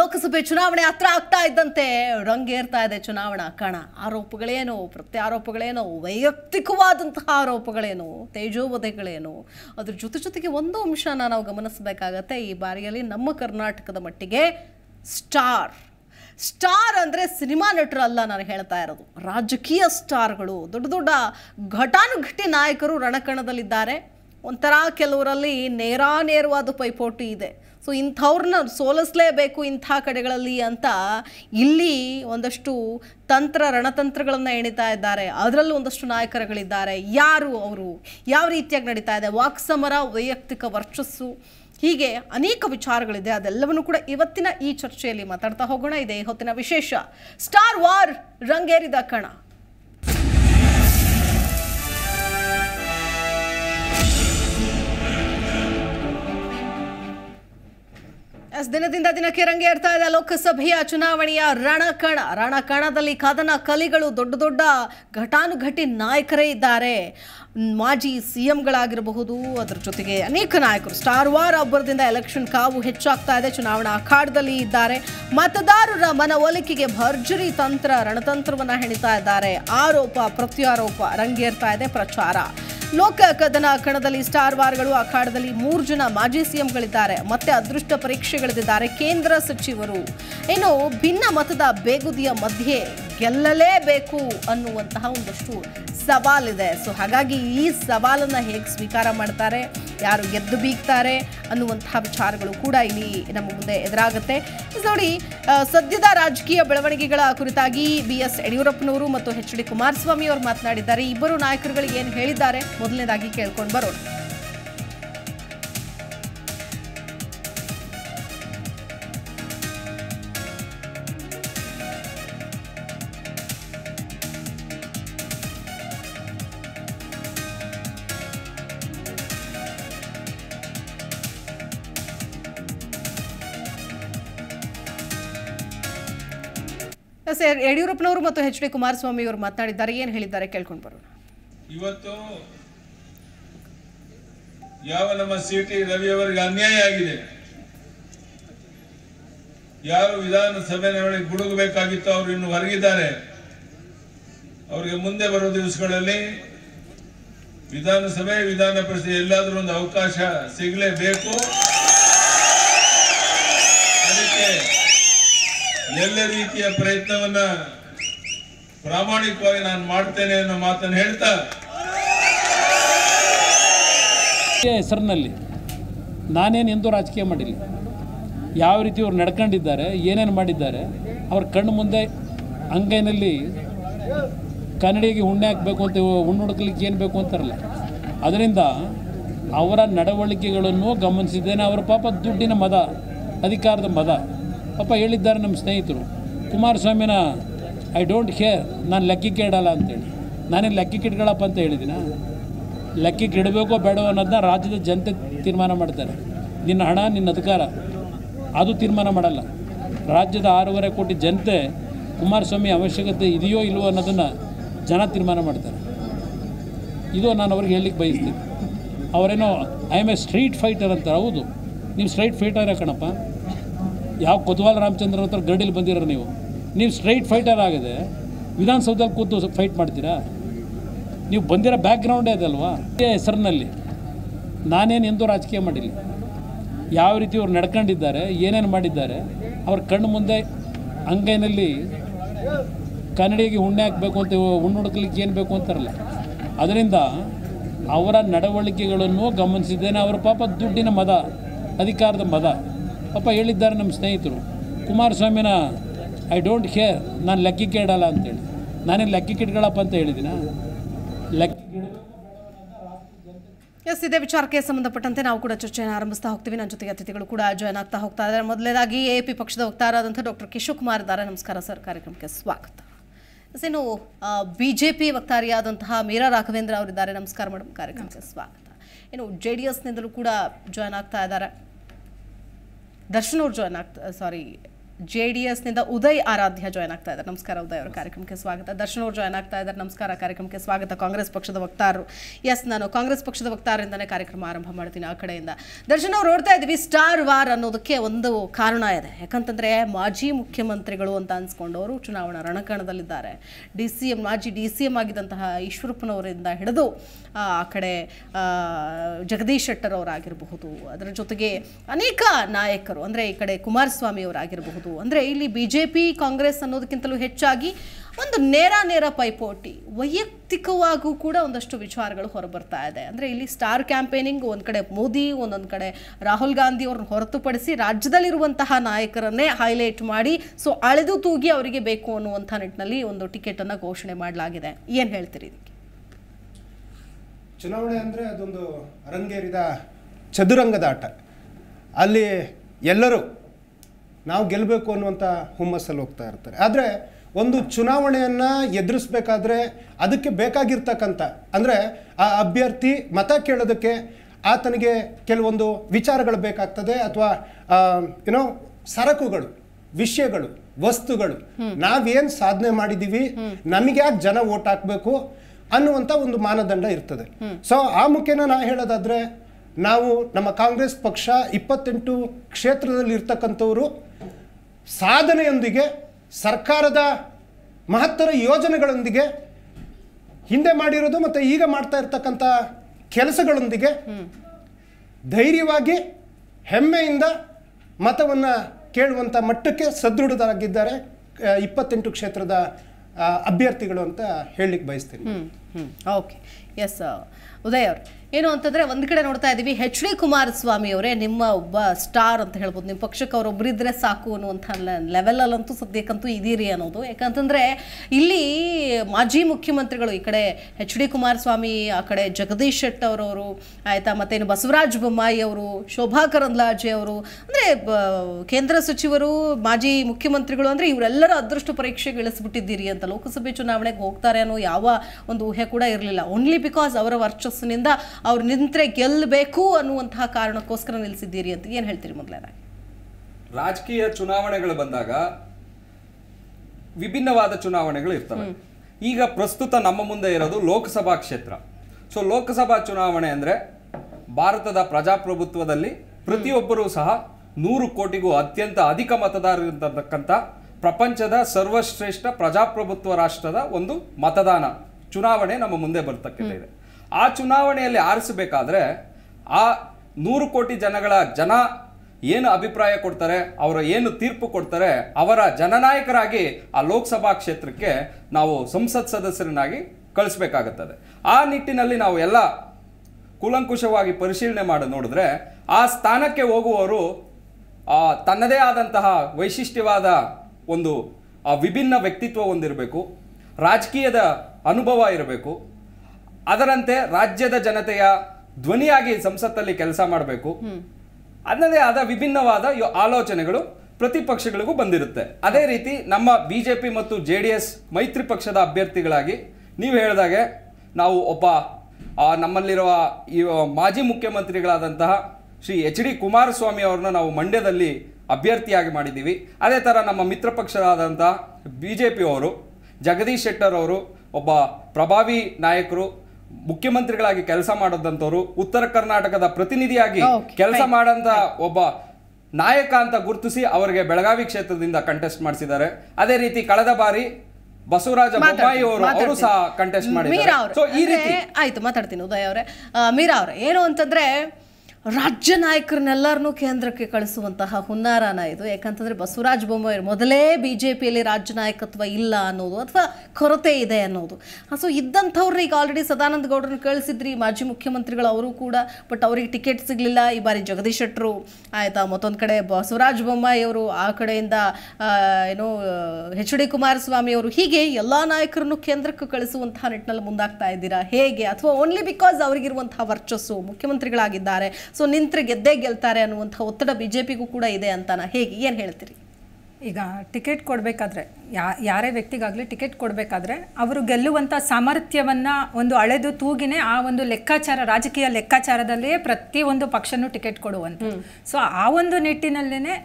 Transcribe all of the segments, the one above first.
ಲೋಕಸಭೆ ಚುನಾವಣೆ ಹತ್ರ ಆಗ್ತಾ ಇದ್ದಂತೆ ರಂಗೇರ್ತಾ ಇದೆ ಚುನಾವಣಾ ಕಣ. ಆರೋಪಗಳೇನು, ಪ್ರತ್ಯಾರೋಪಗಳೇನು, ವೈಯಕ್ತಿಕವಾದಂತಹ ಆರೋಪಗಳೇನು, ತೇಜೋವಧೆಗಳೇನು, ಅದ್ರ ಜೊತೆಗೆ ಒಂದು ಅಂಶನ ನಾವು ಗಮನಿಸಬೇಕಾಗತ್ತೆ. ಈ ಬಾರಿಯಲ್ಲಿ ನಮ್ಮ ಕರ್ನಾಟಕದ ಮಟ್ಟಿಗೆ ಸ್ಟಾರ್ ಅಂದರೆ ಸಿನಿಮಾ ನಟರಲ್ಲ ನಾನು ಹೇಳ್ತಾ ಇರೋದು, ರಾಜಕೀಯ ಸ್ಟಾರ್ಗಳು, ದೊಡ್ಡ ದೊಡ್ಡ ಘಟಾನುಘಟಿ ನಾಯಕರು ರಣಕಣದಲ್ಲಿದ್ದಾರೆ. ಒಂಥರ ಕೆಲವರಲ್ಲಿ ನೇರವಾದ ಪೈಪೋಟಿ ಇದೆ. ಸೊ ಇಂಥವ್ರನ್ನ ಸೋಲಿಸಲೇಬೇಕು ಇಂಥ ಕಡೆಗಳಲ್ಲಿ ಅಂತ ಇಲ್ಲಿ ಒಂದಷ್ಟು ರಣತಂತ್ರಗಳನ್ನು ಎಣಿತಾ ಇದ್ದಾರೆ. ಅದರಲ್ಲೂ ಒಂದಷ್ಟು ನಾಯಕರುಗಳಿದ್ದಾರೆ. ಯಾರು ಅವರು, ಯಾವ ರೀತಿಯಾಗಿ ನಡೀತಾ ಇದೆ, ವಾಕ್ಸಮರ, ವೈಯಕ್ತಿಕ ವರ್ಚಸ್ಸು, ಹೀಗೆ ಅನೇಕ ವಿಚಾರಗಳಿದೆ. ಅದೆಲ್ಲವನ್ನೂ ಕೂಡ ಇವತ್ತಿನ ಈ ಚರ್ಚೆಯಲ್ಲಿ ಮಾತಾಡ್ತಾ ಹೋಗೋಣ. ಇದೆ ಹೊತ್ತಿನ ವಿಶೇಷ. ಸ್ಟಾರ್ ವಾರ್ ರಂಗೇರಿದ ಕಣ. ದಿನದಿಂದ ದಿನಕ್ಕೆ ರಂಗೇರ್ತಾ ಇದೆ ಲೋಕಸಭೆಯ ಚುನಾವಣೆಯ ರಣಕಣದಲ್ಲಿ ಕದನ ಕಲಿಗಳು, ದೊಡ್ಡ ಘಟಾನುಘಟಿ ನಾಯಕರೇ ಇದ್ದಾರೆ. ಮಾಜಿ ಸಿಎಂಗಳಾಗಿರಬಹುದು, ಅದರ ಜೊತೆಗೆ ಅನೇಕ ನಾಯಕರು. ಸ್ಟಾರ್ ವಾರ್ ಅಬ್ಬರದಿಂದ ಎಲೆಕ್ಷನ್ ಕಾವು ಹೆಚ್ಚಾಗ್ತಾ ಇದೆ. ಚುನಾವಣಾ ಅಖಾಡದಲ್ಲಿ ಇದ್ದಾರೆ. ಮತದಾರರ ಮನವೊಲಿಕೆಗೆ ಭರ್ಜರಿ ರಣತಂತ್ರವನ್ನ ಹೆಣಿತಾ ಇದ್ದಾರೆ. ಆರೋಪ ಪ್ರತ್ಯಾರೋಪ ರಂಗೇರ್ತಾ ಇದೆ ಪ್ರಚಾರ. ಲೋಕ ಕದನ ಕಣದಲ್ಲಿ ಸ್ಟಾರ್ ವಾರ್ಗಳು. ಅಖಾಡದಲ್ಲಿ 3 ಜನ ಮಾಜಿ ಸಿಎಂಗಳಿದ್ದಾರೆ. ಮತ್ತೆ ಅದೃಷ್ಟ ಪರೀಕ್ಷೆಗಳಿದ್ದಾರೆ ಕೇಂದ್ರ ಸಚಿವರು. ಇನ್ನು ಭಿನ್ನ ಮತದ ಬೇಗುದಿಯ ಮಧ್ಯೆ ಗೆಲ್ಲಲೇಬೇಕು ಅನ್ನುವಂತಹ ಒಂದಷ್ಟು ಸವಾಲಿದೆ. ಸೊ ಹಾಗಾಗಿ ಈ ಸವಾಲನ್ನು ಹೇಗೆ ಸ್ವೀಕಾರ ಮಾಡ್ತಾರೆ, ಯಾರು ಗೆದ್ದು ಬೀಗ್ತಾರೆ ಅನ್ನುವಂತಹ ವಿಚಾರಗಳು ಕೂಡ ಇಲ್ಲಿ ನಮ್ಮ ಮುಂದೆ ಎದುರಾಗುತ್ತೆ. ನೋಡಿ, ಸದ್ಯದ ರಾಜಕೀಯ ಬೆಳವಣಿಗೆಗಳ ಕುರಿತಾಗಿ BS ಯಡಿಯೂರಪ್ಪನವರು ಮತ್ತು HD ಕುಮಾರಸ್ವಾಮಿ ಅವರು ಮಾತನಾಡಿದ್ದಾರೆ. ಇಬ್ಬರು ನಾಯಕರುಗಳಿಗೆ ಏನು ಹೇಳಿದ್ದಾರೆ ಮೊದಲನೇದಾಗಿ ಕೇಳ್ಕೊಂಡು ಬರೋಣ. ಯಡಿಯೂರಪ್ಪನವರು ಮತ್ತು HD ಕುಮಾರಸ್ವಾಮಿ ಅವರು ಮಾತನಾಡಿದ್ದಾರೆ. ಏನು ಹೇಳಿದ್ದಾರೆ ಕೇಳ್ಕೊಂಡು ಬರೋಣ. ಇವತ್ತು ಯಾವ ನಮ್ಮ CT ರವಿ ಅವರಿಗೆ ಅನ್ಯಾಯ ಆಗಿದೆ, ಯಾರು ವಿಧಾನಸಭೆಯೊಳಗೆ ಗುಡುಗಬೇಕಾಗಿತ್ತು ಅವರು ಇನ್ನು ಹೊರಗಿದ್ದಾರೆ. ಅವರಿಗೆ ಮುಂದೆ ಬರುವ ದಿವಸಗಳಲ್ಲಿ ವಿಧಾನಸಭೆ, ವಿಧಾನ ಪರಿಷತ್ ಎಲ್ಲಾದ್ರೂ ಒಂದು ಅವಕಾಶ ಸಿಗಲೇಬೇಕು. ಅದಕ್ಕೆ ಎಲ್ಲ ರೀತಿಯ ಪ್ರಯತ್ನವನ್ನ ಪ್ರಾಮಾಣಿಕವಾಗಿ ನಾನು ಮಾಡ್ತೇನೆ ಅನ್ನೋ ಮಾತನ್ನು ಹೇಳ್ತಾ, ಹೆಸರಿನಲ್ಲಿ ನಾನೇನು ಎಂದೂ ರಾಜಕೀಯ ಮಾಡಿಲ್ಲ. ಯಾವ ರೀತಿ ಅವ್ರು ನಡ್ಕೊಂಡಿದ್ದಾರೆ, ಏನೇನು ಮಾಡಿದ್ದಾರೆ, ಅವ್ರ ಕಣ್ಣು ಮುಂದೆ ಅಂಗೈನಲ್ಲಿ ಕನ್ನಡಿಗೆ ಹುಣ್ಣೆ ಹಾಕಬೇಕು ಅಂತ, ಹುಣ್ಣು ಹುಡುಕ್ಲಿಕ್ಕೆ ಏನು ಬೇಕು ಅಂತಾರಲ್ಲ, ಅದರಿಂದ ಅವರ ನಡವಳಿಕೆಗಳನ್ನು ಗಮನಿಸಿದ್ದೇನೆ. ಅವರ ಪಾಪ ದುಡ್ಡಿನ ಮದ, ಅಧಿಕಾರದ ಮದ ಪಾಪ ಹೇಳಿದ್ದಾರೆ ನಮ್ಮ ಸ್ನೇಹಿತರು. ಕುಮಾರಸ್ವಾಮಿನ ಐ ಡೋಂಟ್ ಕೇರ್, ನಾನು ಲೆಕ್ಕಕ್ಕೆ ಇಡಲ್ಲ ಅಂತೇಳಿ. ನಾನೇನು ಲೆಕ್ಕಕ್ಕೆ ಇಟ್ಕೊಳ್ಳಪ್ಪ ಅಂತ ಹೇಳಿದ್ದೀನ? ಲೆಕ್ಕಕ್ಕೆ ಇಡಬೇಕೋ ಬೇಡೋ ಅನ್ನೋದನ್ನ ರಾಜ್ಯದ ಜನತೆ ತೀರ್ಮಾನ ಮಾಡ್ತಾರೆ. ನಿನ್ನ ಹಣ, ನಿನ್ನ ಅಧಿಕಾರ, ಅದು ತೀರ್ಮಾನ ಮಾಡಲ್ಲ. ರಾಜ್ಯದ 6.5 ಕೋಟಿ ಜನತೆ ಕುಮಾರಸ್ವಾಮಿ ಅವಶ್ಯಕತೆ ಇದೆಯೋ ಇಲ್ವೋ ಅನ್ನೋದನ್ನು ಜನ ತೀರ್ಮಾನ ಮಾಡ್ತಾರೆ. ಇದು ನಾನು ಅವ್ರಿಗೆ ಹೇಳಲಿಕ್ಕೆ ಬಯಸ್ತೀನಿ. ಅವರೇನೋ I am a street fighter ಅಂತಾರೆ. ಹೌದು, ನೀವು ಸ್ಟ್ರೈಟ್ ಫೈಟರ್ ಕಣಪ್ಪ. ಯಾವ ಕೊತ್ವಾಲ್ ರಾಮಚಂದ್ರ ಹತ್ರ ಗಡಿಲಿ ಬಂದಿರೋ ನೀವು ಸ್ಟ್ರೈಟ್ ಫೈಟರ್ ಆಗಿದೆ ವಿಧಾನಸೌಧದಲ್ಲಿ ಕೂತು ಫೈಟ್ ಮಾಡ್ತೀರಾ? ನೀವು ಬಂದಿರೋ ಬ್ಯಾಕ್ಗ್ರೌಂಡೇ ಅದಲ್ವಾ? ಹೆಸರಿನಲ್ಲಿ ನಾನೇನು ಎಂದೂ ರಾಜಕೀಯ ಮಾಡಿಲ್ಲ. ಯಾವ ರೀತಿ ಅವ್ರು ನಡ್ಕೊಂಡಿದ್ದಾರೆ, ಏನೇನು ಮಾಡಿದ್ದಾರೆ, ಅವ್ರ ಕಣ್ಣು ಮುಂದೆ ಅಂಗೈನಲ್ಲಿ ಕನ್ನಡಿಗೆ ಹುಣ್ಣೆ ಹಾಕಬೇಕು ಅಂತ, ಹುಣ್ಣು ಹುಡುಕ್ಲಿಕ್ಕೆ ಏನು ಬೇಕು ಅಂತಾರಲ್ಲ, ಅದರಿಂದ ಅವರ ನಡವಳಿಕೆಗಳನ್ನು ಗಮನಿಸಿದ್ದೇನೆ. ಅವರ ಪಾಪ ದುಡ್ಡಿನ ಮದ, ಅಧಿಕಾರದ ಮದ ಪಾಪ ಹೇಳಿದ್ದಾರೆ ನಮ್ಮ ಸ್ನೇಹಿತರು. ಕುಮಾರಸ್ವಾಮಿನ ಐ ಡೋಂಟ್ ಕೇರ್, ನಾನು ಲೆಕ್ಕಕ್ಕೆ ಇಡಲ್ಲ ಅಂತೇಳಿ. ನಾನೇನು ಲೆಕ್ಕಕ್ಕೆ ಇಟ್ಕೊಳ್ಳಪ್ಪ ಅಂತ ಹೇಳಿದ್ದೀನ? ಇದೇ ವಿಚಾರಕ್ಕೆ ಸಂಬಂಧಪಟ್ಟಂತೆ ನಾವು ಕೂಡ ಚರ್ಚೆಯನ್ನು ಆರಂಭಿಸ್ತಾ ಹೋಗ್ತೀವಿ. ನನ್ನ ಜೊತೆಗೆ ಅತಿಥಿಗಳು ಕೂಡ ಜಾಯ್ನ್ ಆಗ್ತಾ ಹೋಗ್ತಾ ಇದ್ದಾರೆ. ಮೊದಲನೇದಾಗಿ AP ಪಕ್ಷದ ವಕ್ತಾರರಾದಂಥ ಡಾಕ್ಟರ್ ಕಿಶೋರ್ ಕುಮಾರ್ ಇದ್ದಾರೆ. ನಮಸ್ಕಾರ ಸರ್, ಕಾರ್ಯಕ್ರಮಕ್ಕೆ ಸ್ವಾಗತ. ಇನ್ನು BJP ವಕ್ತಾರಿಯಾದಂತಹ ಮೀರಾ ರಾಘವೇಂದ್ರ ಅವರಿದ್ದಾರೆ. ನಮಸ್ಕಾರ ಮೇಡಮ್, ಕಾರ್ಯಕ್ರಮಕ್ಕೆ ಸ್ವಾಗತ. ಇನ್ನು JDSನಿಂದಲೂ ಕೂಡ ಜಾಯ್ನ್ ಆಗ್ತಾ ಇದ್ದಾರೆ. ದರ್ಶನ್ ಅವರು JDSನಿಂದ ಉದಯ್ ಆರಾಧ್ಯ ಜಾಯ್ನ್ ಆಗ್ತಾ ಇದ್ದಾರೆ. ನಮಸ್ಕಾರ ಉದಯ್ ಅವರ ಕಾರ್ಯಕ್ರಮಕ್ಕೆ ಸ್ವಾಗತ. ದರ್ಶನ್ ಅವರು ಜಾಯ್ನ್ ಆಗ್ತಾ ಇದ್ದಾರೆ. ನಮಸ್ಕಾರ, ಕಾರ್ಯಕ್ರಮಕ್ಕೆ ಸ್ವಾಗತ. ಕಾಂಗ್ರೆಸ್ ಪಕ್ಷದ ವಕ್ತಾರರು. ನಾನು ಕಾಂಗ್ರೆಸ್ ಪಕ್ಷದ ವಕ್ತಾರರಿಂದನೇ ಕಾರ್ಯಕ್ರಮ ಆರಂಭ ಮಾಡ್ತೀನಿ. ಆ ಕಡೆಯಿಂದ ದರ್ಶನ್ ಅವ್ರು ನೋಡ್ತಾ ಇದ್ದೀವಿ, ಸ್ಟಾರ್ ವಾರ್ ಅನ್ನೋದಕ್ಕೆ ಒಂದು ಕಾರಣ ಇದೆ. ಯಾಕಂತಂದ್ರೆ ಮಾಜಿ ಮುಖ್ಯಮಂತ್ರಿಗಳು ಅಂತ ಅನ್ಸ್ಕೊಂಡವರು ಚುನಾವಣಾ ರಣಕಣದಲ್ಲಿದ್ದಾರೆ. ಮಾಜಿ DCM ಆಗಿದ್ದಂತಹ ಈಶ್ವರಪ್ಪನವರಿಂದ ಹಿಡಿದು ಆ ಕಡೆ ಜಗದೀಶ್ ಶೆಟ್ಟರ್ ಅವರಾಗಿರಬಹುದು, ಅದರ ಜೊತೆಗೆ ಅನೇಕ ನಾಯಕರು, ಅಂದರೆ ಈ ಕಡೆ ಕುಮಾರಸ್ವಾಮಿ ಅವರಾಗಿರಬಹುದು. ಅಂದರೆ ಇಲ್ಲಿ BJP ಕಾಂಗ್ರೆಸ್ ಅನ್ನೋದಕ್ಕಿಂತಲೂ ಹೆಚ್ಚಾಗಿ ಒಂದು ನೇರ ಪೈಪೋಟಿ, ವೈಯಕ್ತಿಕವಾಗೂ ಕೂಡ ಒಂದಷ್ಟು ವಿಚಾರಗಳು ಹೊರಬರ್ತಾ ಇದೆ. ಅಂದರೆ ಇಲ್ಲಿ ಸ್ಟಾರ್ ಕ್ಯಾಂಪೇನಿಂಗ್, ಒಂದು ಕಡೆ ಮೋದಿ, ಒಂದೊಂದು ಕಡೆ ರಾಹುಲ್ ಗಾಂಧಿ ಅವ್ರನ್ನ ಹೊರತುಪಡಿಸಿ ರಾಜ್ಯದಲ್ಲಿರುವಂತಹ ನಾಯಕರನ್ನೇ ಹೈಲೈಟ್ ಮಾಡಿ ಅಳೆದು ತೂಗಿ ಅವರಿಗೆ ಬೇಕು ಅನ್ನುವಂಥ ನಿಟ್ಟಿನಲ್ಲಿ ಒಂದು ಟಿಕೆಟನ್ನು ಘೋಷಣೆ ಮಾಡಲಾಗಿದೆ. ಏನು ಹೇಳ್ತೀರಿ ಇದಕ್ಕೆ? ಚುನಾವಣೆ ಅಂದರೆ ಅದೊಂದು ರಂಗೇರಿದ ಚದುರಂಗದ ಆಟ. ಅಲ್ಲಿ ಎಲ್ಲರೂ ನಾವು ಗೆಲ್ಲಬೇಕು ಅನ್ನುವಂಥ ಹುಮ್ಮಸ್ಸಲ್ಲಿ ಹೋಗ್ತಾ ಇರ್ತಾರೆ. ಆದರೆ ಒಂದು ಚುನಾವಣೆಯನ್ನು ಎದುರಿಸ್ಬೇಕಾದ್ರೆ ಅದಕ್ಕೆ ಬೇಕಾಗಿರ್ತಕ್ಕಂಥ, ಅಂದರೆ ಆ ಅಭ್ಯರ್ಥಿ ಮತ ಕೇಳೋದಕ್ಕೆ ಆತನಿಗೆ ಕೆಲವೊಂದು ವಿಚಾರಗಳು ಬೇಕಾಗ್ತದೆ, ಅಥವಾ ಸರಕುಗಳು, ವಿಷಯಗಳು, ವಸ್ತುಗಳು, ನಾವೇನು ಸಾಧನೆ ಮಾಡಿದ್ದೀವಿ, ನಮಗೆ ಯಾಕೆ ಜನ ಓಟ್ ಹಾಕಬೇಕು ಅನ್ನುವಂಥ ಒಂದು ಮಾನದಂಡ ಇರ್ತದೆ. ಸೊ ಆ ಮುಖೇನ ನಾ ಹೇಳೋದಾದರೆ, ನಾವು ನಮ್ಮ ಕಾಂಗ್ರೆಸ್ ಪಕ್ಷ 28 ಕ್ಷೇತ್ರದಲ್ಲಿ ಇರ್ತಕ್ಕಂಥವರು ಸಾಧನೆಯೊಂದಿಗೆ, ಸರ್ಕಾರದ ಮಹತ್ತರ ಯೋಜನೆಗಳೊಂದಿಗೆ, ಹಿಂದೆ ಮಾಡಿರೋದು ಮತ್ತು ಈಗ ಮಾಡ್ತಾ ಇರ್ತಕ್ಕಂಥ ಕೆಲಸಗಳೊಂದಿಗೆ ಧೈರ್ಯವಾಗಿ ಹೆಮ್ಮೆಯಿಂದ ಮತವನ್ನು ಕೇಳುವಂಥ ಮಟ್ಟಕ್ಕೆ ಸದೃಢರಾಗಿದ್ದಾರೆ 28 ಕ್ಷೇತ್ರದ ಅಭ್ಯರ್ಥಿಗಳು ಅಂತ ಹೇಳಲಿಕ್ಕೆ ಬಯಸ್ತೀನಿ. ಓಕೆ, ಎಸ್ ಉದಯ್ ಅವ್ರು, ಏನು ಅಂತಂದರೆ ಒಂದು ಕಡೆ ನೋಡ್ತಾ ಇದ್ದೀವಿ, HD ಕುಮಾರಸ್ವಾಮಿ ಅವರೇ ನಿಮ್ಮ ಒಬ್ಬ ಸ್ಟಾರ್ ಅಂತ ಹೇಳ್ಬೋದು. ನಿಮ್ಮ ಪಕ್ಷಕ್ಕೆ ಅವರೊಬ್ಬರಿದ್ರೆ ಸಾಕು ಅನ್ನುವಂಥ ಲೆವೆಲಲ್ಲಂತೂ ಸದ್ಯಕ್ಕಂತೂ ಇದೀರಿ ಅನ್ನೋದು. ಯಾಕಂತಂದರೆ ಇಲ್ಲಿ ಮಾಜಿ ಮುಖ್ಯಮಂತ್ರಿಗಳು, ಈ ಕಡೆ HD ಕುಮಾರಸ್ವಾಮಿ, ಆ ಕಡೆ ಜಗದೀಶ್ ಶೆಟ್ಟರ್ ಅವರು ಆಯಿತಾ, ಮತ್ತೇನು ಬಸವರಾಜ ಬೊಮ್ಮಾಯಿ ಅವರು, ಶೋಭಾ ಕರಂದ್ಲಾಜೆ ಅವರು, ಅಂದರೆ ಕೇಂದ್ರ ಸಚಿವರು, ಮಾಜಿ ಮುಖ್ಯಮಂತ್ರಿಗಳು, ಅಂದರೆ ಇವರೆಲ್ಲರ ಅದೃಷ್ಟ ಪರೀಕ್ಷೆಗೆ ಇಳಿಸ್ಬಿಟ್ಟಿದ್ದೀರಿ ಅಂತ. ಲೋಕಸಭೆ ಚುನಾವಣೆಗೆ ಹೋಗ್ತಾರೆ ಅನ್ನೋ ಯಾವ ಒಂದು ಊಹೆ ಕೂಡ ಇರಲಿಲ್ಲ. ಓನ್ಲಿ ಬಿಕಾಸ್ ಅವರ ವರ್ಚಸ್ಸಿನಿಂದ ಅವ್ರು ನಿಂತ್ರೆ ಗೆಲ್ಲಬೇಕು ಅನ್ನುವಂತಹ ಕಾರಣಕ್ಕೋಸ್ಕರ ನಿಲ್ಲಿಸಿದ್ದೀರಿ ಅಂತ. ಏನು ಹೇಳ್ತೀರಿ? ಮೊದಲನೇದಾಗಿ ರಾಜಕೀಯ ಚುನಾವಣೆಗಳು ಬಂದಾಗ ವಿಭಿನ್ನವಾದ ಚುನಾವಣೆಗಳು ಇರ್ತವೆ. ಈಗ ಪ್ರಸ್ತುತ ನಮ್ಮ ಮುಂದೆ ಇರೋದು ಲೋಕಸಭಾ ಕ್ಷೇತ್ರ. ಸೊ ಲೋಕಸಭಾ ಚುನಾವಣೆ ಅಂದರೆ ಭಾರತದ ಪ್ರಜಾಪ್ರಭುತ್ವದಲ್ಲಿ ಪ್ರತಿಯೊಬ್ಬರೂ ಸಹ 100 ಕೋಟಿಗೂ ಅತ್ಯಂತ ಅಧಿಕ ಮತದಾರರಿರ್ತಕ್ಕಂಥ ಪ್ರಪಂಚದ ಸರ್ವಶ್ರೇಷ್ಠ ಪ್ರಜಾಪ್ರಭುತ್ವ ರಾಷ್ಟ್ರದ ಒಂದು ಮತದಾನ ಚುನಾವಣೆ ನಮ್ಮ ಮುಂದೆ ಬರ್ತಕ್ಕಂಥ. ಆ ಚುನಾವಣೆಯಲ್ಲಿ ಆರಿಸಬೇಕಾದ್ರೆ ಆ 100 ಕೋಟಿ ಜನ ಏನು ಅಭಿಪ್ರಾಯ ಕೊಡ್ತಾರೆ, ಅವರ ಏನು ತೀರ್ಪು ಕೊಡ್ತಾರೆ, ಅವರ ಜನನಾಯಕರಾಗಿ ಆ ಲೋಕಸಭಾ ಕ್ಷೇತ್ರಕ್ಕೆ ನಾವು ಸಂಸತ್ ಸದಸ್ಯರನ್ನಾಗಿ ಕಳಿಸ್ಬೇಕಾಗುತ್ತದೆ. ಆ ನಿಟ್ಟಿನಲ್ಲಿ ನಾವು ಎಲ್ಲ ಕೂಲಂಕುಷವಾಗಿ ಪರಿಶೀಲನೆ ಮಾಡಿ ನೋಡಿದ್ರೆ, ಆ ಸ್ಥಾನಕ್ಕೆ ಹೋಗುವವರು ತನ್ನದೇ ಆದಂತಹ ವೈಶಿಷ್ಟ್ಯವಾದ ಒಂದು ವಿಭಿನ್ನ ವ್ಯಕ್ತಿತ್ವ ಹೊಂದಿರಬೇಕು, ರಾಜಕೀಯದ ಅನುಭವ ಇರಬೇಕು, ಅದರಂತೆ ರಾಜ್ಯದ ಜನತೆಯ ಧ್ವನಿಯಾಗಿ ಸಂಸತ್ತಲ್ಲಿ ಕೆಲಸ ಮಾಡಬೇಕು. ಅದಲ್ಲದೆ ಆದ ವಿಭಿನ್ನವಾದ ಆಲೋಚನೆಗಳು ಪ್ರತಿಪಕ್ಷಗಳಿಗೂ ಬಂದಿರುತ್ತೆ. ಅದೇ ರೀತಿ ನಮ್ಮ BJP ಮತ್ತು JDS ಮೈತ್ರಿ ಪಕ್ಷದ ಅಭ್ಯರ್ಥಿಗಳಾಗಿ ನೀವು ಹೇಳಿದಾಗೆ ನಾವು ಒಬ್ಬ ನಮ್ಮಲ್ಲಿರುವ ಈ ಮಾಜಿ ಮುಖ್ಯಮಂತ್ರಿಗಳಾದಂತಹ ಶ್ರೀ HD ಕುಮಾರಸ್ವಾಮಿ ಅವ್ರನ್ನ ನಾವು ಮಂಡ್ಯದಲ್ಲಿ ಅಭ್ಯರ್ಥಿಯಾಗಿ ಮಾಡಿದ್ದೀವಿ. ಅದೇ ಥರ ನಮ್ಮ ಮಿತ್ರ ಪಕ್ಷರಾದಂತಹ BJP ಅವರು ಜಗದೀಶ್ ಶೆಟ್ಟರ್ ಅವರು ಒಬ್ಬ ಪ್ರಭಾವಿ ನಾಯಕರು, ಮುಖ್ಯಮಂತ್ರಿಗಳಾಗಿ ಕೆಲಸ ಮಾಡೋದಂಥವ್ರು, ಉತ್ತರ ಕರ್ನಾಟಕದ ಪ್ರತಿನಿಧಿಯಾಗಿ ಕೆಲಸ ಮಾಡಂತ ಒಬ್ಬ ನಾಯಕ ಅಂತ ಗುರುತಿಸಿ ಅವರಿಗೆ ಬೆಳಗಾವಿ ಕ್ಷೇತ್ರದಿಂದ ಕಂಟೆಸ್ಟ್ ಮಾಡಿಸಿದ್ದಾರೆ. ಅದೇ ರೀತಿ ಕಳೆದ ಬಾರಿ ಬಸವರಾಜ ಬೊಮ್ಮಾಯಿ ಅವರು ಸಹ ಕಂಟೆಸ್ಟ್ ಮಾಡಿದ್ದಾರೆ. ಸೊ ಈ ರೀತಿ ಆಯ್ತು, ಮಾತಾಡ್ತೀನಿ ಉದಯ್ ಅವರೇ. ಮೀರಾ ಅವರೇ, ಏನು ಅಂತಂದ್ರೆ ರಾಜ್ಯ ನಾಯಕರನ್ನೆಲ್ಲರನ್ನೂ ಕೇಂದ್ರಕ್ಕೆ ಕಳಿಸುವಂತಹ ಹುನ್ನಾರಾನ ಇದು. ಯಾಕಂತಂದರೆ ಬಸವರಾಜ ಬೊಮ್ಮಾಯಿ ಮೊದಲೇ BJPಯಲ್ಲಿ ರಾಜ್ಯ ನಾಯಕತ್ವ ಇಲ್ಲ ಅನ್ನೋದು, ಅಥವಾ ಕೊರತೆ ಇದೆ ಅನ್ನೋದು. ಸೊ ಇದ್ದಂಥವ್ರನ್ನ ಈಗ ಆಲ್ರೆಡಿ ಸದಾನಂದ ಗೌಡ್ರನ್ನ ಕಳಿಸಿದ್ರಿ, ಮಾಜಿ ಮುಖ್ಯಮಂತ್ರಿಗಳು ಅವರು ಕೂಡ, ಬಟ್ ಅವರಿಗೆ ಟಿಕೆಟ್ ಸಿಗಲಿಲ್ಲ. ಈ ಬಾರಿ ಜಗದೀಶ್ ಶೆಟ್ಟರು ಆಯಿತಾ, ಮತ್ತೊಂದು ಕಡೆ ಬಸವರಾಜ ಬೊಮ್ಮಾಯಿ ಅವರು, ಆ ಕಡೆಯಿಂದ HD ಕುಮಾರಸ್ವಾಮಿ ಅವರು, ಹೀಗೆ ಎಲ್ಲ ನಾಯಕರನ್ನು ಕೇಂದ್ರಕ್ಕೆ ಕಳಿಸುವಂತಹ ನಿಟ್ಟಿನಲ್ಲಿ ಮುಂದಾಗ್ತಾ ಇದ್ದೀರಾ ಹೇಗೆ? ಅಥವಾ ಓನ್ಲಿ ಬಿಕಾಸ್ ಅವರಿಗಿರುವಂತಹ ವರ್ಚಸ್ಸು, ಮುಖ್ಯಮಂತ್ರಿಗಳಾಗಿದ್ದಾರೆ, ಸೊ ನಿಂತ್ರೆ ಗೆದ್ದೇ ಗೆಲ್ತಾರೆ ಅನ್ನುವಂಥ ಒತ್ತಡ BJPಗೂ ಕೂಡ ಇದೆ ಅಂತಾನ, ಹೇಗೆ? ಏನು ಹೇಳ್ತೀರಿ? ಈಗ ಟಿಕೆಟ್ ಕೊಡಬೇಕಾದ್ರೆ ಯಾರೇ ವ್ಯಕ್ತಿಗಾಗಲಿ ಟಿಕೆಟ್ ಕೊಡಬೇಕಾದ್ರೆ ಅವರು ಗೆಲ್ಲುವಂಥ ಸಾಮರ್ಥ್ಯವನ್ನು ಒಂದು ಅಳೆದು ತೂಗಿನೇ ಆ ಒಂದು ಲೆಕ್ಕಾಚಾರ, ರಾಜಕೀಯ ಲೆಕ್ಕಾಚಾರದಲ್ಲಿಯೇ ಪ್ರತಿಯೊಂದು ಪಕ್ಷನೂ ಟಿಕೆಟ್ ಕೊಡುವಂಥ. ಸೊ ಆ ಒಂದು ನಿಟ್ಟಿನಲ್ಲೇ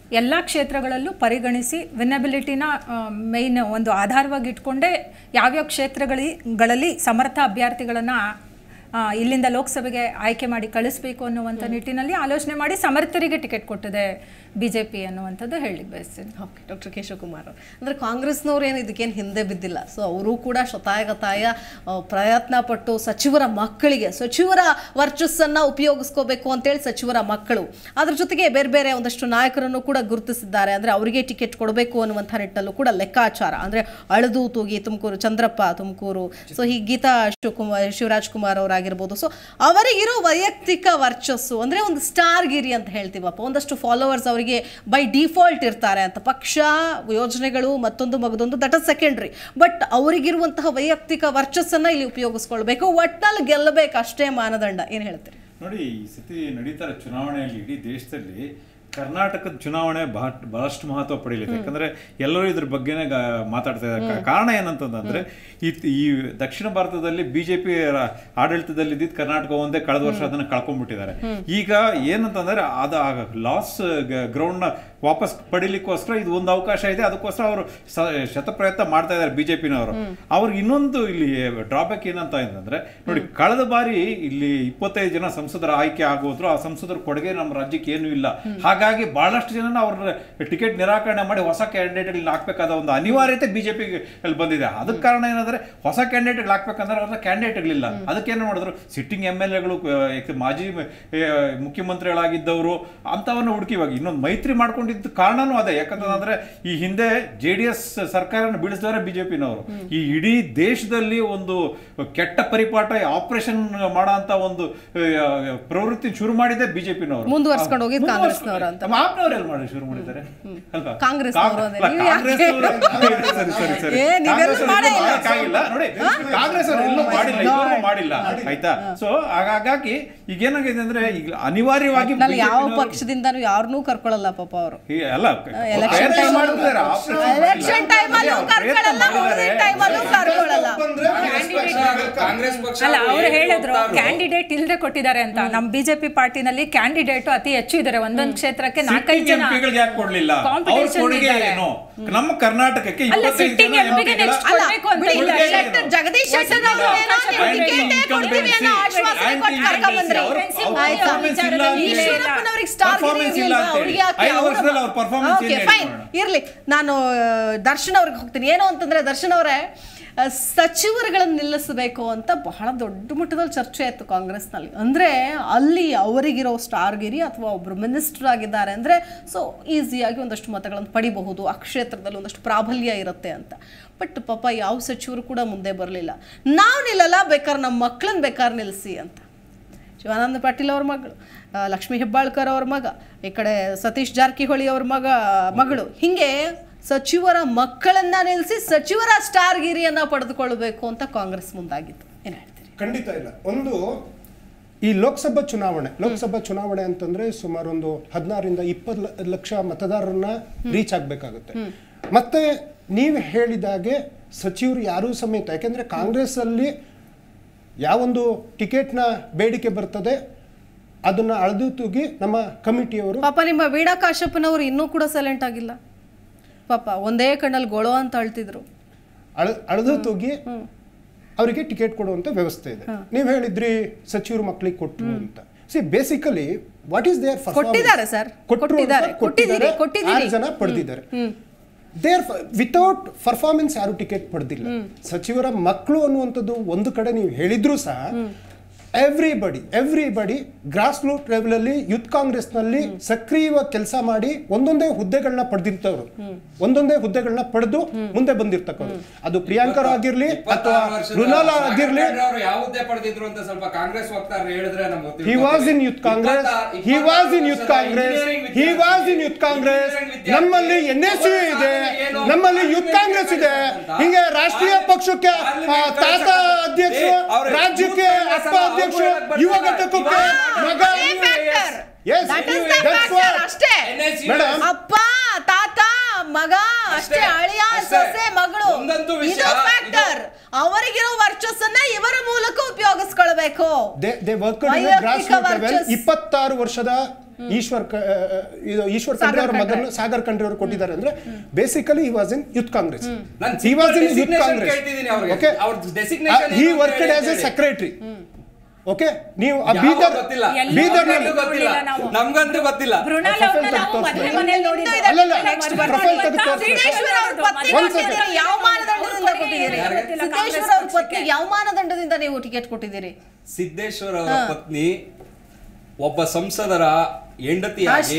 ಎಲ್ಲ ಕ್ಷೇತ್ರಗಳಲ್ಲೂ ಪರಿಗಣಿಸಿ ವಿನ್ನಬಿಲಿಟಿನ ಮೇಯ್ನ್ ಒಂದು ಆಧಾರವಾಗಿ ಇಟ್ಕೊಂಡೇ ಯಾವ್ಯಾವ ಕ್ಷೇತ್ರಗಳಲ್ಲಿ ಸಮರ್ಥ ಅಭ್ಯರ್ಥಿಗಳನ್ನು ಇಲ್ಲಿಂದ ಲೋಕಸಭೆಗೆ ಆಯ್ಕೆ ಮಾಡಿ ಕಳಿಸ್ಬೇಕು ಅನ್ನುವಂಥ ನಿಟ್ಟಿನಲ್ಲಿ ಆಲೋಚನೆ ಮಾಡಿ ಸಮರ್ಥರಿಗೆ ಟಿಕೆಟ್ ಕೊಟ್ಟಿದೆ BJP ಅನ್ನುವಂಥದ್ದು ಹೇಳಲಿಕ್ಕೆ ಬಯಸ್ತೀನಿ. ಓಕೆ, ಡಾಕ್ಟರ್ ಕೇಶವ್ ಕುಮಾರ್ ಅಂದರೆ ಕಾಂಗ್ರೆಸ್ನವ್ರು ಏನು ಇದಕ್ಕೇನು ಹಿಂದೆ ಬಿದ್ದಿಲ್ಲ. ಸೊ ಅವರು ಕೂಡ ಶತಾಯಗತಾಯ ಪ್ರಯತ್ನ ಪಟ್ಟು ಸಚಿವರ ಮಕ್ಕಳಿಗೆ ಸಚಿವರ ವರ್ಚಸ್ಸನ್ನು ಉಪಯೋಗಿಸ್ಕೋಬೇಕು ಅಂತೇಳಿ ಸಚಿವರ ಮಕ್ಕಳು ಅದ್ರ ಜೊತೆಗೆ ಬೇರೆ ಬೇರೆ ಒಂದಷ್ಟು ನಾಯಕರನ್ನು ಕೂಡ ಗುರುತಿಸಿದ್ದಾರೆ. ಅಂದರೆ ಅವರಿಗೆ ಟಿಕೆಟ್ ಕೊಡಬೇಕು ಅನ್ನುವಂಥ ನಿಟ್ಟಲ್ಲೂ ಕೂಡ ಲೆಕ್ಕಾಚಾರ. ಅಂದರೆ ಅಳದು ತೂಗಿ ತುಮಕೂರು ಚಂದ್ರಪ್ಪ ತುಮಕೂರು, ಸೊ ಈ ಗೀತಾ ಶಿವರಾಜ್ ಕುಮಾರ್ ಅವರಾಗಿರ್ಬೋದು. ಸೊ ಅವರಿಗಿರೋ ವೈಯಕ್ತಿಕ ವರ್ಚಸ್ಸು ಅಂದರೆ ಒಂದು ಸ್ಟಾರ್ ಗಿರಿ ಅಂತ ಹೇಳ್ತೀವಪ್ಪ, ಒಂದಷ್ಟು ಫಾಲೋವರ್ಸ್ ಅವರಿಗೆ ಬೈ ಡಿಫಾಲ್ಟ್ ಇರ್ತಾರೆ ಅಂತ. ಪಕ್ಷ ಯೋಜನೆಗಳು ಮತ್ತೊಂದು ಮಗದೊಂದು ದಟ್ ಇಸ್ ಸೆಕೆಂಡ್ರಿ, ಬಟ್ ಅವರಿಗಿರುವಂತಹ ವೈಯಕ್ತಿಕ ವರ್ಚಸ್ಸನ್ನು ಇಲ್ಲಿ ಉಪಯೋಗಿಸ್ಕೊಳ್ಬೇಕು, ಒಟ್ಟಲ್ಲಿ ಗೆಲ್ಲಬೇಕು ಅಷ್ಟೇ ಮಾನದಂಡ. ಏನು ಹೇಳ್ತೀರಿ? ನೋಡಿ, ಈ ಸತಿ ನಡೀತಾರೆ ಚುನಾವಣೆಯಲ್ಲಿ ಇಡೀ ದೇಶದಲ್ಲಿ ಕರ್ನಾಟಕದ ಚುನಾವಣೆ ಬಹಳಷ್ಟು ಮಹತ್ವ ಪಡೀಲಿದೆ. ಯಾಕಂದ್ರೆ ಎಲ್ಲರೂ ಇದ್ರ ಬಗ್ಗೆನೇ ಮಾತಾಡ್ತಾ ಇದ್ದಾರೆ. ಕಾರಣ ಏನಂತಂದ್ರೆ ಈ ದಕ್ಷಿಣ ಭಾರತದಲ್ಲಿ BJP ಆಡಳಿತದಲ್ಲಿ ಇದ್ದಿದ್ದು ಕರ್ನಾಟಕ ಒಂದೇ, ಕಳೆದ ವರ್ಷ ಅದನ್ನ ಕಳ್ಕೊಂಡ್ಬಿಟ್ಟಿದ್ದಾರೆ. ಈಗ ಏನಂತಂದ್ರೆ ಲಾಸ್ ಗ್ರೌಂಡ್ ನ ವಾಪಸ್ ಪಡಿಲಿಕ್ಕೋಸ್ಕರ ಇದು ಒಂದು ಅವಕಾಶ ಇದೆ. ಅದಕ್ಕೋಸ್ಕರ ಅವರು ಶತಪ್ರಯತ್ನ ಮಾಡ್ತಾ ಇದ್ದಾರೆ BJPನವರು. ಅವ್ರಿಗೆ ಇನ್ನೊಂದು ಇಲ್ಲಿ ಡ್ರಾಬ್ಯಾಕ್ ಏನಂತ ಅಂತಂದ್ರೆ, ನೋಡಿ, ಕಳೆದ ಬಾರಿ ಇಲ್ಲಿ 25 ಜನ ಸಂಸದರ ಆಯ್ಕೆ ಆಗೋದ್ರು. ಆ ಸಂಸದರ ಕೊಡುಗೆ ನಮ್ಮ ರಾಜ್ಯಕ್ಕೆ ಏನೂ ಇಲ್ಲ. ಹಾಗಾಗಿ ಬಹಳಷ್ಟು ಜನ ಅವ್ರ ಟಿಕೆಟ್ ನಿರಾಕರಣೆ ಮಾಡಿ ಹೊಸ ಕ್ಯಾಂಡಿಡೇಟ್ ಹಾಕ್ಬೇಕಾದ ಒಂದು ಅನಿವಾರ್ಯತೆ BJP ಬಂದಿದೆ. ಅದಕ್ಕೆ ಕಾರಣ ಏನಂದ್ರೆ, ಹೊಸ ಕ್ಯಾಂಡಿಡೇಟ್ ಹಾಕ್ಬೇಕಂದ್ರೆ ಅವ್ರ ಕ್ಯಾಂಡಿಡೇಟ್ಗಳಿಲ್ಲ. ಅದಕ್ಕೇನು ಮಾಡಿದ್ರು, ಸಿಟ್ಟಿಂಗ್ MLAಗಳು, ಮಾಜಿ ಮುಖ್ಯಮಂತ್ರಿಗಳಾಗಿದ್ದವರು ಅಂತವನ್ನ ಹುಡುಕಿ ಇವಾಗ ಇನ್ನೊಂದು ಮೈತ್ರಿ ಮಾಡ್ಕೊಂಡಿದ್ದ ಕಾರಣನೂ ಅದೇ. ಯಾಕಂತಂದ್ರೆ ಈ ಹಿಂದೆ JDS ಸರ್ಕಾರನ ಬೀಳಿಸಿದವರೇ BJPನವರು. ಈ ಇಡೀ ದೇಶದಲ್ಲಿ ಒಂದು ಕೆಟ್ಟ ಪರಿಪಾಠ ಆಪರೇಷನ್ ಮಾಡೋ ಅಂತ ಒಂದು ಪ್ರವೃತ್ತಿ ಶುರು ಮಾಡಿದೆ BJPನವರು. ಮುಂದುವರ್ಸ್ಕೊಂಡು ಹೋಗಿ ಕಾಂಗ್ರೆಸ್ನವರು ಅಂತ ಮಾಪ್ನವರೆಲ್ಲ ಮಾಡಿ ಶುರು ಮಾಡಿದ್ದಾರೆ ಅಲ್ವಾ? ಕಾಂಗ್ರೆಸ್ ಮಾಡಿಲ್ಲ, ಆಯ್ತಾ? ಸೊ ಹಾಗಾಗಿ ಈಗ ಏನಾಗಿದೆ ಅಂದ್ರೆ, ಈಗ ಅನಿವಾರ್ಯವಾಗಿ ಯಾವ ಪಕ್ಷದಿಂದನೂ ಯಾರನ್ನೂ ಕರ್ಕೊಳ್ಳಲ್ಲ ಪಾಪ ಅವರು. ಅಲ್ಲ, ಅಲ್ಲ, ಅವ್ರು ಹೇಳಿದ್ರು ಕ್ಯಾಂಡಿಡೇಟ್ ಇಲ್ಲದೆ ಕೊಟ್ಟಿದ್ದಾರೆ ಅಂತ. ನಮ್ಮ BJP ಪಾರ್ಟಿನಲ್ಲಿ ಕ್ಯಾಂಡಿಡೇಟ್ ಅತಿ ಹೆಚ್ಚು ಇದ್ದಾರೆ. ಒಂದೊಂದು ಕ್ಷೇತ್ರಕ್ಕೆ 4-5 ಜನ ಯಾಕೆ ಕೊಡ್ಲಿಲ್ಲ? ನಮ್ಮ ಕರ್ನಾಟಕಕ್ಕೆ ಜಗದೀಶ್ ಶೆಟ್ಟರ್ ಇರ್ಲಿ, ನಾನು ದರ್ಶನ್ ಅವ್ರಿಗೆ ಹೋಗ್ತೀನಿ. ಏನು ಅಂತಂದ್ರೆ, ದರ್ಶನ್ ಅವರೇ, ಸಚಿವರುಗಳನ್ನು ನಿಲ್ಲಿಸಬೇಕು ಅಂತ ಬಹಳ ದೊಡ್ಡ ಮಟ್ಟದಲ್ಲಿ ಚರ್ಚೆ ಆಯಿತು ಕಾಂಗ್ರೆಸ್ನಲ್ಲಿ. ಅಂದರೆ ಅಲ್ಲಿ ಅವರಿಗಿರೋ ಸ್ಟಾರ್ಗಿರಿ ಅಥವಾ ಒಬ್ಬರು ಮಿನಿಸ್ಟರ್ ಆಗಿದ್ದಾರೆ ಅಂದರೆ ಸೊ ಈಸಿಯಾಗಿ ಒಂದಷ್ಟು ಮತಗಳನ್ನು ಪಡಿಬಹುದು, ಆ ಕ್ಷೇತ್ರದಲ್ಲಿ ಒಂದಷ್ಟು ಪ್ರಾಬಲ್ಯ ಇರುತ್ತೆ ಅಂತ. ಬಟ್ ಪಾಪ ಯಾವ ಸಚಿವರು ಕೂಡ ಮುಂದೆ ಬರಲಿಲ್ಲ. ನಾವು ನಿಲ್ಲಲ್ಲ, ಬೇಕಾದ್ರೆ ನಮ್ಮ ಮಕ್ಕಳನ್ನ ಬೇಕಾದ್ರೆ ನಿಲ್ಲಿಸಿ ಅಂತ. ಶಿವಾನಂದ ಪಾಟೀಲ್ ಅವ್ರ ಮಗಳು, ಲಕ್ಷ್ಮೀ ಹೆಬ್ಬಾಳ್ಕರ್ ಅವ್ರ ಮಗ, ಈ ಕಡೆ ಸತೀಶ್ ಜಾರಕಿಹೊಳಿ ಅವ್ರ ಮಗಳು, ಹೀಗೆ ಸಚಿವರ ಮಕ್ಕಳನ್ನ ನಿಲ್ಲಿಸಿ ಸಚಿವರ ಸ್ಟಾರ್ಗಿರಿಯನ್ನ ಪಡೆದುಕೊಳ್ಳಬೇಕು ಅಂತ ಕಾಂಗ್ರೆಸ್ ಮುಂದಾಗಿತ್ತು. ಏನು ಹೇಳ್ತೀರಿ? ಖಂಡಿತ ಇಲ್ಲ. ಒಂದು ಈ ಲೋಕಸಭಾ ಚುನಾವಣೆ ಅಂತಂದ್ರೆ ಸುಮಾರು ಒಂದು 16ರಿಂದ 20 ಲಕ್ಷ ಮತದಾರರನ್ನ ರೀಚ್ ಆಗಬೇಕಾಗುತ್ತೆ. ಮತ್ತೆ ನೀವು ಹೇಳಿದಾಗೆ ಸಚಿವರು ಯಾರೂ ಸಮೇತ, ಯಾಕೆಂದ್ರೆ ಕಾಂಗ್ರೆಸ್ ಅಲ್ಲಿ ಯಾವೊಂದು ಟಿಕೆಟ್ನ ಬೇಡಿಕೆ ಬರ್ತದೆ ಅದನ್ನ ಅಳೆದು ತೂಗಿ ನಮ್ಮ ಕಮಿಟಿಯವರು. ಪಾಪ ನಿಮ್ಮ ವೀಣಾ ಕಾಶ್ಯಪ್ಪನವರು ಇನ್ನೂ ಕೂಡ ಸೈಲೆಂಟ್ ಆಗಿಲ್ಲ ಪಾಪ, ಒಂದೇ ಕಣ್ಣಲ್ಲಿ ಗೊಳೋ ಅಂತ ಅಳ್ತಿದ್ರು. ಅಳೆದು ತೂಗಿ ಅವರಿಗೆ ಟಿಕೆಟ್ ಕೊಡುವಂತ ವ್ಯವಸ್ಥೆ ಇದೆ. ನೀವು ಹೇಳಿದ್ರಿ ಸಚಿವರು ಮಕ್ಕಳಿಗೆ ಕೊಟ್ಟರು ಅಂತ. See basically what is there ಕೊಟ್ಟಿದ್ದಾರೆ ಸರ್, ಕೊಟ್ಟಿದ್ದಾರೆ, ಜನ ಪಡೆದಿದ್ದಾರೆ. ದೇರ್ ವಿತೌಟ್ ಪರ್ಫಾರ್ಮೆನ್ಸ್ ಯಾರು ಟಿಕೆಟ್ ಪಡೆದಿಲ್ಲ. ಸಚಿವರ ಮಕ್ಕಳು ಅನ್ನುವಂಥದ್ದು ಒಂದು ಕಡೆ ನೀವು ಹೇಳಿದ್ರು ಸಹ ಎವ್ರಿಬಡಿ ಗ್ರಾಸ್ ರೂಟ್ ಲೆವೆಲ್ ಅಲ್ಲಿ ಯೂತ್ ಕಾಂಗ್ರೆಸ್ ನಲ್ಲಿ ಸಕ್ರಿಯವಾಗಿ ಕೆಲಸ ಮಾಡಿ ಒಂದೊಂದೇ ಹುದ್ದೆಗಳನ್ನ ಪಡೆದಿರ್ತವ್ರು, ಒಂದೊಂದೇ ಹುದ್ದೆಗಳನ್ನ ಪಡೆದು ಮುಂದೆ ಬಂದಿರ್ತಕ್ಕವ್ರು. ಅದು ಪ್ರಿಯಾಂಕರ್ ಆಗಿರ್ಲಿ ಅಥವಾ ರುನಾಲಾ ಆಗಿರ್ಲಿ, he was in youth congress. ನಮ್ಮಲ್ಲಿ NSU ಇದೆ, ನಮ್ಮಲ್ಲಿ ಯೂತ್ ಕಾಂಗ್ರೆಸ್ ಇದೆ. ಹೀಗೆ ರಾಷ್ಟ್ರೀಯ ಪಕ್ಷಕ್ಕೆ ತಾತ ಅಧ್ಯಕ್ಷರು, ರಾಜ್ಯಕ್ಕೆ ಅಪ್ಪ ಅಧ್ಯಕ್ಷರು, ಯುವ ಘಟಕಕ್ಕೆ ಮಗ. ಅಪ್ಪ ತಾತ ಮಗ ಅಷ್ಟೇ, ಅಳಿಯ ಸೊಸೆ ಮಗಳು, ಇದು ಫ್ಯಾಕ್ಟರ್. ಅವರಿಗಿರೋ ವರ್ಚಸ್ಸನ್ನ ಇವರ ಮೂಲಕ ಉಪಯೋಗಿಸ್ಕೊಳ್ಬೇಕು. 26 ವರ್ಷದ ಈಶ್ವರ್ ಖಂಡ್ರೆ ಅವ್ರ ಮಗನ ಸಾಗರ್ ಖಂಡ್ರೆ ಅವರು ಕೊಟ್ಟಿದ್ದಾರೆ ಅಂದ್ರೆ basically he was in youth Congress. He was in youth Congress. Okay, he worked as a secretary. Okay, ನೀವು ಬೀದರ್ ನಮ್ಗಂತೂ ಗೊತ್ತಿಲ್ಲ. ಯಾವ ಮಾನದಂಡದಿಂದ ನೀವು ಟಿಕೆಟ್ ಕೊಟ್ಟಿದ್ದೀರಿ? ಸಿದ್ದೇಶ್ವರ ಅವರ ಪತ್ನಿ ಒಬ್ಬ ಸಂಸದರ ಹೆಂಡತಿಯಾಗಿ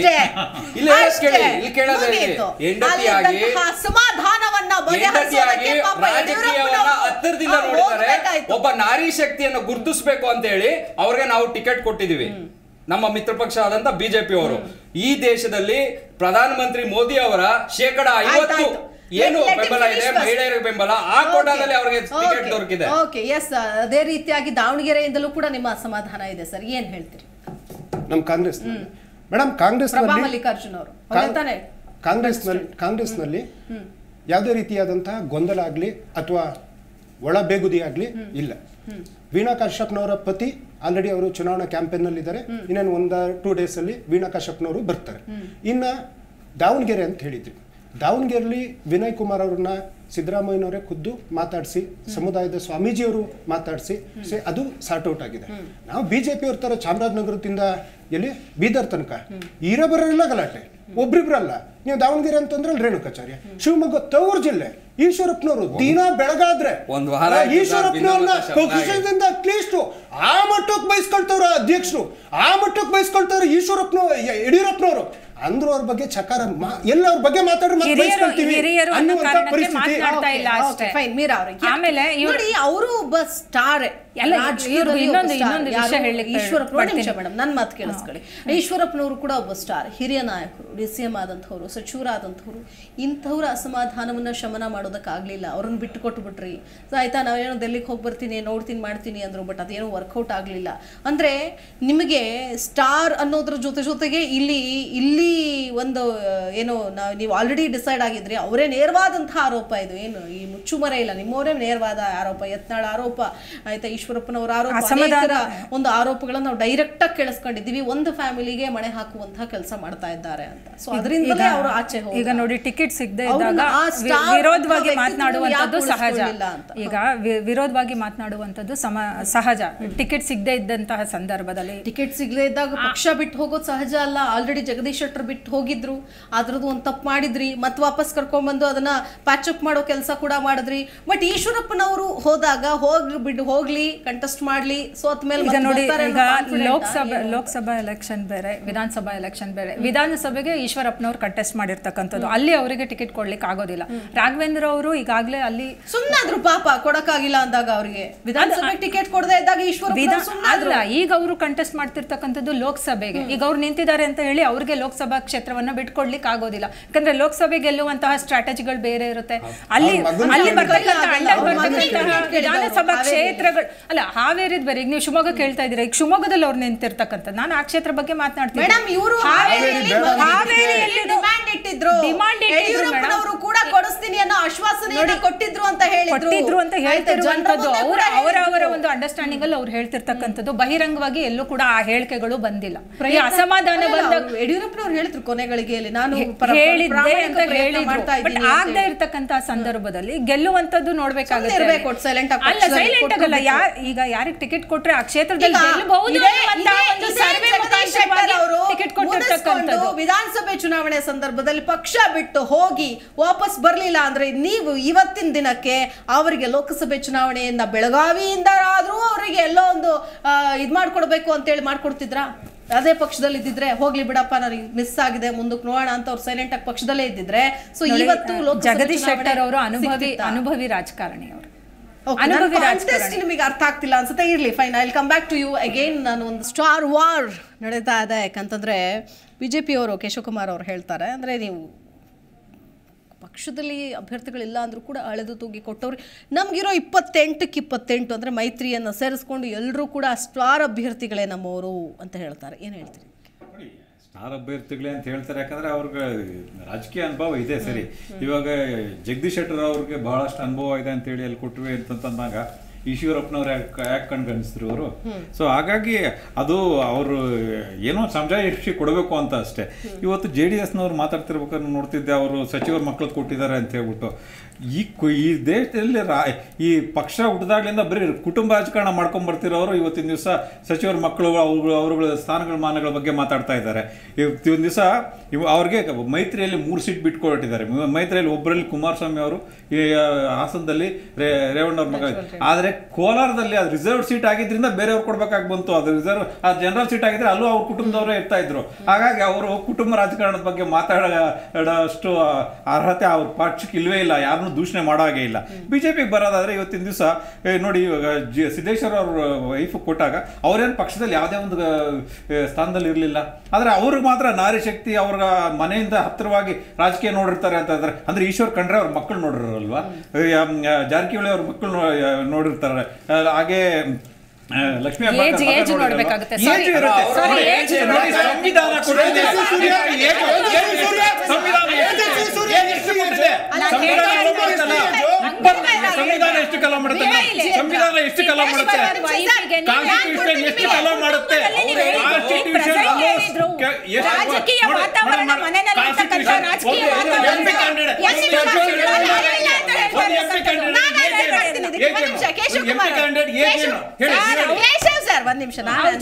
ಸಮಾಧಾನವನ್ನ ರಾಜಕೀಯವನ್ನ ಹತ್ತಿರದಿಂದ ನೋಡಿದರೆ ಒಬ್ಬ ನಾರಿ ಶಕ್ತಿಯನ್ನು ಗುರುತಿಸಬೇಕು ಅಂತ ಹೇಳಿ ಅವ್ರಿಗೆ ನಾವು ಟಿಕೆಟ್ ಕೊಟ್ಟಿದೀವಿ. ನಮ್ಮ ಮಿತ್ರ ಪಕ್ಷ ಆದಂತ ಬಿಜೆಪಿ ಅವರು ಈ ದೇಶದಲ್ಲಿ ಪ್ರಧಾನಮಂತ್ರಿ ಮೋದಿ ಅವರ 50% ಏನು ಬೆಂಬಲ ಇದೆ, ಮಹಿಳೆಯರಿಗೆ ಬೆಂಬಲ, ಆ ಕೋಟಾದಲ್ಲಿ ಅವರಿಗೆ ಟಿಕೆಟ್ ದೊರಕಿದೆ. ಓಕೆ, ಎಸ್, ಅದೇ ರೀತಿಯಾಗಿ ದಾವಣಗೆರೆಯಿಂದಲೂ ಕೂಡ ನಿಮ್ಮ ಅಸಮಾಧಾನ ಇದೆ ಸರ್, ಏನ್ ಹೇಳ್ತೀರಿ? ನಮ್ಮ ಕಾಂಗ್ರೆಸ್ ಮೇಡಮ್, ಮಲ್ಲಿಕಾರ್ಜುನ್ ಅವರು ಕಾಂಗ್ರೆಸ್ನಲ್ಲಿ ಯಾವುದೇ ರೀತಿಯಾದಂತಹ ಗೊಂದಲ ಆಗಲಿ ಅಥವಾ ಒಳ ಬೇಗುದಿ ಆಗಲಿ ಇಲ್ಲ. ವೀಣಾ ಕಾಶ್ಯಪ್ನವರ ಪತಿ ಆಲ್ರೆಡಿ ಅವರು ಚುನಾವಣಾ ಕ್ಯಾಂಪೇನ್ ನಲ್ಲಿ ಇದ್ದಾರೆ. ಇನ್ನೇನು 1-2 ಡೇಸ್ ಅಲ್ಲಿ ವೀಣಾ ಕಾಶ್ಯಪ್ನವರು ಬರ್ತಾರೆ. ಇನ್ನ ದಾವಣಗೆರೆ ಅಂತ ಹೇಳಿದ್ವಿ. ದಾವಣಗೆರೆಯಲ್ಲಿ ವಿನಯ್ ಕುಮಾರ್ ಅವ್ರನ್ನ ಸಿದ್ದರಾಮಯ್ಯನವರೇ ಖುದ್ದು ಮಾತಾಡಿಸಿ, ಸಮುದಾಯದ ಸ್ವಾಮೀಜಿಯವರು ಮಾತಾಡಿಸಿ ಅದು ಸಾರ್ಟ್ ಔಟ್ ಆಗಿದೆ. ನಾವು ಬಿಜೆಪಿ ಅವ್ರ ತರ ಚಾಮರಾಜನಗರದಿಂದ ಎಲ್ಲಿ ಬೀದರ್ ತನಕ ಇರಬರಲ್ಲ ಗಲಾಟೆ, ಒಬ್ರಿಬ್ರಲ್ಲ. ನೀವು ದಾವಣಗೆರೆ ಅಂತಂದ್ರೆ ರೇಣುಕಾಚಾರ್ಯ, ಶಿವಮೊಗ್ಗ ತವರು ಜಿಲ್ಲೆ, ಈಶ್ವರಪ್ಪನವರು ದಿನ ಬೆಳಗಾದ್ರೆ ಈಶ್ವರಪ್ಪನವ್ರನ್ನ ಪಕ್ಷದಿಂದ ಅಟ್ಲೀಸ್ಟ್ ಆ ಮಟ್ಟಕ್ಕೆ ಬಯಸ್ಕೊಳ್ತವ್ರ ಅಧ್ಯಕ್ಷರು, ಆ ಮಟ್ಟಕ್ಕೆ ಬಯಸ್ಕೊಳ್ತವ್ರ ಯಡಿಯೂರಪ್ಪನವರು ಅಂದ್ರು ಅವ್ರ ಬಗ್ಗೆ ಚಕಾರ ಎಲ್ಲ ಅವ್ರ ಬಗ್ಗೆ ಅವರು ಒಬ್ಬ ಸ್ಟಾರ್. ನನ್ ಮಾತು ಕೇಳಿಸ್ಕೊಳ್ಳಿ, ಈಶ್ವರಪ್ಪನವರು ಕೂಡ ಒಬ್ಬ ಸ್ಟಾರ್, ಹಿರಿಯ ನಾಯಕರು, DCM ಆದಂಥವ್ರು, ಸಚಿವರಾದಂಥವ್ರು. ಇಂಥವ್ರ ಅಸಮಾಧಾನವನ್ನ ಶಮನ ಮಾಡೋದಕ್ಕಾಗ್ಲಿಲ್ಲ, ಅವ್ರನ್ನ ಬಿಟ್ಟು ಕೊಟ್ಟು ಬಿಟ್ರಿ. ಆಯ್ತಾ, ನಾವೇನೋ ಡೆಲ್ಲಿಗೆ ಹೋಗಿ ಬರ್ತೀನಿ, ನೋಡ್ತೀನಿ, ಮಾಡ್ತೀನಿ ಅಂದ್ರು, ಬಟ್ ಅದೇನೋ ವರ್ಕೌಟ್ ಆಗ್ಲಿಲ್ಲ. ಅಂದ್ರೆ ನಿಮಗೆ ಸ್ಟಾರ್ ಅನ್ನೋದ್ರ ಜೊತೆಗೆ ಇಲ್ಲಿ ಒಂದು ಏನು ನೀವು ಆಲ್ರೆಡಿ ಡಿಸೈಡ್ ಆಗಿದ್ರಿ, ಅವರೇ ನೇರವಾದಂತಹ ಆರೋಪ ಇದು, ಏನು ಈ ಮುಚ್ಚುಮರೆ ಇಲ್ಲ, ನಿಮ್ಮವರೇ ನೇರವಾದ ಆರೋಪ, ಯತ್ನಾಳ್ ಆರೋಪ, ಆಯ್ತಾ, ಈಶ್ವರಪ್ಪನವರ ಆರೋಪ, ಒಂದು ಆರೋಪಗಳನ್ನ ನಾವು ಡೈರೆಕ್ಟ್ ಆಗಿ ಕೇಳಿಸ್ಕೊಂಡಿದ್ದೀವಿ. ಒಂದು ಫ್ಯಾಮಿಲಿಗೆ ಮಣೆ ಹಾಕುವಂತಹ ಕೆಲಸ ಮಾಡ್ತಾ ಇದ್ದಾರೆ ಅಂತ. ಸೊ ಅದರಿಂದಲೇ ಅವರು ಆಚೆ ಹೋಗಿ ಈಗ ನೋಡಿ, ಟಿಕೆಟ್ ಸಿಗದೆ ಇದ್ದಾಗ ವಿರೋಧವಾಗಿ ಮಾತನಾಡುವಂಥದ್ದು ಸಹಜ. ಈಗ ವಿರೋಧವಾಗಿ ಮಾತನಾಡುವಂಥದ್ದು ಸಹಜ. ಟಿಕೆಟ್ ಸಿಗದೆ ಇದ್ದಂತಹ ಸಂದರ್ಭದಲ್ಲಿ, ಟಿಕೆಟ್ ಸಿಗದೆ ಇದ್ದಾಗ ಪಕ್ಷ ಬಿಟ್ಟು ಹೋಗೋದು ಸಹಜ ಅಲ್ಲ. ಆಲ್ರೆಡಿ ಜಗದೀಶ್ ಶೆಟ್ಟರ್ ಬಿಟ್ಟು ಹೋಗಿದ್ರು, ಅದ್ರದ್ದು ಒಂದು ತಪ್ಪು ಮಾಡಿದ್ರಿ, ಮತ್ತೆ ವಾಪಸ್ ಕರ್ಕೊಂಡ್ಬಂದು ಅದನ್ನ ಪ್ಯಾಚಪ್ ಮಾಡೋ ಕೆಲಸ ಕೂಡ ಮಾಡಿದ್ರಿ. ಬಟ್ ಈಶ್ವರಪ್ಪನವರು ಹೋದಾಗ ಹೋಗ್ಲಿ, ಕಂಟೆಸ್ಟ್ ಮಾಡ್ಲಿ, ಸೋತ್ ಮೇಲೆ ಈಗ ನೋಡಿ, ಈಗ ಲೋಕಸಭಾ ಎಲೆಕ್ಷನ್ ಬೇರೆ, ವಿಧಾನಸಭಾ ಎಲೆಕ್ಷನ್ ಬೇರೆ. ವಿಧಾನಸಭೆಗೆ ಈಶ್ವರಪ್ಪನವ್ರು ಕಂಟೆಸ್ಟ್ ಮಾಡಿರ್ತಕ್ಕಂಥದ್ದು, ಅಲ್ಲಿ ಅವರಿಗೆ ಟಿಕೆಟ್ ಕೊಡ್ಲಿಕ್ಕೆ ಆಗೋದಿಲ್ಲ. ರಾಘವೇಂದ್ರ ಅವರು ಈಗಾಗಲೇ ಅಲ್ಲಿ ಸುಮ್ಮನಾದ್ರು, ಪಾಪ ಕೊಡಕ್ಕಾಗಿಲ್ಲ ಅಂದಾಗ ಅವರಿಗೆ ವಿಧಾನಸಭೆ ಟಿಕೆಟ್ ಕೊಡದೇ ಇದ್ದಾಗ ಅಲ್ಲ. ಈಗ ಅವರು ಕಂಟೆಸ್ಟ್ ಮಾಡ್ತಿರ್ತಕ್ಕಂಥದ್ದು ಲೋಕಸಭೆಗೆ. ಈಗ ಅವ್ರು ನಿಂತಿದ್ದಾರೆ ಅಂತ ಹೇಳಿ ಅವ್ರಿಗೆ ಲೋಕಸಭಾ ಕ್ಷೇತ್ರವನ್ನ ಬಿಟ್ಕೊಡ್ಲಿಕ್ಕೆ ಆಗೋದಿಲ್ಲ. ಯಾಕಂದ್ರೆ ಲೋಕಸಭೆ ಗೆಲ್ಲುವಂತಹ ಸ್ಟ್ರಾಟಜಿಗಳು ಬೇರೆ ಇರುತ್ತೆ. ಅಲ್ಲಿ ವಿಧಾನಸಭಾ ಕ್ಷೇತ್ರಗಳು ಅಲ್ಲ, ಹಾವೇರಿದ್ ಬೇರೆ. ಈಗ ನೀವು ಶಿವಮೊಗ್ಗ ಕೇಳ್ತಾ ಇದ್ದೀರಾ, ಈಗ ಶಿವಮೊಗ್ಗದಲ್ಲಿ ಅವ್ರು ನಿಂತಿರ್ತಕ್ಕಂಥದ್ದು. ನಾನು ಆ ಕ್ಷೇತ್ರ ಬಗ್ಗೆ ಮಾತನಾಡ್ತೀನಿ. ಅವರ ಒಂದು ಅಂಡರ್ಸ್ಟ್ಯಾಂಡಿಂಗ್ ಅಲ್ಲಿ ಅವ್ರು ಹೇಳ್ತಿರ್ತಕ್ಕಂಥದ್ದು. ಬಹಿರಂಗವಾಗಿ ಎಲ್ಲೂ ಕೂಡ ಆ ಹೇಳಿಕೆಗಳು ಬಂದಿಲ್ಲ. ಅಸಮಾಧಾನ ಬಂದಾಗ ಯಡಿಯೂರಪ್ಪನವ್ರು ಹೇಳಿದ್ರು ಕೊನೆಗಳಿಗೆ, ನಾನು ಹೇಳಿದ್ದೆ ಅಂತ ಹೇಳಿದ್ರು. ಬಟ್ ಆಗದೆ ಇರ್ತಕ್ಕಂತಹ ಸಂದರ್ಭದಲ್ಲಿ ಗೆಲ್ಲುವಂತದ್ದು ನೋಡ್ಬೇಕಾಗುತ್ತೆ. ಅಲ್ಲ, ಸೈಲೆಂಟ್ ಆಗಲ್ಲ. ಈಗ ಯಾರಿಗೆ ಟಿಕೆಟ್ ಕೊಟ್ರೆ ಆ ಕ್ಷೇತ್ರದಲ್ಲಿ ಟಿಕೆಟ್ ಕೊಟ್ಟಿರ್ತಕ್ಕಂಥದ್ದು. ವಿಧಾನಸಭೆ ಚುನಾವಣೆ ಸಂದರ್ಭದಲ್ಲಿ ಪಕ್ಷ ಬಿಟ್ಟು ಹೋಗಿ ವಾಪಸ್ ಬರ್ಲಿಲ್ಲ ಅಂದ್ರೆ ನೀವು ಇವತ್ತಿನ ದಿನಕ್ಕೆ ಅವರಿಗೆ ಲೋಕಸಭೆ ಚುನಾವಣೆಯನ್ನ ಬೆಳಗಾವಿಯಿಂದ ಆದ್ರೂ ಅವರಿಗೆ ಎಲ್ಲೋ ಒಂದು ಇದ್ ಮಾಡ್ಕೊಡ್ಬೇಕು ಅಂತೇಳಿ ಮಾಡ್ಕೊಡ್ತಿದ್ರಾ? ಅದೇ ಪಕ್ಷದಲ್ಲಿ ಇದ್ದಿದ್ರೆ ಹೋಗ್ಲಿ ಬಿಡಪ್ಪ, ನನಗೆ ಮಿಸ್ ಆಗಿದೆ, ಮುಂದಕ್ಕೆ ನೋಡೋಣ ಅಂತ ಅವ್ರು ಸೈಲೆಂಟ್ ಆಗಿ ಪಕ್ಷದಲ್ಲೇ ಇದ್ದಿದ್ರೆ. ಸೊ ಇವತ್ತು ಜಗದೀಶ್ ಶೆಟ್ಟರ್ ಅವರು ಅನುಭವಿ ರಾಜಕಾರಣಿ ಅವರು. ನಿಮಗೆ ಅರ್ಥ ಆಗ್ತಿಲ್ಲ ಅನ್ಸುತ್ತೆ. ಇರ್ಲಿ, fine, I will come back to you again. ನಾನು ಒಂದು ಸ್ಟಾರ್ ವಾರ್ ನಡೀತಾ ಇದೆ. ಯಾಕಂತಂದ್ರೆ ಬಿಜೆಪಿ ಅವರು ಕೇಶವಕುಮಾರ್ ಅವರು ಹೇಳ್ತಾರೆ, ಅಂದ್ರೆ ನೀವು ಪಕ್ಷದಲ್ಲಿ ಅಭ್ಯರ್ಥಿಗಳಿಲ್ಲ ಅಂದ್ರೂ ಕೂಡ ಅಳೆದು ತೂಗಿ ಕೊಟ್ಟವ್ರು ನಮಗಿರೋ 28ಕ್ಕೆ 28 ಅಂದರೆ ಮೈತ್ರಿಯನ್ನು ಸೇರಿಸ್ಕೊಂಡು ಎಲ್ಲರೂ ಕೂಡ ಸ್ಟಾರ್ ಅಭ್ಯರ್ಥಿಗಳೇ ನಮ್ಮವರು ಅಂತ ಹೇಳ್ತಾರೆ. ಏನು ಹೇಳ್ತೀರಿ? ಸ್ಟಾರ್ ಅಭ್ಯರ್ಥಿಗಳೇ ಅಂತ ಹೇಳ್ತಾರೆ, ಯಾಕಂದ್ರೆ ಅವ್ರಿಗೆ ರಾಜಕೀಯ ಅನುಭವ ಇದೆ. ಸರಿ, ಇವಾಗ ಜಗದೀಶ್ ಶೆಟ್ಟರ್ ಅವ್ರಿಗೆ ಬಹಳಷ್ಟು ಅನುಭವ ಇದೆ ಅಂತೇಳಿ ಅಲ್ಲಿ ಕೊಟ್ಟರು ಅಂತಂದಾಗ ಈಶ್ವರಪ್ಪನವ್ರು ಯಾಕೆ ಕಣ್ಗಣಿಸಿದ್ರು ಅವರು. ಸೊ ಹಾಗಾಗಿ ಅದು ಅವರು ಏನೋ ಸಮಜಾಯಿಷಿ ಕೊಡಬೇಕು ಅಂತ ಅಷ್ಟೇ. ಇವತ್ತು JDS ನವ್ರು ಮಾತಾಡ್ತಿರ್ಬೇಕಾದ್ರೆ ನೋಡ್ತಿದ್ದೆ, ಅವರು ಸಚಿವರ ಮಕ್ಕಳು ಕೊಟ್ಟಿದ್ದಾರೆ ಅಂತ ಹೇಳ್ಬಿಟ್ಟು. ಈ ದೇಶದಲ್ಲಿ ಈ ಪಕ್ಷ ಹುಟ್ಟಿದಾಗ್ಲಿಂದ ಬರೀ ಕುಟುಂಬ ರಾಜಕಾರಣ ಮಾಡ್ಕೊಂಡ್ ಬರ್ತಿರೋರು ಇವತ್ತಿನ ದಿವಸ ಸಚಿವರ ಮಕ್ಕಳು ಅವ್ರಗಳ ಸ್ಥಾನಗಳ ಮಾನಗಳ ಬಗ್ಗೆ ಮಾತಾಡ್ತಾ ಇದ್ದಾರೆ. ಇವತ್ತಿನ ದಿವಸ ಅವ್ರಿಗೆ ಮೈತ್ರಿಯಲ್ಲಿ 3 ಸೀಟ್ ಬಿಟ್ಕೊಟ್ಟಿದ್ದಾರೆ. ಮೈತ್ರಿಯಲ್ಲಿ ಒಬ್ಬರಲ್ಲಿ ಕುಮಾರಸ್ವಾಮಿ ಅವರು, ಹಾಸನದಲ್ಲಿ ರೇವಣ್ಣವ್ರ ಮಗ. ಆದ್ರೆ ಕೋಲಾರದಲ್ಲಿ ಅದು ರಿಸರ್ವ್ ಸೀಟ್ ಆಗಿದ್ರಿಂದ ಬೇರೆಯವ್ರು ಕೊಡ್ಬೇಕಾಗಿ ಬಂತು. ಅದು ಜನರಲ್ ಸೀಟ್ ಆಗಿದ್ರೆ ಅಲ್ಲೂ ಅವ್ರ ಕುಟುಂಬದವರೇ ಇರ್ತಾ ಇದ್ರು. ಹಾಗಾಗಿ ಅವರು ಕುಟುಂಬ ರಾಜಕಾರಣದ ಬಗ್ಗೆ ಮಾತಾಡೋಷ್ಟು ಅರ್ಹತೆ ಅವ್ರ ಪಕ್ಷಕ್ಕೆ ಇಲ್ವೇ ಇಲ್ಲ. ಯಾರನ್ನೂ ದೂಷಣೆ ಮಾಡೋ ಹಾಗೆ ಇಲ್ಲ. ಬಿಜೆಪಿಗೆ ಬರೋದಾದ್ರೆ ಇವತ್ತಿನ ದಿವಸ ನೋಡಿ, ಇವಾಗ ಸಿದ್ದೇಶ್ವರ ಅವ್ರ ವೈಫ್ ಕೊಟ್ಟಾಗ ಅವ್ರೇನು ಪಕ್ಷದಲ್ಲಿ ಯಾವುದೇ ಒಂದು ಸ್ಥಾನದಲ್ಲಿ ಇರಲಿಲ್ಲ. ಆದ್ರೆ ಅವ್ರಿಗೆ ಮಾತ್ರ ನಾರಿ ಶಕ್ತಿ, ಅವ್ರ ಮನೆಯಿಂದ ಹತ್ತಿರವಾಗಿ ರಾಜಕೀಯ ನೋಡಿರ್ತಾರೆ ಅಂತ ಅಂದ್ರೆ ಈಶ್ವರ್ ಖಂಡ್ರೆ ಅವ್ರ ಮಕ್ಕಳು ನೋಡಿರಲ್ವಾ, ಜಾರಕಿಹೊಳಿ ಅವ್ರ ಮಕ್ಕಳು ನೋಡಿರ್ತಾರೆ. ಹಾಗೆ ಲಕ್ಷ್ಮೀ ಸಂವಿಧಾನ ಎಷ್ಟು ಕಾಲ ಮಾಡುತ್ತೆ? ಸಂವಿಧಾನ ಎಷ್ಟು ಕಾಲ ಮಾಡುತ್ತೆ? ಕಾನ್ಸ್ಟಿಟ್ಯೂಷನ್ ಎಷ್ಟು ಕಾಲ ಮಾಡುತ್ತೆ? ಒಂದ್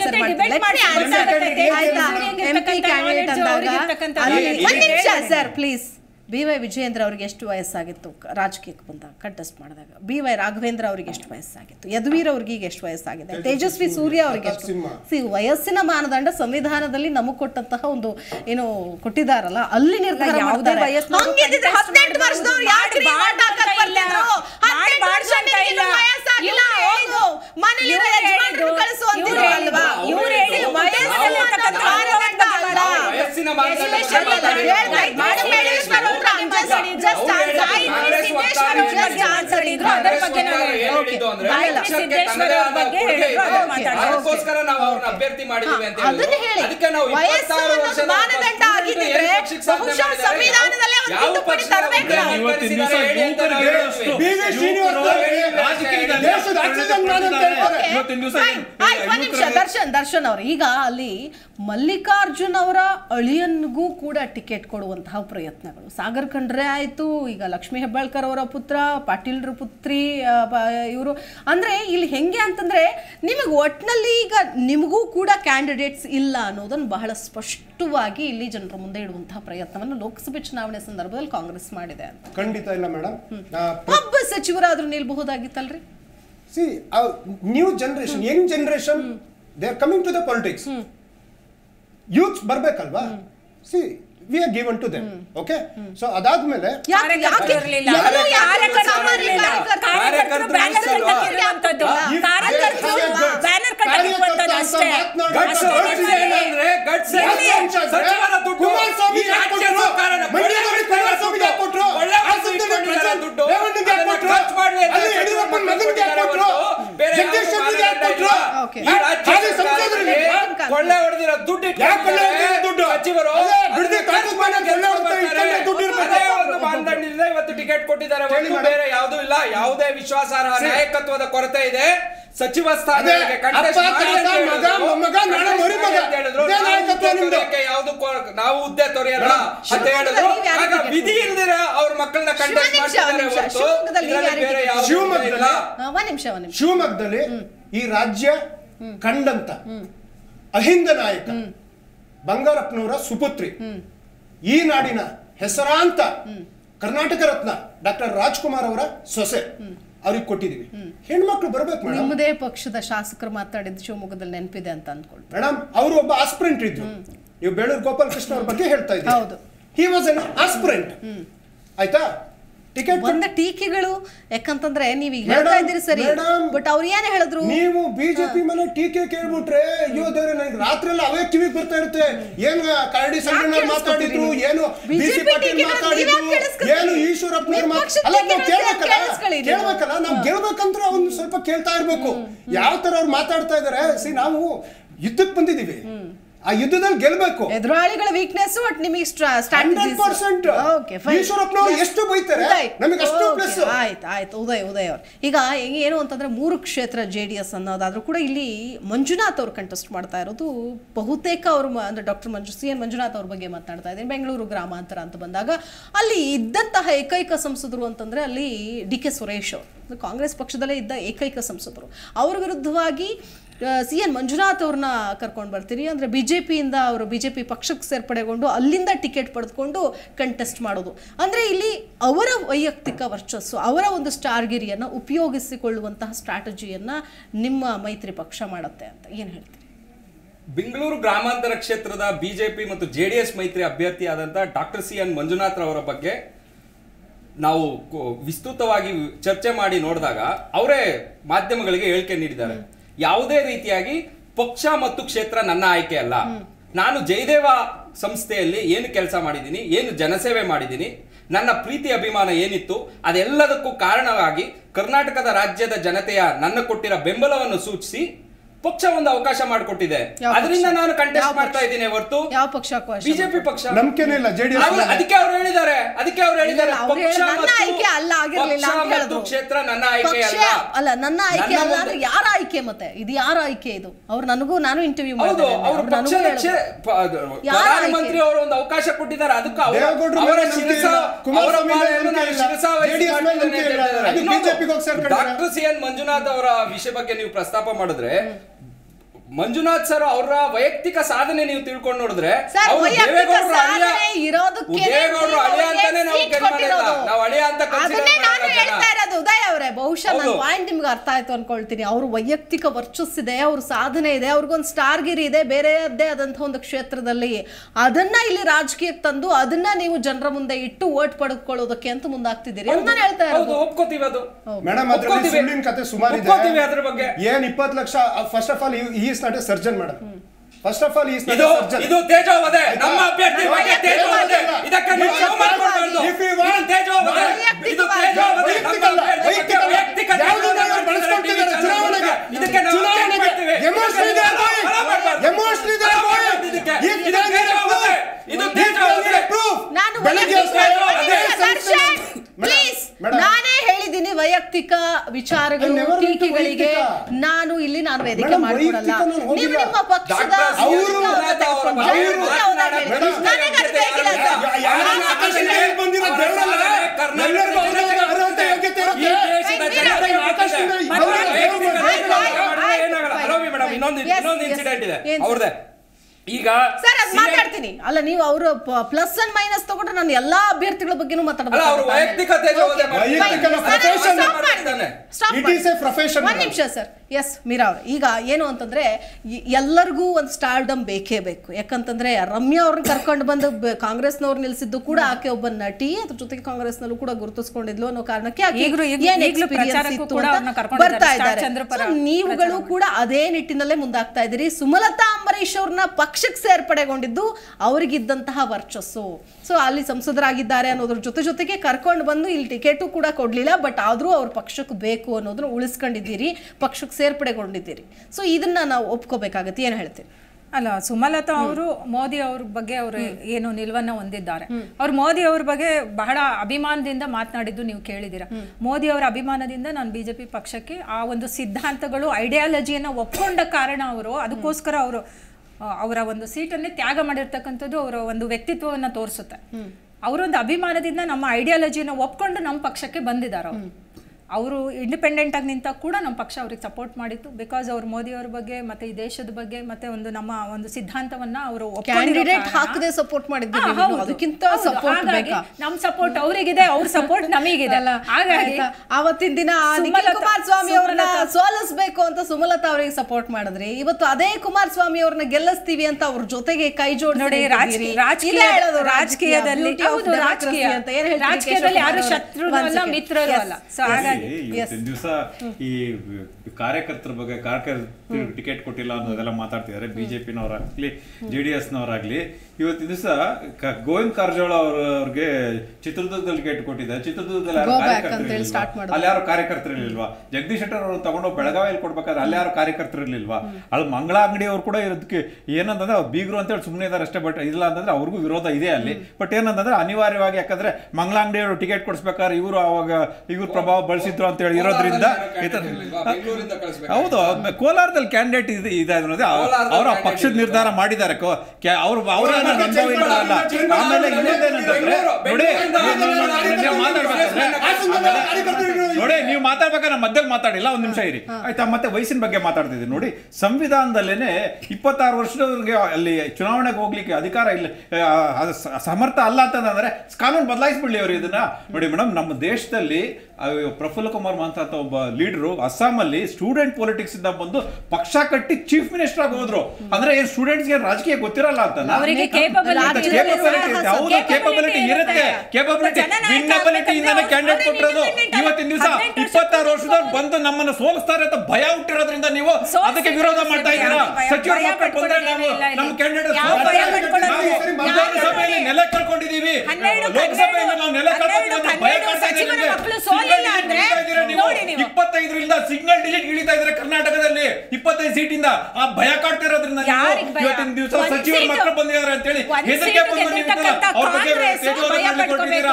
ನಿಮಿಷ ಸರ್ ಪ್ಲೀಸ್. BY ವಿಜಯೇಂದ್ರ ಅವ್ರಿಗೆ ಎಷ್ಟು ವಯಸ್ಸಾಗಿತ್ತು ರಾಜಕೀಯಕ್ಕೆ ಬಂದಾಗ, ಕಂಟೆಸ್ಟ್ ಮಾಡಿದಾಗ? BY ರಾಘವೇಂದ್ರ ಅವ್ರಿಗೆ ಎಷ್ಟು ವಯಸ್ಸಾಗಿತ್ತು? ಯದುವೀರ್ ಅವ್ರಿಗೆ ಈಗ ಎಷ್ಟು ವಯಸ್ಸಾಗಿದೆ? ತೇಜಸ್ವಿ ಸೂರ್ಯ ಅವ್ರಿಗೆ ಎಷ್ಟು? ವಯಸ್ಸಿನ ಮಾನದಂಡ ಸಂವಿಧಾನದಲ್ಲಿ ನಮಗ್ ಕೊಟ್ಟಂತಹ ಒಂದು ಏನು ಕೊಟ್ಟಿದಾರಲ್ಲ, ಅಲ್ಲಿ ನಿರ್ಧಾರ ಮಾಡ್ತಾರೆ. 18 ವರ್ಷದವ್ರು ಯಾಕೆ ಅದಕ್ಕೋಸ್ಕರ ನಾವು ಅವ್ರನ್ನ ಅಭ್ಯರ್ಥಿ ಮಾಡಿದೀವಿ ಅಂತ ಹೇಳಿ ಅದಕ್ಕೆ ನಾವು 26 ವರ್ಷದ ಮಾನದಂಡ ಆಗಿದ್ರೆ ಬಹುಶಃ ಸಂವಿಧಾನದಲ್ಲೇ ಒಂದು ತಿದ್ದುಪಡಿ ತರಬೇಕು. ಇವತ್ತಿನ ದಿವಸ ದರ್ಶನ್ ಅವರು ಈಗ ಅಲ್ಲಿ ಮಲ್ಲಿಕಾರ್ಜುನ್ ಅವರ ಅಳಿಯನ್ಗೂ ಕೂಡ ಟಿಕೆಟ್ ಕೊಡುವಂತಹ ಪ್ರಯತ್ನಗಳು. ಸಾಗರ್ ಖಂಡ್ರೆ ಆಯ್ತು, ಈಗ ಲಕ್ಷ್ಮೀ ಹೆಬ್ಬಾಳ್ಕರ್ ಅವರ ಪುತ್ರ, ಪಾಟೀಲ್ರ ಪುತ್ರಿ ಇವರು. ಅಂದ್ರೆ ಇಲ್ಲಿ ಹೆಂಗೆ ಅಂತಂದ್ರೆ ನಿಮಗೆ ಒಟ್ಟಿನಲ್ಲಿ ಈಗ ನಿಮಗೂ ಕೂಡ ಕ್ಯಾಂಡಿಡೇಟ್ಸ್ ಇಲ್ಲ ಅನ್ನೋದನ್ನು ಬಹಳ ಸ್ಪಷ್ಟವಾಗಿ ಇಲ್ಲಿ ಜನರ ಮುಂದೆ ಇಡುವಂತಹ ಪ್ರಯತ್ನವನ್ನು ಲೋಕಸಭೆ ಚುನಾವಣೆ ಸಂದರ್ಭದಲ್ಲಿ ಕಾಂಗ್ರೆಸ್ ಮಾಡಿದೆ ಅಂತ. ಖಂಡಿತ ಇಲ್ಲ ಮೇಡಮ್. ಒಬ್ಬ ಸಚಿವರಾದ್ರೂ ನಿಲ್ಬಹುದಾಗಿತ್ತಲ್ರಿ. See new generation, young generation, they are coming to the politics. Youths ಬರ್ಬೇಕಲ್ವಾ? See we are given to them. Okay? So ಅದಾದ್ಮೇಲೆ ಕೊಳ್ಳೆ ಹೊಡೆದಿರೋ ದುಡ್ಡು ಸಚಿವರು ಇವತ್ತು ಟಿಕೆಟ್ ಕೊಟ್ಟಿದ್ದಾರೆ. ಬೇರೆ ಯಾವುದೂ ಇಲ್ಲ. ಯಾವುದೇ ವಿಶ್ವಾಸಾರ್ಹ ನಾಯಕತ್ವದ ಕೊರತೆ ಇದೆ. ಸಚಿವ ಸ್ಥಾನಕ್ಕೆ ನಾವು ಹುದ್ದೆ ತೊರೆಯಲ್ಲ ಅಂತ ಹೇಳಿದ್ರು. ವಿಧಿ ಇಲ್ದಿರ ಅವ್ರ ಮಕ್ಕಳನ್ನ ಕಂಟೆಸ್ಟ್ ಶಿವಮೊಗ್ಗದಲ್ಲಿ ಈ ರಾಜ್ಯ ಕಂಡಂತ ಅಹಿಂದ ನಾಯಕ ಬಂಗಾರಪ್ಪನವರ ಸುಪುತ್ರಿ, ಈ ನಾಡಿನ ಹೆಸರಾಂತ ಕರ್ನಾಟಕ ರತ್ನ ಡಾಕ್ಟರ್ ರಾಜ್ಕುಮಾರ್ ಅವರ ಸೊಸೆ, ಅವ್ರಿಗೆ ಕೊಟ್ಟಿದೀವಿ. ಹೆಣ್ಮಕ್ಳು ಬರ್ಬೇಕು ಮೇಡಮ್. ನಿಮ್ಮದೇ ಪಕ್ಷದ ಶಾಸಕರು ಮಾತಾಡಿದ್ದು ಶಿವಮೊಗ್ಗದಲ್ಲಿ ನೆನಪಿದೆ ಅಂತ ಅನ್ಕೊಳ್ಳಿ ಮೇಡಮ್. ಅವರು ಒಬ್ಬ ಆಸ್ಪಿರೆಂಟ್ ಇದ್ರು. ನೀವು ಬೇಳೂರು ಗೋಪಾಲ್ ಕೃಷ್ಣ ಅವ್ರ ಬಗ್ಗೆ ಹೇಳ್ತಾ ಇದ್ದೀವಿ. ಹೌದು, ಹಿ ವಾಸ್ ಅನ್ ಆಸ್ಪಿರೆಂಟ್. ಆಯ್ತಾ? ಟಿಕೆಟ್ ಬಂದ ಟೀಕೆಗಳು ಯಾಕಂತಂದ್ರೆ ನೀವು ಈಗ ಹೇಳ್ತಾ ಇದ್ದೀರಿ ಸರಿ, ಬಟ್ ಅವ್ರು ಏನ್ ಹೇಳಿದ್ರು? ನೀವು ಬಿಜೆಪಿ ಮೇಲೆ ಟೀಕೆ ಕೇಳ್ಬಿಟ್ರೆ ಅಯ್ಯೋ ದೇವ್ರೆ, ನನಗೆ ರಾತ್ರಿ ಎಲ್ಲ ಅವೇ ಕಿವಿಗೆ ಬರ್ತಾ ಇರುತ್ತೆ. ಏನು ಕರಡಿ ಸಂಘಟನೆ ಮಾತಾಡಿದ್ರು, ಏನು ಬಿಸಿ ಪಾಟೀಲ್ ಮಾತಾಡಿದ್ರು, ಏನು ಈಶ್ವರಪ್ಪನವ್ರು ಅಲ್ಲ. ನಾವು ಕೇಳ್ಬೇಕಲ್ಲ, ನಾವು ಗೆಲ್ಬೇಕಂದ್ರೆ ಅವ್ನು ಸ್ವಲ್ಪ ಕೇಳ್ತಾ ಇರ್ಬೇಕು ಯಾವ ತರ ಅವ್ರು ಮಾತಾಡ್ತಾ ಇದಾರೆ. ಸಿ ನಾವು ಯುದ್ಧಕ್ಕೆ ಬಂದಿದೀವಿ. ಆ ಯುದ್ಧದಲ್ಲಿ ಗೆಲ್ಬೇಕು. ಎದುರಾಳಿಗಳ ವೀಕ್ನೆಸ್ ಒಟ್ ನಿಮಗೆ ಸ್ಟ್ರಾಟಜಿಸ್ 100%. Okay fine. ಈಶ್ವರಪ್ಪನವರು ಎಷ್ಟು ಬೈತಾರೆ ನಮಗೆ ಅಷ್ಟು ಪ್ಲಸ್. ಆಯ್ತು ಉದಯ್ ಅವ್ರು ಈಗ ಏನು ಅಂತಂದ್ರೆ 3 ಕ್ಷೇತ್ರ JDS ಅನ್ನೋದಾದ್ರೂ ಕೂಡ ಇಲ್ಲಿ ಮಂಜುನಾಥ್ ಅವ್ರು ಕಂಟೆಸ್ಟ್ ಮಾಡ್ತಾ ಇರೋದು ಬಹುತೇಕ ಅವರು ಅಂದ್ರೆ ಡಾಕ್ಟರ್ CN ಮಂಜುನಾಥ್ ಅವ್ರ ಬಗ್ಗೆ ಮಾತನಾಡ್ತಾ ಇದ್ದೀನಿ. ಬೆಂಗಳೂರು ಗ್ರಾಮಾಂತರ ಅಂತ ಬಂದಾಗ ಅಲ್ಲಿ ಇದ್ದಂತಹ ಏಕೈಕ ಸಂಸದರು ಅಂತಂದ್ರೆ ಅಲ್ಲಿ DK ಸುರೇಶ್ ಅವರು ಕಾಂಗ್ರೆಸ್ ಪಕ್ಷದಲ್ಲೇ ಇದ್ದ ಏಕೈಕ ಸಂಸದರು. ಅವ್ರ ವಿರುದ್ಧವಾಗಿ CN ಮಂಜುನಾಥ್ ಅವ್ರನ್ನ ಕರ್ಕೊಂಡು ಬರ್ತೀರಿ ಅಂದರೆ BJPಯಿಂದ ಅವರು BJP ಪಕ್ಷಕ್ಕೆ ಸೇರ್ಪಡೆಗೊಂಡು ಅಲ್ಲಿಂದ ಟಿಕೆಟ್ ಪಡೆದುಕೊಂಡು ಕಂಟೆಸ್ಟ್ ಮಾಡೋದು ಅಂದರೆ ಇಲ್ಲಿ ಅವರ ವೈಯಕ್ತಿಕ ವರ್ಚಸ್ಸು ಅವರ ಒಂದು ಸ್ಟಾರ್ಗಿರಿಯನ್ನು ಉಪಯೋಗಿಸಿಕೊಳ್ಳುವಂತಹ ಸ್ಟ್ರಾಟಜಿಯನ್ನು ನಿಮ್ಮ ಮೈತ್ರಿ ಪಕ್ಷ ಮಾಡುತ್ತೆ ಅಂತ ಏನು ಹೇಳ್ತೀರಿ? ಬೆಂಗಳೂರು ಗ್ರಾಮಾಂತರ ಕ್ಷೇತ್ರದ BJP ಮತ್ತು JDS ಮೈತ್ರಿ ಅಭ್ಯರ್ಥಿ ಆದಂಥ ಡಾಕ್ಟರ್ CN ಮಂಜುನಾಥ್ ಅವರ ಬಗ್ಗೆ ನಾವು ವಿಸ್ತೃತವಾಗಿ ಚರ್ಚೆ ಮಾಡಿ ನೋಡಿದಾಗ ಅವರೇ ಮಾಧ್ಯಮಗಳಿಗೆ ಹೇಳಿಕೆ ನೀಡಿದ್ದಾರೆ. ಯಾವುದೇ ರೀತಿಯಾಗಿ ಪಕ್ಷ ಮತ್ತು ಕ್ಷೇತ್ರ ನನ್ನ ಆಯ್ಕೆ ಅಲ್ಲ. ನಾನು ಜಯದೇವ ಸಂಸ್ಥೆಯಲ್ಲಿ ಏನು ಕೆಲಸ ಮಾಡಿದ್ದೀನಿ, ಏನು ಜನಸೇವೆ ಮಾಡಿದ್ದೀನಿ, ನನ್ನ ಪ್ರೀತಿ ಅಭಿಮಾನ ಏನಿತ್ತು ಅದೆಲ್ಲದಕ್ಕೂ ಕಾರಣವಾಗಿ ಕರ್ನಾಟಕದ ರಾಜ್ಯದ ಜನತೆಯ ನನ್ನ ಕೊಟ್ಟಿರೋ ಬೆಂಬಲವನ್ನು ಸೂಚಿಸಿ ಪಕ್ಷ ಒಂದು ಅವಕಾಶ ಮಾಡಿಕೊಟ್ಟಿದೆ. ಅದರಿಂದ ನಾನು ಕಂಟೆಸ್ಟ್ ಮಾಡ್ತಾ ಇದ್ದೀನಿ ಹೊರತು ಯಾವ ಪಕ್ಷ BJP ಪಕ್ಷ ನಂಬಿಕೆನೇ ಇಲ್ಲ JDS. ಅದಕ್ಕೆ ಅವ್ರು ಹೇಳಿದ್ದಾರೆ ಪಕ್ಷ ಮತ್ತು ಕ್ಷೇತ್ರ ನನ್ನ ಆಯ್ಕೆ ಅಲ್ಲ ನನ್ನ ಆಯ್ಕೆ ಅಲ್ಲ ಅಂದ್ರೆ ಯಾರ ಆಯ್ಕೆ? ಮತ್ತೆ ಇದು ಯಾರ ಆಯ್ಕೆ? ಇದು ಅವ್ರು ನಾನು ಇಂಟರ್ವ್ಯೂ ಪ್ರಧಾನಮಂತ್ರಿ ಅವರು ಒಂದು ಅವಕಾಶ ಕೊಟ್ಟಿದ್ದಾರೆ. ಅದಕ್ಕೆ ಡಾಕ್ಟರ್ CN ಮಂಜುನಾಥ್ ಅವರ ವಿಷಯ ಬಗ್ಗೆ ನೀವು ಪ್ರಸ್ತಾಪ ಮಾಡಿದ್ರೆ ಮಂಜುನಾಥ್ ಸರ್ ಅವರ ವೈಯಕ್ತಿಕ ಸಾಧನೆ ನೀವು ತಿಳ್ಕೊಂಡು ನೋಡಿದ್ರೆ ದೇವೇಗೌಡರು ಅಳಿಯ ಅಂತಾನೆ ನಾವು ಅಳಿಯ ಅಂತ ಉದಯ್ ಅವರೇ ಬಹುಶಃ ನನ್ನ ಪಾಯಿಂಟ್ ನಿಮ್ಗೆ ಅರ್ಥ ಆಯ್ತು ಅನ್ಕೊಳ್ತೀನಿ. ಅವ್ರ ವೈಯಕ್ತಿಕ ವರ್ಚಸ್ಸಿದೆ, ಅವ್ರ ಸಾಧನೆ ಇದೆ, ಅವ್ರಿಗೊಂದು ಸ್ಟಾರ್ಗಿರಿ ಇದೆ ಬೇರೆಯದ್ದೇ ಆದಂತಹ ಒಂದು ಕ್ಷೇತ್ರದಲ್ಲಿ. ಅದನ್ನ ಇಲ್ಲಿ ರಾಜಕೀಯಕ್ಕೆ ತಂದು ಅದನ್ನ ನೀವು ಜನರ ಮುಂದೆ ಇಟ್ಟು ಓಟ್ ಪಡೆದುಕೊಳ್ಳೋದಕ್ಕೆ ಅಂತ ಮುಂದಾಗ್ತಿದ್ದೀರಿ ಅಂತ ನಾನು ಹೇಳ್ತಾ ಇರೋದು. ಒಪ್ಕೋತೀವಿ ಅದು ಮೇಡಮ್. ಅದ್ರಲ್ಲಿ ಸುಳ್ಳಿನ ಕತೆ ಸುಮಾರು ಇದೆ. ಅದ್ರ ಬಗ್ಗೆ ಏನ್ 20 lakh first of all is not a surgeon madam. First of all is not a surgeon. ಇದು ತೇಜೋವಧೆ ನಮ್ಮ ಅಭ್ಯರ್ಥಿ ಬಗ್ಗೆ ತೇಜೋವಧೆ. ಇದಕ್ಕೆ ನೀವು ಮಾಡ್ಕೊಳ್ಬಾರ್ದು. ಇದು ತೇಜೋವಧೆ. ಇದು ತೇಜೋವಧೆ ನಮ್ಮ ಅಭ್ಯರ್ಥಿ ವೈಯಕ್ತಿಕ ಬಳಸ್ಕೊಳ್ತಿದ್ದಾರೆ ಚುನಾವಣೆಗೆ. ಇದಕ್ಕೆ ನಾವು ಮಾಡ್ತೀವಿ. ಎಮೋಷನಲ್ ಇದೆ ಎಮೋಷನಲ್ ಇದೆ ಇದು ತೇಜೋವಧೆ. ಇದು ತೇಜೋವಧೆ ಪ್ರೂಫ್. ನಾನು ಪ್ಲೀಸ್ ನಾನೇ ಹೇಳಿದ್ದೀನಿ ವೈಯಕ್ತಿಕ ವಿಚಾರಗಳು ಟೀಕೆಗಳಿಗೆ ನಾನು ವೇದಿಕೆ ಮಾಡಿಕೊಡಲ್ಲ. ನೀವು ನಿಮ್ಮ ಪಕ್ಷದ ಇನ್ನೊಂದು ಇನ್ಸಿಡೆಂಟ್ ಇದೆ ಅವ್ರದ್ದೇ. ಈಗ ಸರ್ ಅದು ಮಾತಾಡ್ತೀನಿ ಅಲ್ಲ, ನೀವು ಅವರು ಪ್ಲಸ್ ಅಂಡ್ ಮೈನಸ್ ತಗೊಂಡ್ರೆ ನಾನು ಎಲ್ಲಾ ಅಭ್ಯರ್ಥಿಗಳ ಬಗ್ಗೆನೂ ಮಾತಾಡಬೇಕು. ಒಂದ್ ನಿಮಿಷ ಸರ್. ಎಸ್ ಮೀರಾ ಅವ್ರೆ, ಈಗ ಏನು ಅಂತಂದ್ರೆ ಎಲ್ಲರಿಗೂ ಒಂದು ಸ್ಟಾರ್ಡಮ್ ಬೇಕೇ ಬೇಕು. ಯಾಕಂತಂದ್ರೆ ರಮ್ಯಾ ಅವ್ರನ್ನ ಕರ್ಕೊಂಡು ಬಂದು ಕಾಂಗ್ರೆಸ್ನವ್ರು ನಿಲ್ಸಿದ್ದು ಕೂಡ ಆಕೆ ಒಬ್ಬ ನಟಿ, ಅದ್ರ ಜೊತೆಗೆ ಕಾಂಗ್ರೆಸ್ನಲ್ಲೂ ಕೂಡ ಗುರುತಿಸ್ಕೊಂಡಿದ್ಲು ಅನ್ನೋ ಕಾರಣಕ್ಕೆ ಬರ್ತಾ ಇದ್ದಾರೆ. ನೀವುಗಳು ಕೂಡ ಅದೇ ನಿಟ್ಟಿನಲ್ಲೇ ಮುಂದಾಗ್ತಾ ಇದ್ದೀರಿ. ಸುಮಲತಾ ಅಂಬರೀಶ್ ಅವ್ರನ್ನ ಪಕ್ಷಕ್ಕೆ ಸೇರ್ಪಡೆಗೊಂಡಿದ್ದು ಅವರಿಗಿದ್ದಂತಹ ವರ್ಚಸ್ಸು. ಸೊ ಅಲ್ಲಿ ಸಂಸದರಾಗಿದ್ದಾರೆ ಅನ್ನೋದ್ರ ಜೊತೆಗೆ ಕರ್ಕೊಂಡು ಬಂದು ಇಲ್ಲಿ ಟಿಕೆಟು ಕೂಡ ಕೊಡ್ಲಿಲ್ಲ, ಬಟ್ ಆದ್ರೂ ಅವ್ರ ಪಕ್ಷಕ್ಕೆ ಬೇಕು ಅನ್ನೋದನ್ನ ಉಳಿಸ್ಕೊಂಡಿದ್ದೀರಿ, ಪಕ್ಷಕ್ಕೆ ಸೇರ್ಪಡೆಗೊಂಡಿದ್ದೀರಿ. ಸೊ ಇದನ್ನ ನಾವು ಒಪ್ಕೋಬೇಕಾಗತ್ತೆ. ಏನ್ ಹೇಳ್ತೀರಿ? ಅಲ್ಲ, ಸುಮಲತಾ ಅವರು ಮೋದಿ ಅವ್ರ ಬಗ್ಗೆ ಅವರು ಏನು ನಿಲುವನ್ನ ಹೊಂದಿದ್ದಾರೆ. ಅವ್ರು ಮೋದಿ ಅವ್ರ ಬಗ್ಗೆ ಬಹಳ ಅಭಿಮಾನದಿಂದ ಮಾತನಾಡಿದ್ದು ನೀವು ಕೇಳಿದ್ದೀರಾ. ಮೋದಿ ಅವರ ಅಭಿಮಾನದಿಂದ ನಾನು BJP ಪಕ್ಷಕ್ಕೆ ಆ ಒಂದು ಸಿದ್ಧಾಂತಗಳು ಐಡಿಯಾಲಜಿಯನ್ನ ಒಪ್ಕೊಂಡ ಕಾರಣ ಅವರು ಅದಕ್ಕೋಸ್ಕರ ಅವರ ಒಂದು ಸೀಟನ್ನೇ ತ್ಯಾಗ ಮಾಡಿರ್ತಕ್ಕಂಥದ್ದು ಅವರ ಒಂದು ವ್ಯಕ್ತಿತ್ವವನ್ನು ತೋರಿಸುತ್ತೆ. ಅವರೊಂದು ಅಭಿಮಾನದಿಂದ ನಮ್ಮ ಐಡಿಯಾಲಜಿನ ಒಪ್ಕೊಂಡು ನಮ್ಮ ಪಕ್ಷಕ್ಕೆ ಬಂದಿದ್ದಾರೆ. ಅವರು ಇಂಡಿಪೆಂಡೆಂಟ್ ಆಗಿ ನಿಂತ ಕೂಡ ನಮ್ಮ ಪಕ್ಷ ಅವ್ರಿಗೆ ಸಪೋರ್ಟ್ ಮಾಡಿತ್ತು. ಬಿಕಾಸ್ ಅವ್ರು ಮೋದಿ ಅವ್ರ ಬಗ್ಗೆ ಮತ್ತೆ ಈ ದೇಶದ ಬಗ್ಗೆ ಮತ್ತೆ ಒಂದು ನಮ್ಮ ಒಂದು ಸಿದ್ಧಾಂತವನ್ನ ಅವರು ಸಪೋರ್ಟ್ ಮಾಡಿದ್ರು. ನಮ್ ಸಪೋರ್ಟ್ ಅವರಿಗಿದೆ, ಅವ್ರ ಸಪೋರ್ಟ್ ನಮಗಿದೆ. ಹಾಗಾಗಿ ಅವತ್ತಿನ ದಿನ ಕುಮಾರಸ್ವಾಮಿ ಅವ್ರನ್ನ ಸೋಲಿಸಬೇಕು ಅಂತ ಸುಮಲತಾ ಅವರಿಗೆ ಸಪೋರ್ಟ್ ಮಾಡಿದ್ರಿ. ಇವತ್ತು ಅದೇ ಕುಮಾರಸ್ವಾಮಿ ಅವ್ರನ್ನ ಗೆಲ್ಲಿಸ್ತೀವಿ ಅಂತ ಅವ್ರ ಜೊತೆಗೆ ಕೈ ಜೋಡಿ ನೋಡಿ. ರಾಜಕೀಯದಲ್ಲಿ ಯಾರು ಶತ್ರು ಅಲ್ಲ ಮಿತ್ರರು ಅಲ್ಲ. ಸೊ ಹಾಗಾಗಿ ಇವತ್ತಿನ ದಿವಸ ಈ ಕಾರ್ಯಕರ್ತರ ಬಗ್ಗೆ ಕಾರ್ಯಕರ್ತರಿಗೆ ಟಿಕೆಟ್ ಕೊಟ್ಟಿಲ್ಲ ಅನ್ನೋದೆಲ್ಲ ಮಾತಾಡ್ತಿದ್ದಾರೆ. ಬಿಜೆಪಿನವರಾಗ್ಲಿ JDS ನವರಾಗ್ಲಿ ಇವತ್ತಿನ ದಿವಸ ಗೋವಿಂದ ಕಾರಜೋಳ ಅವ್ರಿಗೆ ಚಿತ್ರದುರ್ಗದಲ್ಲಿ ಟಿಕೆಟ್ ಕೊಟ್ಟಿದ್ದಾರೆ. ಚಿತ್ರದುರ್ಗದಲ್ಲಿ ಅಲ್ಲಿ ಯಾರು ಕಾರ್ಯಕರ್ತರು ಇರ್ಲಿಲ್ವಾ? ಜಗದೀಶ್ ಶೆಟ್ಟರ್ ಅವರು ತಗೊಂಡು ಬೆಳಗಾವಿಯಲ್ಲಿ ಕೊಡ್ಬೇಕಾದ್ರೆ ಅಲ್ಲಿ ಯಾರು ಕಾರ್ಯಕರ್ತರು ಇರ್ಲಿಲ್ವಾ? ಅಲ್ಲಿ ಮಂಗಳ ಅಂಗಡಿ ಅವ್ರು ಕೂಡ ಇದಕ್ಕೆ ಏನಂತಂದ್ರೆ ಅವ್ರು ಬೀಗರು ಅಂತೇಳಿ ಸುಮ್ಮನೆ ಇದ್ದಾರೆ ಅಷ್ಟೇ. ಬಟ್ ಇಲ್ಲ ಅಂತಂದ್ರೆ ಅವ್ರಿಗೂ ವಿರೋಧ ಇದೆ ಅಲ್ಲಿ. ಬಟ್ ಏನಂತಂದ್ರೆ ಅನಿವಾರ್ಯವಾಗಿ ಯಾಕಂದ್ರೆ ಮಂಗಳ ಅಂಗಡಿಯವರು ಟಿಕೆಟ್ ಕೊಡಿಸ್ಬೇಕಾದ್ರೆ ಇವರು ಅವಾಗ ಇವ್ರು ಪ್ರಭಾವ ಬಳಸಿದ್ರು ಅಂತ ಹೇಳಿ ಇರೋದ್ರಿಂದ ಹೌದು, ಕೋಲಾರದಲ್ಲಿ ಕ್ಯಾಂಡಿಡೇಟ್ ಇದೆ ಅನ್ನೋದೇ ಅವರ ಪಕ್ಷದ ನಿರ್ಧಾರ ಮಾಡಿದ್ದಾರೆ. ಅವರು ಅವರ ಆಮೇಲೆ ಇನ್ನೊಂದೇನಂತಂದ್ರೆ ನೋಡಿ, ನೀವು ಮಾತಾಡ್ಬೇಕಾದ್ರೆ ಮಧ್ಯದಲ್ಲಿ ಮಾತಾಡಿಲ್ಲ, ಒಂದ್ ನಿಮಿಷ ಇರಿ ಆಯ್ತಾ. ಮತ್ತೆ ವಯಸ್ಸಿನ ಬಗ್ಗೆ ಮಾತಾಡ್ತಿದ್ದೀನಿ ನೋಡಿ. ಸಂವಿಧಾನದಲ್ಲೇನೆ 26 ವರ್ಷದವರೆಗೆ ಅಲ್ಲಿ ಚುನಾವಣೆಗೆ ಹೋಗ್ಲಿಕ್ಕೆ ಅಧಿಕಾರ ಇಲ್ಲ, ಸಮರ್ಥ ಅಲ್ಲ ಅಂತಂದ್ರೆ ಕಾನೂನು ಬದಲಾಯಿಸ್ಬಿಡ್ಲಿ ಅವರು ಇದನ್ನ. ನೋಡಿ ಮೇಡಮ್, ನಮ್ಮ ದೇಶದಲ್ಲಿ ಪ್ರಫುಲ್ಲ ಕುಮಾರ್ ಮಹಂತ ಅಂತ ಒಬ್ಬ ಲೀಡರು ಅಸ್ಸಾಮಲ್ಲಿ ಸ್ಟೂಡೆಂಟ್ ಪೊಲಿಟಿಕ್ಸ್ ಇಂದ ಬಂದು ಪಕ್ಷ ಕಟ್ಟಿ ಚೀಫ್ ಮಿನಿಸ್ಟರ್ ಆಗಿ ಹೋದ್ರು. ಅಂದ್ರೆ ಸ್ಟೂಡೆಂಟ್ಸ್ಗೆ ರಾಜಕೀಯ ಗೊತ್ತಿರಲ್ಲ ಅಂತ. ಕೇಪಬಿಲಿಟಿ ಇರುತ್ತೆ, ಕೇಪಬಿಲಿಟಿ ಇಂದಾನೆ ಕ್ಯಾಂಡಿಡೇಟ್ ಕೊಟ್ಟಿರೋದು. ಇವತ್ತಿನ ದಿವಸ 26 ವರ್ಷದವ್ರು ಬಂದು ನಮ್ಮನ್ನು ಸೋಲಿಸ್ತಾರೆ ಅಂತ ಭಯ ಹುಟ್ಟಿರೋದ್ರಿಂದ ನೀವು ಅದಕ್ಕೆ ವಿರೋಧ ಮಾಡ್ತಾ ಇದ್ದೀರಾ. ಸಚಿವರು ಮಕ್ಕಳು ಬಂದ್ರೆ ನಾವು ನಮ್ಮ ಕ್ಯಾಂಡಿಡೇಟ್ ವಿಧಾನಸಭೆಯಲ್ಲಿ ನೆಲೆ ಕಳ್ಕೊಂಡಿದೀವಿ, ಲೋಕಸಭೆಯಲ್ಲಿ ನಾವು ನೆಲೆ ಕಳ್ಕೊಂಡಿದ್ದೀವಿ, ಭಯ ಕಾಡ್ತಾ ಇದ್ದೀವಿ. 25ರಿಂದ ಸಿಂಗಲ್ ಡಿಜಿಟ್ ಇಳಿತಾ ಇದ್ರೆ ಕರ್ನಾಟಕದಲ್ಲಿ 25 ಸೀಟಿಂದ ಆ ಭಯ ಕಾಡ್ತಿರೋದ್ರಿಂದ ಇವತ್ತಿನ ದಿವಸ ಸಚಿವರ ಮಕ್ಕಳು ಬಂದಿದ್ದಾರೆ ಅಂತ ಹೇಳಿ ಹೆದರಿಕೆ ಬಂದು ನೀವು ಅವ್ರ ಬಗ್ಗೆ ಕೊಟ್ಟಿದ್ದೀರಾ.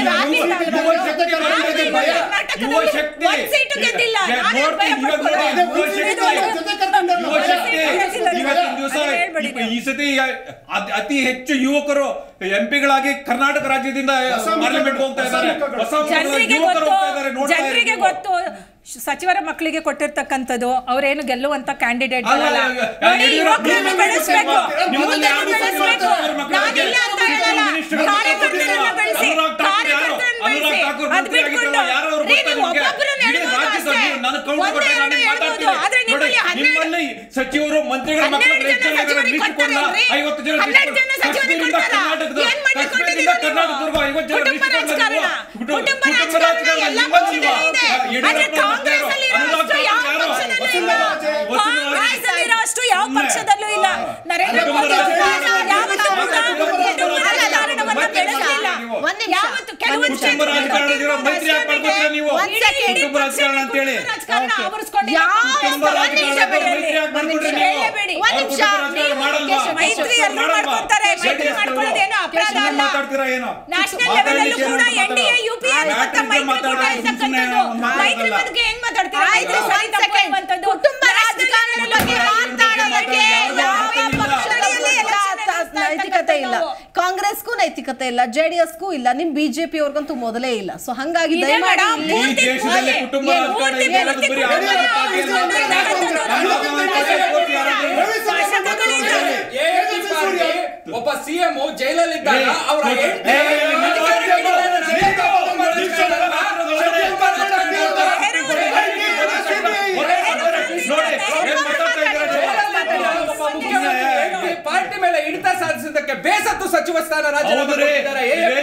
ಯುವ ಶಕ್ತಿ ಇವತ್ತಿನ ದಿವಸ ಈ ಸತಿ ಅತಿ ಹೆಚ್ಚು ಯುವಕರು MP ಗಳಾಗಿ ಕರ್ನಾಟಕ ರಾಜ್ಯದಿಂದ ಪಾರ್ಲಿಮೆಂಟ್ ಹೋಗ್ತಾ ಇದ್ದಾರೆ. ಜನರಿಗೆ ಗೊತ್ತು ಸಚಿವರ ಮಕ್ಕಳಿಗೆ ಕೊಟ್ಟಿರ್ತಕ್ಕಂಥದ್ದು ಅವರೇನು ಗೆಲ್ಲುವಂತ ಕ್ಯಾಂಡಿಡೇಟ್ ಸಚಿವರು ಮಂತ್ರಿಗಳ ಅಷ್ಟು ಯಾವ ಪಕ್ಷದಲ್ಲೂ ಇಲ್ಲ. ನರೇಂದ್ರ ಮೋದಿ ನ್ಯಾಷನಲ್ ಲೆವೆಲ್ ಅಲ್ಲೂ ಕೂಡ NDA UPA ಅಂತ ಮೈತ್ರಿಕೂಟ ಇರ್ತಕ್ಕಂಥದ್ದು. ಮೈತ್ರಿ ಬಗ್ಗೆ ಹೆಂಗ್ ಮಾತಾಡ್ತೀರಾ? ಕುಟುಂಬ ರಾಜಕಾರಣದ ಬಗ್ಗೆ ಮಾತಾಡೋದಕ್ಕೆ ಯಾವ ಪಕ್ಷದಲ್ಲಿ ನೈತಿಕತೆ ಇಲ್ಲ. ಕಾಂಗ್ರೆಸ್ಗೂ ನೈತಿಕತೆ ಇಲ್ಲ, JDSಗೂ ಇಲ್ಲ, ನಿಮ್ BJP ಅವ್ರಿಗಂತೂ ಮೊದಲೇ ಇಲ್ಲ. ಸೊ ಹಂಗಾಗಿ ದಯಮಾಡಿ ಒಬ್ಬ CM ಜೈಲಲ್ಲಿದ್ದಾಗ ಅವರ ಪಾರ್ಟಿ ಮೇಲೆ ಹಿಡಿತ ಸಾಧಿಸಿದ್ದಕ್ಕೆ ಬೇಸತ್ತು ಸಚಿವ ಸ್ಥಾನ ರಾಜೀನಾಮೆ ಕೊಟ್ಟಿದ್ದಾರೆ.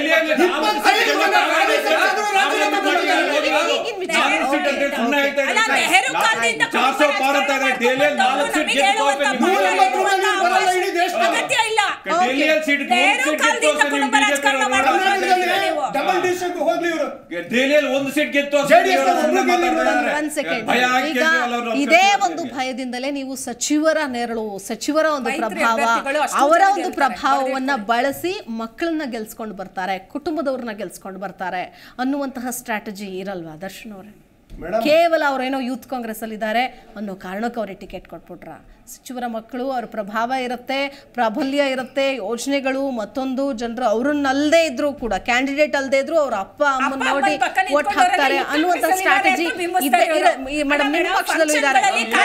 ಇದೇ ಒಂದು ಭಯದಿಂದಲೇ ನೀವು ಸಚಿವರ ನೆರಳು, ಸಚಿವರ ಒಂದು ಪ್ರಭಾವ, ಅವರ ಒಂದು ಪ್ರಭಾವವನ್ನ ಬಳಸಿ ಮಕ್ಕಳನ್ನ ಗೆಲ್ಸ್ಕೊಂಡು ಬರ್ತಾರೆ, ಕುಟುಂಬದವ್ರನ್ನ ಗೆಲ್ಸ್ಕೊಂಡು ಬರ್ತಾರೆ ಅನ್ನುವಂತಹ ಸ್ಟ್ರಾಟಜಿ ಇರಲ್ವಾ ದರ್ಶನ್ ಅವರೇ? ಕೇವಲ ಅವರೇನೋ ಯೂತ್ ಕಾಂಗ್ರೆಸ್ ಅಲ್ಲಿ ಇದ್ದಾರೆ ಅನ್ನೋ ಕಾರಣಕ್ಕೆ ಅವ್ರಿಗೆ ಟಿಕೆಟ್ ಕೊಟ್ಬಿಟ್ರ? ಸಚಿವರ ಮಕ್ಕಳು, ಅವ್ರ ಪ್ರಭಾವ ಇರುತ್ತೆ, ಪ್ರಾಬಲ್ಯ ಇರುತ್ತೆ, ಯೋಜನೆಗಳು ಮತ್ತೊಂದು ಜನರು ಅವ್ರನ್ನಲ್ಲದೆ ಇದ್ರು ಕೂಡ, ಕ್ಯಾಂಡಿಡೇಟ್ ಅಲ್ಲದೆ ಇದ್ರು ಅವ್ರ ಅಪ್ಪ ಅಮ್ಮನ ನೋಡಿ ಓಟ್ ಹಾಕ್ತಾರೆ ಅನ್ನುವಂತ ಸ್ಟ್ರಾಟಜಿ ಮೇಡಮ್ ನಿಮ್ಮ ಪಕ್ಷದಲ್ಲೂ ಇದ್ದಾರೆ.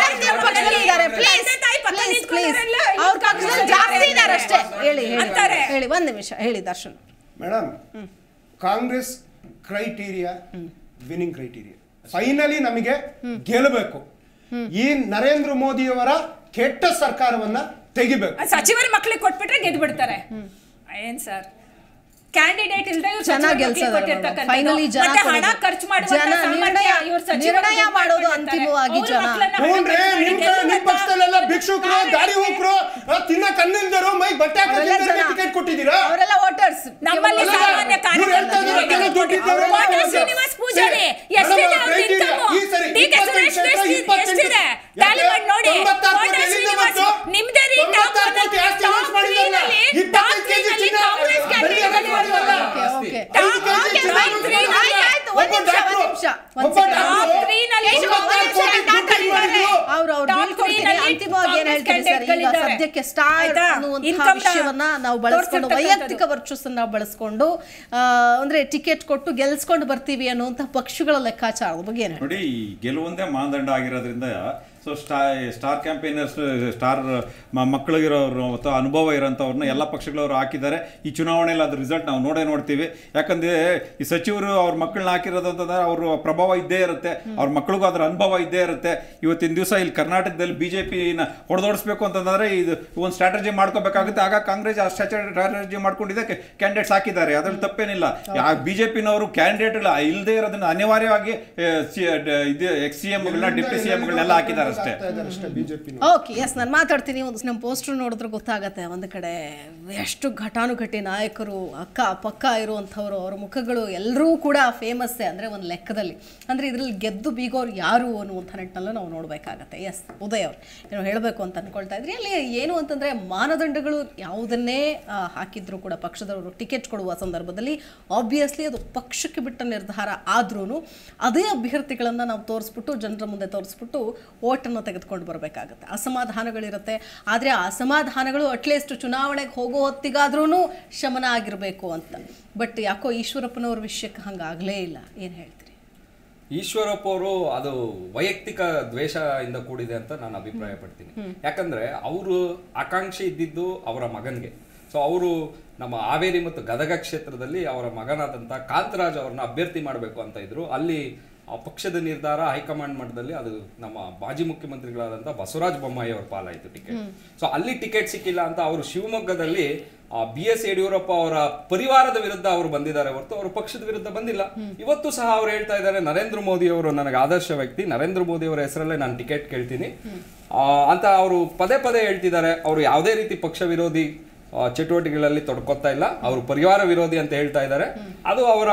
ಅವ್ರ ಪಕ್ಷದಲ್ಲಿ ಜಾಸ್ತಿ ಇದ್ದಾರೆ ಅಷ್ಟೇ. ಹೇಳಿ ಹೇಳಿ ಒಂದ್ ನಿಮಿಷ ಹೇಳಿ Darshan. Madam, Congress criteria winning criteria. Finally ನಮಗೆ ಗೆಲ್ಲಬೇಕು. ಈ ನರೇಂದ್ರ ಮೋದಿಯವರ ಕೆಟ್ಟ ಸರ್ಕಾರವನ್ನ ತೆಗಿಬೇಕು. ಸಚಿವರ ಮಕ್ಕಳಿಗೆ ಕೊಟ್ಬಿಟ್ರೆ ಗೆದ್ದು ಬಿಡ್ತಾರೆ. ಏನ್ ಸರ್ ಕ್ಯಾಂಡಿಡೇಟ್ ಇಲ್ಲದೆ ಫೈನಲಿ ಹಣ ಖರ್ಚು ಮಾಡುವ ನಿರ್ಣಯ ಮಾಡೋದು ಅಂತಿಮವಾಗಿ ಜನ. ಪಕ್ಷದಲ್ಲೆಲ್ಲ ಭಿಕ್ಷುಕರು, ಗಾಡಿ ಹೋಗ್ರು, ತಿನ್ನ ಕಣ್ಣಿಲ್ದರು, ಮೈ ಬಟ್ಟೆ ಟಿಕೆಟ್ ಕೊಟ್ಟಿದ್ದೀರಾ? ಅವರೆಲ್ಲ ವೋಟರ್ಸ್. ನಮ್ಮಲ್ಲಿ ಸಾಮಾನ್ಯ ಶ್ರೀನಿವಾಸ್ ಪೂಜಾರಿ ಎಷ್ಟಿದೆ ಅವ್ರ ಇನ್ಕಮ್? ಡಿಕೆ ಸುರೇಶ್ ಎಷ್ಟಿದೆ? ಟ್ಯಾಲಿ ಮಾಡಿ ನೋಡಿ. ಶ್ರೀನಿವಾಸ್ ನಿಮ್ದೇ ರೀ ಟಾಪ್ 3 ನಲ್ಲಿ ಕಾಂಗ್ರೆಸ್ ಕ್ಯಾಂಡಿಡೇಟ್ ಸದ್ಯಕ್ಕೆ ಸ್ಟಾರ್ ಅನ್ನುವಂತಹ ವಿಷಯವನ್ನ ನಾವು ಬಳಸ್ಕೊಂಡು ವೈಯಕ್ತಿಕ ವರ್ಚಸ್ಸನ್ನ ಬಳಸ್ಕೊಂಡು ಅಂದ್ರೆ ಟಿಕೆಟ್ ಕೊಟ್ಟು ಗೆಲ್ಸ್ಕೊಂಡು ಬರ್ತೀವಿ ಅನ್ನುವಂತಹ ಪಕ್ಷಗಳ ಲೆಕ್ಕಾಚಾರದ ಬಗ್ಗೆ ನೋಡಿ. ಗೆಲುವೊಂದೇ ಮಾನದಂಡ ಆಗಿರೋದ್ರಿಂದ ಸೊ ಸ್ಟಾರ್ ಕ್ಯಾಂಪೇನರ್ಸ್, ಸ್ಟಾರ್ ಮಕ್ಕಳಿಗಿರೋರು ಅಥವಾ ಅನುಭವ ಇರೋಂಥವ್ರನ್ನ ಎಲ್ಲ ಪಕ್ಷಗಳವರು ಹಾಕಿದ್ದಾರೆ. ಈ ಚುನಾವಣೆಯಲ್ಲಿ ಅದ್ರ ರಿಸಲ್ಟ್ ನಾವು ನೋಡ್ತೀವಿ. ಯಾಕಂದರೆ ಈ ಸಚಿವರು ಅವ್ರ ಮಕ್ಕಳನ್ನ ಹಾಕಿರೋದು ಅಂತಂದ್ರೆ ಅವ್ರ ಪ್ರಭಾವ ಇದ್ದೇ ಇರುತ್ತೆ, ಅವ್ರ ಮಕ್ಕಳಿಗೂ ಅದ್ರ ಅನುಭವ ಇದ್ದೇ ಇರುತ್ತೆ. ಇವತ್ತಿನ ದಿವಸ ಇಲ್ಲಿ ಕರ್ನಾಟಕದಲ್ಲಿ BJPನ ಹೊಡೆದೋಡಿಸ್ಬೇಕು ಅಂತಂದ್ರೆ ಇದು ಒಂದು ಸ್ಟ್ರಾಟಜಿ ಮಾಡ್ಕೋಬೇಕಾಗುತ್ತೆ. ಆಗ ಕಾಂಗ್ರೆಸ್ ಆ ಸ್ಟ್ರಾಟಜಿ ಮಾಡ್ಕೊಂಡಿದ್ದೆ ಕ್ಯಾಂಡಿಡೇಟ್ಸ್ ಹಾಕಿದ್ದಾರೆ, ಅದ್ರಲ್ಲಿ ತಪ್ಪೇನಿಲ್ಲ. BJPನವರು ಕ್ಯಾಂಡಿಡೇಟ್ ಇಲ್ಲದೆ ಇರೋದನ್ನ ಅನಿವಾರ್ಯವಾಗಿ ex-CMಗಳನ್ನ ಡೆಪ್ಟಿ CMಗಳನ್ನೆಲ್ಲ ಹಾಕಿದ್ದಾರೆ. ಓಕೆ, ಎಸ್, ನಾನು ಮಾತಾಡ್ತೀನಿ. ಒಂದು ನಮ್ಮ ಪೋಸ್ಟರ್ ನೋಡಿದ್ರೆ ಗೊತ್ತಾಗತ್ತೆ. ಒಂದು ಕಡೆ ಎಷ್ಟು ಘಟಾನುಘಟಿ ನಾಯಕರು ಅಕ್ಕ ಪಕ್ಕ ಇರುವಂಥವ್ರು, ಅವರ ಮುಖಗಳು ಎಲ್ಲರೂ ಕೂಡ ಫೇಮಸ್ಸೇ ಅಂದರೆ ಒಂದು ಲೆಕ್ಕದಲ್ಲಿ. ಅಂದರೆ ಇದರಲ್ಲಿ ಗೆದ್ದು ಬೀಗೋರು ಯಾರು ಅನ್ನುವಂಥ ನಿಟ್ಟಿನಲ್ಲೂ ನಾವು ನೋಡಬೇಕಾಗತ್ತೆ. ಎಸ್, ಉದಯ್ ಅವರು ಏನೋ ಹೇಳಬೇಕು ಅಂತ ಅಂದ್ಕೊಳ್ತಾ ಇದ್ರಿ. ಅಲ್ಲಿ ಏನು ಅಂತಂದರೆ ಮಾನದಂಡಗಳು ಯಾವುದನ್ನೇ ಹಾಕಿದ್ರು ಕೂಡ ಪಕ್ಷದವರು ಟಿಕೆಟ್ ಕೊಡುವ ಸಂದರ್ಭದಲ್ಲಿ ಆಬ್ವಿಯಸ್ಲಿ ಅದು ಪಕ್ಷಕ್ಕೆ ಬಿಟ್ಟ ನಿರ್ಧಾರ ಆದ್ರೂ ಅದೇ ಅಭ್ಯರ್ಥಿಗಳನ್ನು ನಾವು ತೋರಿಸ್ಬಿಟ್ಟು ಜನರ ಮುಂದೆ ತೋರಿಸ್ಬಿಟ್ಟು ಓಟನ್ನು ತೆಗೆದುಕೊಂಡು ಬರಬೇಕಾಗುತ್ತೆ. ಅಸಮಾಧಾನಗಳಿರುತ್ತೆ, ಆದರೆ ಆ ಅಸಮಾಧಾನಗಳು ಅಟ್ಲೀಸ್ಟ್ ಚುನಾವಣೆಗೆ ಹೋಗೋ ಹೊತ್ತಿಗಾದ್ರೂ ಶಮನ ಆಗಿರಬೇಕು ಅಂತ. ಬಟ್ ಯಾಕೋ ಈಶ್ವರಪ್ಪನವ್ರ ವಿಷಯಕ್ಕೆ ಹಂಗಾಗಲೇ ಇಲ್ಲ. ಏನು ಹೇಳ್ತೀರಿ? ಈಶ್ವರಪ್ಪ ಅವರು ಅದು ವೈಯಕ್ತಿಕ ದ್ವೇಷದಿಂದ ಕೂಡಿದೆ ಅಂತ ನಾನು ಅಭಿಪ್ರಾಯ ಪಡ್ತೀನಿ. ಯಾಕಂದ್ರೆ ಅವರು ಆಕಾಂಕ್ಷೆ ಇದ್ದಿದ್ದು ಅವರ ಮಗನಿಗೆ. ಸೊ ಅವರು ನಮ್ಮ ಹಾವೇರಿ ಮತ್ತು ಗದಗ ಕ್ಷೇತ್ರದಲ್ಲಿ ಅವರ ಮಗನಾದಂಥ ಕಾಂತರಾಜ್ ಅವ್ರನ್ನ ಅಭ್ಯರ್ಥಿ ಮಾಡಬೇಕು ಅಂತ ಇದ್ರು. ಅಲ್ಲಿ ಆ ಪಕ್ಷದ ನಿರ್ಧಾರ ಹೈಕಮಾಂಡ್ ಮಟ್ಟದಲ್ಲಿ ಅದು ನಮ್ಮ ಮಾಜಿ ಮುಖ್ಯಮಂತ್ರಿಗಳಾದಂಥ ಬಸವರಾಜ ಬೊಮ್ಮಾಯಿ ಅವ್ರ ಪಾಲಾಯಿತು ಟಿಕೆಟ್. ಸೊ ಅಲ್ಲಿ ಟಿಕೆಟ್ ಸಿಕ್ಕಿಲ್ಲ ಅಂತ ಅವರು ಶಿವಮೊಗ್ಗದಲ್ಲಿ BS ಯಡಿಯೂರಪ್ಪ ಅವರ ಪರಿವಾರದ ವಿರುದ್ಧ ಅವರು ಬಂದಿದ್ದಾರೆ ಹೊರತು ಅವರು ಪಕ್ಷದ ವಿರುದ್ಧ ಬಂದಿಲ್ಲ. ಇವತ್ತು ಸಹ ಅವ್ರು ಹೇಳ್ತಾ ಇದ್ದಾರೆ, ನರೇಂದ್ರ ಮೋದಿ ಅವರು ನನಗೆ ಆದರ್ಶ ವ್ಯಕ್ತಿ, ನರೇಂದ್ರ ಮೋದಿ ಅವರ ಹೆಸರಲ್ಲೇ ನಾನು ಟಿಕೆಟ್ ಕೇಳ್ತೀನಿ ಅಂತ ಅವರು ಪದೇ ಪದೇ ಹೇಳ್ತಿದ್ದಾರೆ. ಅವರು ಯಾವುದೇ ರೀತಿ ಪಕ್ಷ ವಿರೋಧಿ ಚಟುವಟಿಕೆಗಳಲ್ಲಿ ತೊಡ್ಕೊತಾ ಇಲ್ಲ, ಅವರು ಪರಿವಾರ ವಿರೋಧಿ ಅಂತ ಹೇಳ್ತಾ ಇದ್ದಾರೆ. ಅದು ಅವರ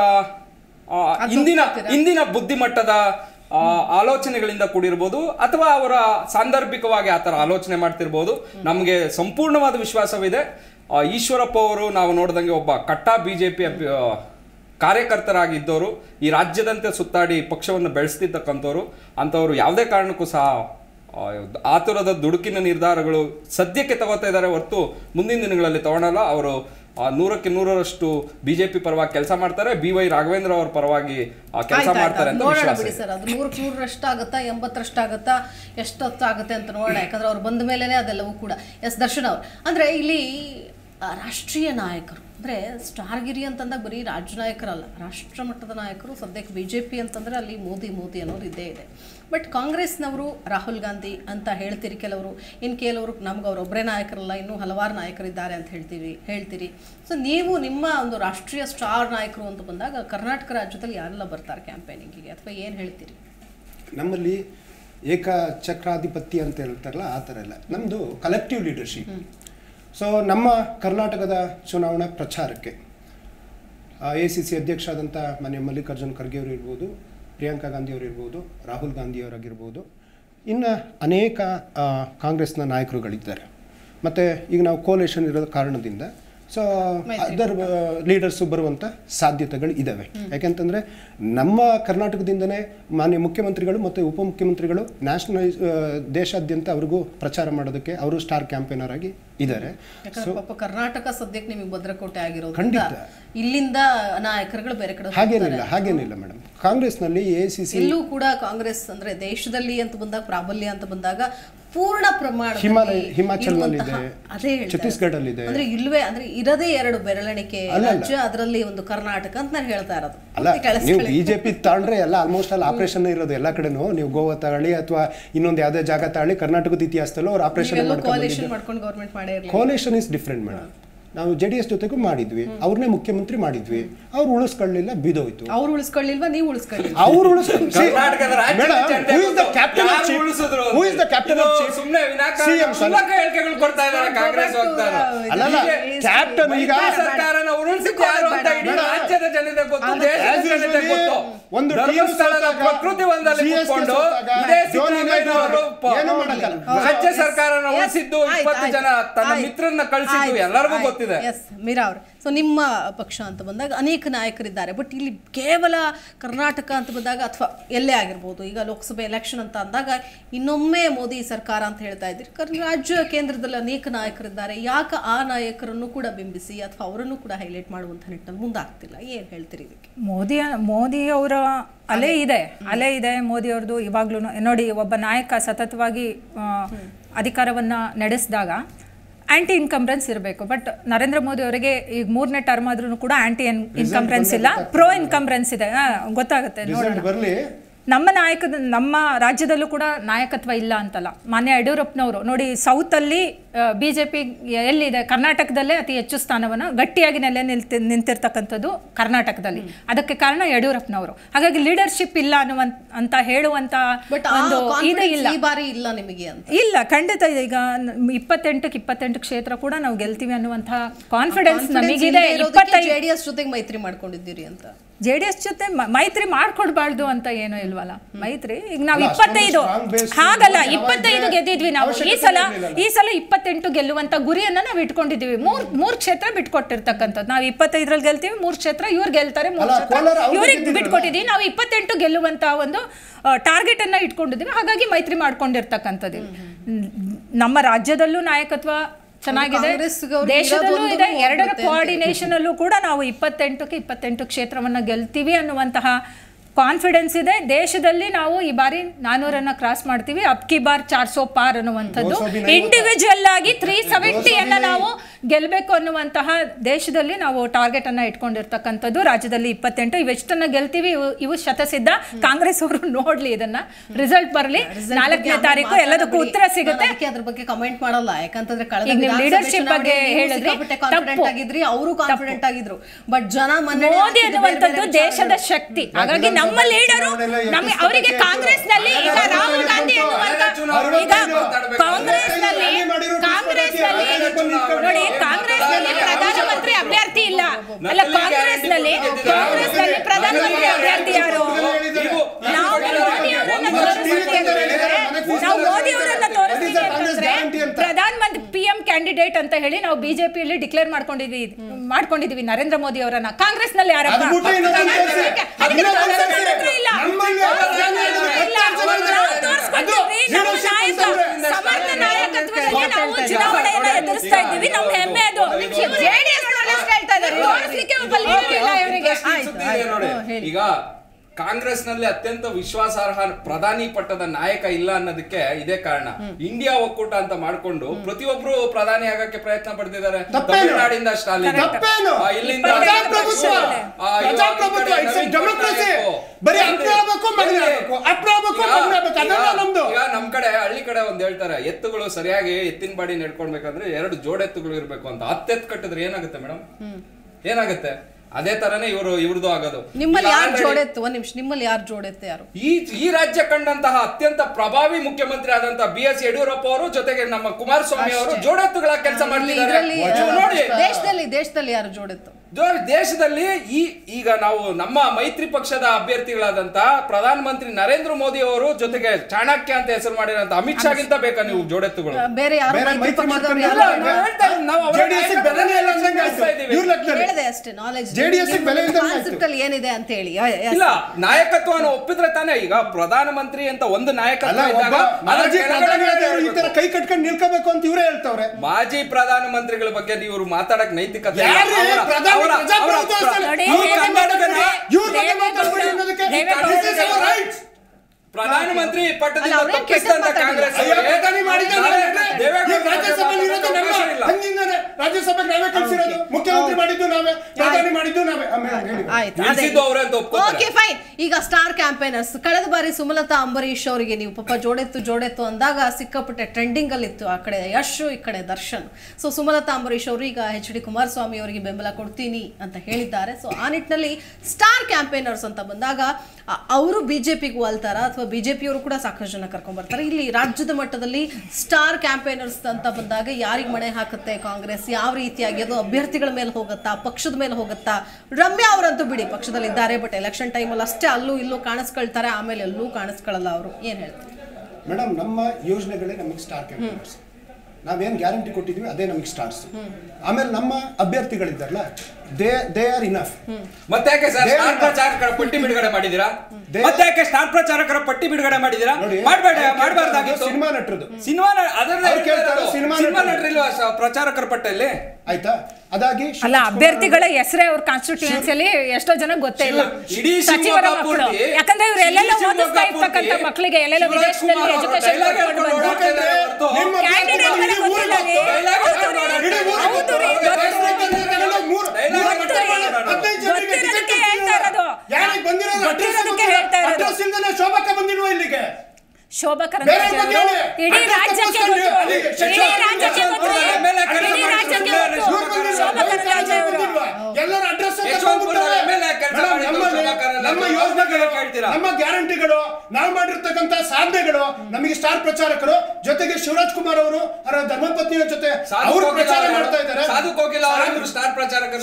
ಇಂದಿನ ಬುದ್ಧಿಮಟ್ಟದ ಆಲೋಚನೆಗಳಿಂದ ಕೂಡಿರ್ಬೋದು, ಅಥವಾ ಅವರ ಸಾಂದರ್ಭಿಕವಾಗಿ ಆ ಥರ ಆಲೋಚನೆ ಮಾಡ್ತಿರ್ಬೋದು. ನಮಗೆ ಸಂಪೂರ್ಣವಾದ ವಿಶ್ವಾಸವಿದೆ ಈಶ್ವರಪ್ಪ ಅವರು ನಾವು ನೋಡಿದಂಗೆ ಒಬ್ಬ ಕಟ್ಟಾ BJP ಕಾರ್ಯಕರ್ತರಾಗಿದ್ದವರು, ಈ ರಾಜ್ಯದಂತೆ ಸುತ್ತಾಡಿ ಪಕ್ಷವನ್ನು ಬೆಳೆಸ್ತಿರ್ತಕ್ಕಂಥವ್ರು. ಅಂಥವ್ರು ಯಾವುದೇ ಕಾರಣಕ್ಕೂ ಸಹ ಆತುರದ ದುಡುಕಿನ ನಿರ್ಧಾರಗಳು ಸದ್ಯಕ್ಕೆ ತಗೋತಾ ಇದ್ದಾರೆ ಹೊರತು ಮುಂದಿನ ದಿನಗಳಲ್ಲಿ ತಗೊಳಲ್ಲ. ಅವರು 100ಕ್ಕೆ 100ರಷ್ಟು BJP ಪರವಾಗಿ ಕೆಲಸ ಮಾಡ್ತಾರೆ, BY ರಾಘವೇಂದ್ರ ಅವ್ರ ಪರವಾಗಿ ಕೆಲಸ ಮಾಡ್ತಾರೆ ಅಂತ ಬಿಡಿ ಸರ್. ಅದು 100ಕ್ಕೆ 100ರಷ್ಟು ಆಗುತ್ತಾ, 80ರಷ್ಟು ಆಗುತ್ತಾ, ಎಷ್ಟೊತ್ತಾಗುತ್ತೆ ಅಂತ ನೋಡೋಣ. ಯಾಕಂದ್ರೆ ಅವ್ರು ಬಂದ ಮೇಲೆನೆ ಅದೆಲ್ಲವೂ ಕೂಡ. ಎಸ್, ದರ್ಶನ್ ಅವರು ಅಂದರೆ ಇಲ್ಲಿ ರಾಷ್ಟ್ರೀಯ ನಾಯಕರು ಅಂದರೆ ಸ್ಟಾರ್ಗಿರಿ ಅಂತಂದಾಗ ಬರೀ ರಾಜ್ಯ ನಾಯಕರಲ್ಲ, ರಾಷ್ಟ್ರ ಮಟ್ಟದ ನಾಯಕರು. ಸದ್ಯಕ್ಕೆ BJP ಅಂತಂದರೆ ಅಲ್ಲಿ ಮೋದಿ ಅನ್ನೋದು ಇದ್ದೇ ಇದೆ. ಬಟ್ ಕಾಂಗ್ರೆಸ್ನವರು ರಾಹುಲ್ ಗಾಂಧಿ ಅಂತ ಹೇಳ್ತೀರಿ ಕೆಲವರು, ಇನ್ನು ಕೆಲವರು ನಮ್ಗೆ ಅವರೊಬ್ಬರೇ ನಾಯಕರಲ್ಲ, ಇನ್ನೂ ಹಲವಾರು ನಾಯಕರಿದ್ದಾರೆ ಅಂತ ಹೇಳ್ತೀರಿ. ಸೊ ನೀವು ನಿಮ್ಮ ಒಂದು ರಾಷ್ಟ್ರೀಯ ಸ್ಟಾರ್ ನಾಯಕರು ಅಂತ ಬಂದಾಗ ಕರ್ನಾಟಕ ರಾಜ್ಯದಲ್ಲಿ ಯಾರೆಲ್ಲ ಬರ್ತಾರೆ ಕ್ಯಾಂಪೇನಿಂಗಿಗೆ, ಅಥವಾ ಏನು ಹೇಳ್ತೀರಿ? ನಮ್ಮಲ್ಲಿ ಏಕಚಕ್ರಾಧಿಪತ್ಯ ಅಂತ ಹೇಳ್ತಾರಲ್ಲ, ಆ ಥರ ಎಲ್ಲ ನಮ್ಮದು ಕಲೆಕ್ಟಿವ್ ಲೀಡರ್ಶಿಪ್. ಸೊ ನಮ್ಮ ಕರ್ನಾಟಕದ ಚುನಾವಣಾ ಪ್ರಚಾರಕ್ಕೆ ACC ಅಧ್ಯಕ್ಷ ಆದಂಥ ಮಾನ್ಯ ಮಲ್ಲಿಕಾರ್ಜುನ್ ಖರ್ಗೆ ಅವರು ಇರ್ಬೋದು, ಪ್ರಿಯಾಂಕಾ ಗಾಂಧಿ ಅವರು ಇರ್ಬೋದು, ರಾಹುಲ್ ಗಾಂಧಿ ಅವರಾಗಿರ್ಬೋದು, ಇನ್ನು ಅನೇಕ ಕಾಂಗ್ರೆಸ್ನ ನಾಯಕರುಗಳಿದ್ದಾರೆ. ಮತ್ತು ಈಗ ನಾವು ಕೋಲೇಷನ್ ಇರೋ ಕಾರಣದಿಂದ ಸೊ ಅದರ್ ಲೀಡರ್ಸು ಬರುವಂಥ ಸಾಧ್ಯತೆಗಳು ಇದ್ದಾವೆ. ಯಾಕೆಂತಂದರೆ ನಮ್ಮ ಕರ್ನಾಟಕದಿಂದನೇ ಮಾನ್ಯ ಮುಖ್ಯಮಂತ್ರಿಗಳು ಮತ್ತು ಉಪಮುಖ್ಯಮಂತ್ರಿಗಳು ನ್ಯಾಷನಲೈಸ್ ದೇಶಾದ್ಯಂತ ಅವ್ರಿಗೂ ಪ್ರಚಾರ ಮಾಡೋದಕ್ಕೆ ಅವರು ಸ್ಟಾರ್ ಕ್ಯಾಂಪೇನರ್ ಆಗಿ ಇದ್ದಾರೆ. ಪಾಪ ಕರ್ನಾಟಕ ಸದ್ಯಕ್ಕೆ ನಿಮಗೆ ಭದ್ರಕೋಟೆ ಆಗಿರೋದು ಖಂಡಿತ. ಇಲ್ಲಿಂದ ನಾಯಕರುಗಳು ಬೇರೆ ಕಡೆ ಹಾಗೇನಿಲ್ಲ ಮೇಡಮ್. ಕಾಂಗ್ರೆಸ್ನಲ್ಲಿ ACC ಇಲ್ಲೂ ಕೂಡ ಕಾಂಗ್ರೆಸ್ ಅಂದ್ರೆ ದೇಶದಲ್ಲಿ ಅಂತ ಬಂದಾಗ, ಪ್ರಾಬಲ್ಯ ಅಂತ ಬಂದಾಗ ಪೂರ್ಣ ಪ್ರಮಾಣ ಹಿಮಾಚಲ್ನಲ್ಲಿದೆ, ಛತ್ತೀಸ್ಗಢಲ್ಲಿದೆ. ಅಂದ್ರೆ ಇಲ್ವೇ ಅಂದ್ರೆ ಇರದೇ 2 ಬೆರಳೆಣಿಕೆ ರಾಜ್ಯ, ಅದರಲ್ಲಿ ಒಂದು ಕರ್ನಾಟಕ ಅಂತ ನಾನು ಹೇಳ್ತಾ ಇರೋದು. ಅಲ್ಲ, ನೀವು BJP ತಗೊಂಡ್ರೆ ಎಲ್ಲ ಆಲ್ಮೋಸ್ಟ್ ಅಲ್ಲಿ ಆಪರೇಷನ್ ಇರೋದು ಎಲ್ಲ ಕಡೆನೂ. ನೀವು ಗೋವಾ ತಗೊಳ್ಳಿ ಅಥವಾ ಇನ್ನೊಂದು ಯಾವುದೇ ಜಾಗ ತಗೊಳ್ಳಿ, ಕರ್ನಾಟಕದ ಇತಿಹಾಸದಲ್ಲೂ ಅವ್ರು ಆಪರೇಷನ್ ಮಾಡ್ಕೊಂಡು ಗೌರ್ಮೆಂಟ್ ಮಾಡಿ. Coalition is different madam. ನಾವು JDS ಜೊತೆಗೂ ಮಾಡಿದ್ವಿ, ಅವ್ರನ್ನೇ ಮುಖ್ಯಮಂತ್ರಿ ಮಾಡಿದ್ವಿ, ಅವ್ರು ಉಳಿಸ್ಕೊಳ್ಳಿಲ್ಲ, ಬಿದೋಯ್ತು. ಅವ್ರು ಉಳಿಸ್ಕೊಳ್ಳಿಲ್ವಾ, ನೀವು ಉಳಿಸ್ಕೊಳ್ಳಿಲ್ಲ? ಅವ್ರು ಕರ್ನಾಟಕದ ರಾಜ್ಯದ ಜನತೆ Who is the captain of chief? ಸುಮ್ಮನೆ ವಿನಾಕಾರಣ ಸುಳ್ಳಕ ಹೇಳಿಕೆಗಳು ಕೊಡ್ತಾ ಇದ್ದಾರೆ ಕಾಂಗ್ರೆಸ್ ವಕ್ತಾರರು. ಅಲ್ಲಲ್ಲ, ಕ್ಯಾಪ್ಟನ್ ಈಗ ಸರ್ಕಾರನ ಉರುಳಿಸಿದ್ದು ಯಾರು ಅಂತ ಇಡೀ ರಾಜ್ಯದ ಜನತೆ ಗೊತ್ತು, ದೇಶದ ಜನತೆ ಗೊತ್ತು. ಒಂದು ಧರ್ಮಸ್ಥಳದ ಪ್ರಕೃತಿ ಒಂದಲ್ಲಿ ಕೂತ್ಕೊಂಡು ಇದೇ ಸಿದ್ದರಾಮಯ್ಯನವರು ರಾಜ್ಯ ಸರ್ಕಾರನ ಉಳಿಸಿದ್ದು, 20 ಜನ ತನ್ನ ಮಿತ್ರರನ್ನ ಕಳಿಸಿದ್ದು ಎಲ್ಲರಿಗೂ ಗೊತ್ತಿದೆ. ಮೀರಾ ಅವರು, ಸೊ ನಿಮ್ಮ ಪಕ್ಷ ಅಂತ ಬಂದಾಗ ಅನೇಕ ನಾಯಕರಿದ್ದಾರೆ, ಬಟ್ ಇಲ್ಲಿ ಕೇವಲ ಕರ್ನಾಟಕ ಅಂತ ಬಂದಾಗ ಅಥವಾ ಎಲ್ಲೇ ಆಗಿರ್ಬೋದು, ಈಗ ಲೋಕಸಭೆ ಎಲೆಕ್ಷನ್ ಅಂತ ಅಂದಾಗ ಇನ್ನೊಮ್ಮೆ ಮೋದಿ ಸರ್ಕಾರ ಅಂತ ಹೇಳ್ತಾ ಇದ್ದೀರಿ, ರಾಜ್ಯ ಕೇಂದ್ರದಲ್ಲಿ ಅನೇಕ ನಾಯಕರಿದ್ದಾರೆ, ಯಾಕೆ ಆ ನಾಯಕರನ್ನು ಕೂಡ ಬಿಂಬಿಸಿ ಅಥವಾ ಅವರನ್ನು ಕೂಡ ಹೈಲೈಟ್ ಮಾಡುವಂಥ ನಿಟ್ಟಿನಲ್ಲಿ ಮುಂದಾಗ್ತಿಲ್ಲ? ಏನು ಹೇಳ್ತೀರಿ ಇದಕ್ಕೆ? ಮೋದಿ ಅವರ ಅಲೆ ಇದೆ ಮೋದಿ ಅವ್ರದ್ದು ಇವಾಗ್ಲೂ. ನೋಡಿ, ಒಬ್ಬ ನಾಯಕ ಸತತವಾಗಿ ಅಧಿಕಾರವನ್ನ ನಡೆಸಿದಾಗ ಆಂಟಿ ಇನ್ಕಂಬ್ರೆನ್ಸ್ ಇರಬೇಕು. ಬಟ್ ನರೇಂದ್ರ ಮೋದಿ ಅವರಿಗೆ ಈಗ 3ನೇ ಟರ್ಮ್ ಆದ್ರೂ ಕೂಡ ಆಂಟಿ ಇನ್ಕಂಬ್ರೆನ್ಸ್ ಇಲ್ಲ, ಪ್ರೋ ಇನ್ಕಂಬ್ರೆನ್ಸ್ ಇದೆ. ಗೊತ್ತಾಗುತ್ತೆ, ನೋಡೋಣ. ನಮ್ಮ ರಾಜ್ಯದಲ್ಲೂ ಕೂಡ ನಾಯಕತ್ವ ಇಲ್ಲ ಅಂತಲ್ಲ. ಮಾನ್ಯ ಯಡಿಯೂರಪ್ಪನವರು ನೋಡಿ, ಸೌತಲ್ಲಿ BJP ಎಲ್ಲಿದೆ, ಕರ್ನಾಟಕದಲ್ಲೇ ಅತಿ ಹೆಚ್ಚು ಸ್ಥಾನವನ್ನು ಗಟ್ಟಿಯಾಗಿ ನಿಂತಿರ್ತಕ್ಕಂಥದ್ದು ಕರ್ನಾಟಕದಲ್ಲಿ. ಅದಕ್ಕೆ ಕಾರಣ ಯಡಿಯೂರಪ್ಪನವರು. ಹಾಗಾಗಿ ಲೀಡರ್ಶಿಪ್ ಇಲ್ಲ ಅಂತ ಹೇಳುವಂತ ಒಂದು ಇದು ಇಲ್ಲ ನಿಮಗೆ ಅಂತ ಇಲ್ಲ, ಖಂಡಿತ ಇದೆ. ಈಗ 28 ಕ್ಷೇತ್ರ ಕೂಡ ನಾವು ಗೆಲ್ತೀವಿ ಅನ್ನುವಂತಹ ಕಾನ್ಫಿಡೆನ್ಸ್ ನಮಗಿದೆ. JDS ಜೊತೆಗೆ ಮೈತ್ರಿ ಮಾಡ್ಕೊಂಡಿದ್ದೀರಿ ಅಂತ. JDS ಜೊತೆ ಮೈತ್ರಿ ಮಾಡ್ಕೊಡ್ಬಾರ್ದು ಅಂತ ಏನೋ ಇಲ್ವಲ್ಲ. ಮೈತ್ರಿ ಈಗ ನಾವು 25 ಹಾಗಲ್ಲ, 25 ಗೆದ್ದಿದ್ವಿ ನಾವು. ಈ ಸಲ 28 ಗೆಲ್ಲುವಂತ ಗುರಿಯನ್ನ ನಾವು ಇಟ್ಕೊಂಡಿದೀವಿ. ಮೂರ್ ಕ್ಷೇತ್ರ ಬಿಟ್ಕೊಟ್ಟಿರ್ತಕ್ಕಂಥದ್ದು. ನಾವು 25ರಲ್ಲಿ ಗೆಲ್ತೀವಿ, 3 ಕ್ಷೇತ್ರ ಇವ್ರು ಗೆಲ್ತಾರೆ, 3 ಕ್ಷೇತ್ರ ಇವ್ರಿಗೆ ಬಿಟ್ಕೊಟ್ಟಿದೀವಿ. ನಾವು 28 ಗೆಲ್ಲುವಂತ ಒಂದು ಟಾರ್ಗೆಟ್ ಅನ್ನ ಇಟ್ಕೊಂಡಿದೀವಿ. ಹಾಗಾಗಿ ಮೈತ್ರಿ ಮಾಡ್ಕೊಂಡಿರ್ತಕ್ಕಂಥದ್ದು. ನಮ್ಮ ರಾಜ್ಯದಲ್ಲೂ ನಾಯಕತ್ವ ಚೆನ್ನಾಗಿದೆ, ದೇಶದಲ್ಲೂ ಇದೆ. ಎರಡರ ಕೋಆರ್ಡಿನೇಷನ್ ಅಲ್ಲೂ ಕೂಡ ನಾವು 28 ಕ್ಷೇತ್ರವನ್ನ ಗೆಲ್ತೀವಿ ಅನ್ನುವಂತಹ ಕಾನ್ಫಿಡೆನ್ಸ್ ಇದೆ. ದೇಶದಲ್ಲಿ ನಾವು ಈ ಬಾರಿ 400 ಕ್ರಾಸ್ ಮಾಡ್ತೀವಿ. ಅಬ್ಕಿ ಬಾರ್ 400 ಪಾರ್ ಅನ್ನುವಂಥದ್ದು. ಇಂಡಿವಿಜುವಲ್ ಆಗಿ 370 ನಾವು ಗೆಲ್ಬೇಕು ಅನ್ನುವಂತಹ ದೇಶದಲ್ಲಿ ನಾವು ಟಾರ್ಗೆಟ್ ಅನ್ನ ಇಟ್ಕೊಂಡಿರ್ತಕ್ಕಂಥದ್ದು. ರಾಜ್ಯದಲ್ಲಿ 28 ಇವೆಷ್ಟನ್ನ ಗೆಲ್ತೀವಿ, ಇವು ಶತಸಿದ್ಧ. ಕಾಂಗ್ರೆಸ್ ಅವರು ನೋಡ್ಲಿ, ಇದನ್ನ ರಿಸಲ್ಟ್ ಬರಲಿ, 4ನೇ ತಾರೀಕು ಎಲ್ಲದಕ್ಕೂ ಉತ್ತರ ಸಿಗುತ್ತೆ. ಅದ್ರ ಬಗ್ಗೆ ಕಮೆಂಟ್ ಮಾಡಲ್ಲ, ಯಾಕಂತಂದ್ರೆ ಲೀಡರ್ಶಿಪ್ ಬಗ್ಗೆ ಹೇಳಿದ್ರೆ ಆಗಿದ್ರಿ, ಅವರು ಕಾನ್ಫಿಡೆಂಟ್ ಆಗಿದ್ರು. ಬಟ್ ಜನ ಮೋದಿ ಅನ್ನುವಂಥದ್ದು ದೇಶದ ಶಕ್ತಿ. ಹಾಗಾಗಿ ನಮ್ಮ ಲೀಡರು ಅವರಿಗೆ ಕಾಂಗ್ರೆಸ್ ನಲ್ಲಿ ಈಗ ರಾಹುಲ್ ಗಾಂಧಿ ಅನ್ನುವಂತ ಈಗ ಕಾಂಗ್ರೆಸ್ ನಲ್ಲಿ ನೋಡಿ, ಕಾಂಗ್ರೆಸ್ ನಲ್ಲಿ ಪ್ರಧಾನಮಂತ್ರಿ ಅಭ್ಯರ್ಥಿ ಇಲ್ಲ ಅಲ್ಲ. ಕಾಂಗ್ರೆಸ್ ನಲ್ಲಿ ಪ್ರಧಾನಮಂತ್ರಿ ಅಭ್ಯರ್ಥಿ ಯಾರು? ನಾವು ಮೋದಿ ಅವರನ್ನ ತೋರಿಸ್ತೀವಿ ಅಂತಂದ್ರೆ ಪ್ರಧಾನಮಂತ್ರಿ PM ಕ್ಯಾಂಡಿಡೇಟ್ ಅಂತ ಹೇಳಿ ನಾವು ಬಿಜೆಪಿಯಲ್ಲಿ ಡಿಕ್ಲೇರ್ ಮಾಡ್ಕೊಂಡಿದೀವಿ ನರೇಂದ್ರ ಮೋದಿ ಅವರನ್ನ. ಕಾಂಗ್ರೆಸ್ ನಲ್ಲಿ ಯಾರಪ್ಪ? ಸಮರ್ಥ ನಾಯಕತ್ವದಲ್ಲಿ ನಾವು ಚುನಾವಣೆಯನ್ನು ಎದುರಿಸ್ತಾ ಇದ್ದೀವಿ. ನಮ್ಮ ಹೆಮ್ಮೆ ಅದು. ಈಗ ಕಾಂಗ್ರೆಸ್ ನಲ್ಲಿ ಅತ್ಯಂತ ವಿಶ್ವಾಸಾರ್ಹ ಪ್ರಧಾನಿ ಪಟ್ಟದ ನಾಯಕ ಇಲ್ಲ ಅನ್ನೋದಕ್ಕೆ ಇದೇ ಕಾರಣ. ಇಂಡಿಯಾ ಒಕ್ಕೂಟ ಅಂತ ಮಾಡ್ಕೊಂಡು ಪ್ರತಿಯೊಬ್ರು ಪ್ರಧಾನಿ ಆಗಕ್ಕೆ ಪ್ರಯತ್ನ ಪಡ್ತಿದ್ದಾರೆ. ತಮಿಳುನಾಡಿಂದ ಸ್ಟಾಲಿನ್, ಇಲ್ಲಿಂದ ಈಗ ನಮ್ ಕಡೆ ಹಳ್ಳಿ ಕಡೆ ಒಂದ್ ಹೇಳ್ತಾರೆ, ಎತ್ತುಗಳು ಸರಿಯಾಗಿ ಎತ್ತಿನ ಬಾಡಿ ನಡ್ಕೊಳ್ಬೇಕಂದ್ರೆ 2 ಜೋಡೆತ್ತುಗಳು ಇರ್ಬೇಕು ಅಂತ. 10 ಎತ್ತು ಕಟ್ಟಿದ್ರೆ ಏನಾಗುತ್ತೆ ಮೇಡಮ್? ಏನಾಗುತ್ತೆ? ಅದೇ ತರನೇ ಇವ್ರದ್ದು ಆಗೋದು. ನಿಮ್ಮಲ್ಲಿ ಯಾರು ಜೋಡೆತ್ತು? ಒಂದ್ ನಿಮಿಷ, ನಿಮ್ಮಲ್ಲಿ ಯಾರು ಜೋಡೆತ್ತು? ಯಾರು ಈ ರಾಜ್ಯ ಕಂಡಂತಹ ಅತ್ಯಂತ ಪ್ರಭಾವಿ ಮುಖ್ಯಮಂತ್ರಿ ಆದಂತಹ BS ಯಡಿಯೂರಪ್ಪ ಅವರು ಜೊತೆಗೆ ನಮ್ಮ ಕುಮಾರಸ್ವಾಮಿ ಅವರು ಜೋಡೆತ್ತುಗಳ ಕೆಲಸ ಮಾಡ್ತಿದ್ದಾರೆ ನೋಡಿ. ದೇಶದಲ್ಲಿ ಯಾರು ಜೋಡೆತ್ತು? ದೇಶದಲ್ಲಿ ಈಗ ನಾವು ನಮ್ಮ ಮೈತ್ರಿ ಪಕ್ಷದ ಅಭ್ಯರ್ಥಿಗಳಾದಂತ ಪ್ರಧಾನ ಮಂತ್ರಿ ನರೇಂದ್ರ ಮೋದಿ ಅವರು ಜೊತೆಗೆ ಚಾಣಕ್ಯ ಅಂತ ಹೆಸರು ಮಾಡಿರಂತ ಅಮಿತ್ ಶಾ ಗಿಂತ ಬೇಕಾ ನೀವು ಜೋಡೆತ್ತುಗಳು? ಬೇರೆ ಯಾರು ಏನಿದೆ ಅಂತ ಹೇಳಿ ಇಲ್ಲ, ನಾಯಕತ್ವವನ್ನು ಒಪ್ಪಿದ್ರೆ ತಾನೇ. ಈಗ ಪ್ರಧಾನ ಮಂತ್ರಿ ಅಂತ ಒಂದು ನಾಯಕತ್ವ ಕೈ ಕಟ್ಕೊಂಡು ನಿಲ್ಕೋಬೇಕು ಅಂತ ಇವರೇ ಹೇಳ್ತಾವ್ರೆ. ಮಾಜಿ ಪ್ರಧಾನ ಮಂತ್ರಿಗಳ ಬಗ್ಗೆ ನೀವು ಮಾತಾಡಕ್ ನೈತಿಕತೆ ಪ್ರಧಾನಮಂತ್ರಿ ಪಟ್ಟದಿಂದ ತಪ್ಪಿಸಿದಂತ ಕಾಂಗ್ರೆಸ್ ರಾಜ್ಯಸಭೆಗೆ ನಾವೇ ಕಳಿಸಿರೋದು, ಮುಖ್ಯಮಂತ್ರಿ ಮಾಡಿದ್ದು ನಾವೇ, ಪ್ರಧಾನಿ ಮಾಡಿದ್ದು ನಾವೇ. Okay fine. ಈಗ ಸ್ಟಾರ್ ಕ್ಯಾಂಪೇನರ್ಸ್ ಕಳೆದ ಬಾರಿ ಸುಮಲತಾ ಅಂಬರೀಶ್ ಅವರಿಗೆ ನೀವು ಪಾಪ ಜೋಡೆತ್ತು ಅಂದಾಗ ಸಿಕ್ಕಾಪಟ್ಟೆ ಟ್ರೆಂಡಿಂಗ್ ಅಲ್ಲಿ ಇತ್ತು. ಆ ಕಡೆ ಯಶ್, ಈ ಕಡೆ ದರ್ಶನ್. ಸೊ ಸುಮಲತಾ ಅಂಬರೀಶ್ ಅವರು ಈಗ HD ಕುಮಾರಸ್ವಾಮಿ ಅವರಿಗೆ ಬೆಂಬಲ ಕೊಡ್ತೀನಿ ಅಂತ ಹೇಳಿದ್ದಾರೆ. ಸೊ ಆ ನಿಟ್ಟಿನಲ್ಲಿ ಸ್ಟಾರ್ ಕ್ಯಾಂಪೇನರ್ಸ್ ಅಂತ ಬಂದಾಗ ಅವರು ಬಿಜೆಪಿಗೂ ಅಲ್ತಾರ ಅಥವಾ ಬಿಜೆಪಿಯವರು ಕೂಡ ಸಾಕಷ್ಟು ಜನ ಕರ್ಕೊಂಡ್ ಬರ್ತಾರೆ. ಇಲ್ಲಿ ರಾಜ್ಯದ ಮಟ್ಟದಲ್ಲಿ ಸ್ಟಾರ್ ಕ್ಯಾಂಪೇನರ್ಸ್ ಅಂತ ಬಂದಾಗ ಯಾರಿಗೆ ಮಣೆ ಹಾಕುತ್ತೆ ಕಾಂಗ್ರೆಸ್, ಯಾವ ರೀತಿಯಾಗಿ ಅದು ಅಭ್ಯರ್ಥಿಗಳ ಮೇಲೆ ಹೋಗುತ್ತಾ, ಪಕ್ಷದ ಮೇಲೆ ಹೋಗುತ್ತಾ? ರಮ್ಯಾ ಅವರಂತೂ ಬಿಡಿ ಪಕ್ಷದಲ್ಲಿ ಇದ್ದಾರೆ, ಬಟ್ ಎಲೆಕ್ಷನ್ ಟೈಮಲ್ಲಿ ಅಷ್ಟೇ ಅಲ್ಲೂ ಇಲ್ಲೂ ಕಾಣಿಸ್ಕೊಳ್ತಾರೆ, ಆಮೇಲೆ ಎಲ್ಲೂ ಕಾಣಿಸ್ಕೊಳ್ಳಲ್ಲ. ಅವರು ಏನ್ ಹೇಳ್ತಾರೆ ಮೇಡಮ್? ನಮ್ಮ ಯೋಜನೆಗಳೇ ನಮಗೆ ಸ್ಟಾರ್ ಕ್ಯಾಂಪೇನರ್ಸ್. ನಾವೇನು ಗ್ಯಾರಂಟಿ ಕೊಟ್ಟಿದ್ವಿ ಅದೇ ನಮಗೆ ಸ್ಟಾರ್ಸ್. ಆಮೇಲೆ ನಮ್ಮ ಅಭ್ಯರ್ಥಿಗಳಿದ್ದಾರಲ್ಲ, ದೇ ಆರ್ ಇನಫ್. ಮತ್ತೆ ಯಾಕೆ ಸರ್ ಸ್ಟಾರ್ ಪ್ರಚಾರಕರ ಪಟ್ಟಿ ಬಿಡುಗಡೆ ಮಾಡಿದಿರಾ? ಮತ್ತೆ ಯಾಕೆ ಸ್ಟಾರ್ ಪ್ರಚಾರಕರ ಪಟ್ಟಿ ಬಿಡುಗಡೆ ಮಾಡಿದಿರಾ? ಮಾಡಬಾರ್ದಾಗಿತ್ತು. ಸಿನಿಮಾ ನಟರದು, ಸಿನಿಮಾ ನಟರಿಲ್ವಾ ಪ್ರಚಾರಕರ ಪಟ್ಟಿಯಲ್ಲಿ? ಆಯ್ತಾ? ಅದಾಗಿ ಅಲ್ಲ, ಅಭ್ಯರ್ಥಿಗಳ ಹೆಸರೇ ಅವ್ರ ಕಾನ್ಸ್ಟಿಟ್ಯೂಯನ್ಸಿಯಲ್ಲಿ ಎಷ್ಟೋ ಜನ ಗೊತ್ತೇ ಇಲ್ಲ. ಸಚಿವರ ಮಕ್ಕಳು, ಯಾಕಂದ್ರೆ ಇವ್ರು ಎಲ್ಲೆಲ್ಲ ಓದಿಸ್ತಾ ಇರ್ತಕ್ಕಂಥ ಮಕ್ಕಳಿಗೆ ಎಲ್ಲೆಲ್ಲ ವಿದೇಶದಲ್ಲಿ ಎಜುಕೇಶನ್ ಶೋಭಕ್ಕ ಬಂದಿಲ್ವ ಇಲ್ಲಿಗೆ? ಶೋಭಾ ಕರಂದ್ಲಾಜೆ ಇಡೀ ರಾಜ್ಯಕ್ಕೆ ನಮ್ಮ ಗ್ಯಾರಂಟಿಗಳು, ನಾವು ಮಾಡಿರ್ತಕ್ಕಂಥ ಸಾಧನೆಗಳು ನಮಗೆ ಸ್ಟಾರ್ ಪ್ರಚಾರಕರು, ಜೊತೆಗೆ ಶಿವರಾಜ್ ಕುಮಾರ್ ಅವರು ಅವರ ಧರ್ಮಪತ್ನಿಯ ಜೊತೆ ಅವರು ಪ್ರಚಾರ ಮಾಡ್ತಾ ಇದ್ದಾರೆ. ಸಾಧು ಕೋಕಿಲ ಅವರು ಸ್ಟಾರ್ ಪ್ರಚಾರಕರು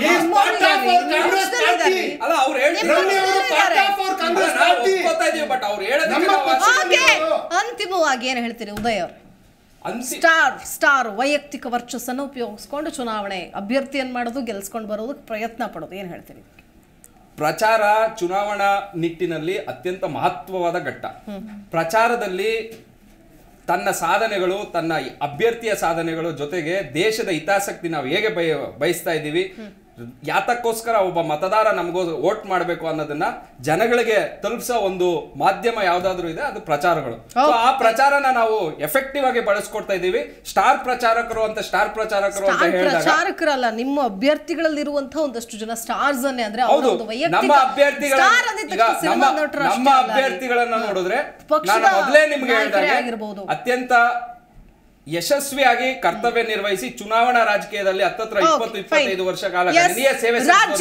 ಅಂತಿಮವಾಗಿ ಏನ್ ಹೇಳ್ತೀರಿ ಉದಯ್ ಅವರು? ಸ್ಟಾರ್ ವೈಯಕ್ತಿಕ ವರ್ಚಸ್ಸನ್ನು ಉಪಯೋಗಿಸ್ಕೊಂಡು ಚುನಾವಣೆ ಅಭ್ಯರ್ಥಿಯನ್ನು ಮಾಡೋದು, ಗೆಲ್ಸ್ಕೊಂಡು ಬರೋದಕ್ಕೆ ಪ್ರಯತ್ನ ಪಡೋದು, ಏನ್ ಹೇಳ್ತೀರಿ? ಪ್ರಚಾರ ಚುನಾವಣಾ ನಿಟ್ಟಿನಲ್ಲಿ ಅತ್ಯಂತ ಮಹತ್ವವಾದ ಘಟ್ಟ. ಪ್ರಚಾರದಲ್ಲಿ ತನ್ನ ಸಾಧನೆಗಳು, ತನ್ನ ಅಭ್ಯರ್ಥಿಯ ಸಾಧನೆಗಳು ಜೊತೆಗೆ ದೇಶದ ಹಿತಾಸಕ್ತಿ ನಾವು ಹೇಗೆ ಬಯಸ್ತಾ ಇದ್ದೀವಿ, ಯಾತಕ್ಕೋಸ್ಕರ ಒಬ್ಬ ಮತದಾರ ನಮಗೋ ವೋಟ್ ಮಾಡಬೇಕು ಅನ್ನೋದನ್ನ ಜನಗಳಿಗೆ ತಲುಪಿಸೋ ಒಂದು ಮಾಧ್ಯಮ ಯಾವ್ದಾದ್ರು ಇದೆ, ಅದು ಪ್ರಚಾರಗಳು. ಆ ಪ್ರಚಾರನ ನಾವು ಎಫೆಕ್ಟಿವ್ ಆಗಿ ಬಳಸ್ಕೊಡ್ತಾ ಇದ್ದೀವಿ. ಸ್ಟಾರ್ ಪ್ರಚಾರಕರು ಅಂತ ಪ್ರಚಾರಕರಲ್ಲ, ನಿಮ್ಮ ಅಭ್ಯರ್ಥಿಗಳಲ್ಲಿರುವಂತಹ ಒಂದಷ್ಟು ಜನ ಸ್ಟಾರ್ಸ್ ಅನ್ನೇ. ಅಂದ್ರೆ ನಮ್ಮ ಅಭ್ಯರ್ಥಿಗಳನ್ನ ನೋಡಿದ್ರೆ ನಾನು ಮೊದಲೇ ನಿಮ್ಗೆ ಹೇಳಿದಾಗ ಅತ್ಯಂತ ಯಶಸ್ವಿಯಾಗಿ ಕರ್ತವ್ಯ ನಿರ್ವಹಿಸಿ ಚುನಾವಣಾ ರಾಜಕೀಯದಲ್ಲಿ 20-25 ವರ್ಷ ಕಾಲ ಸೇವೆ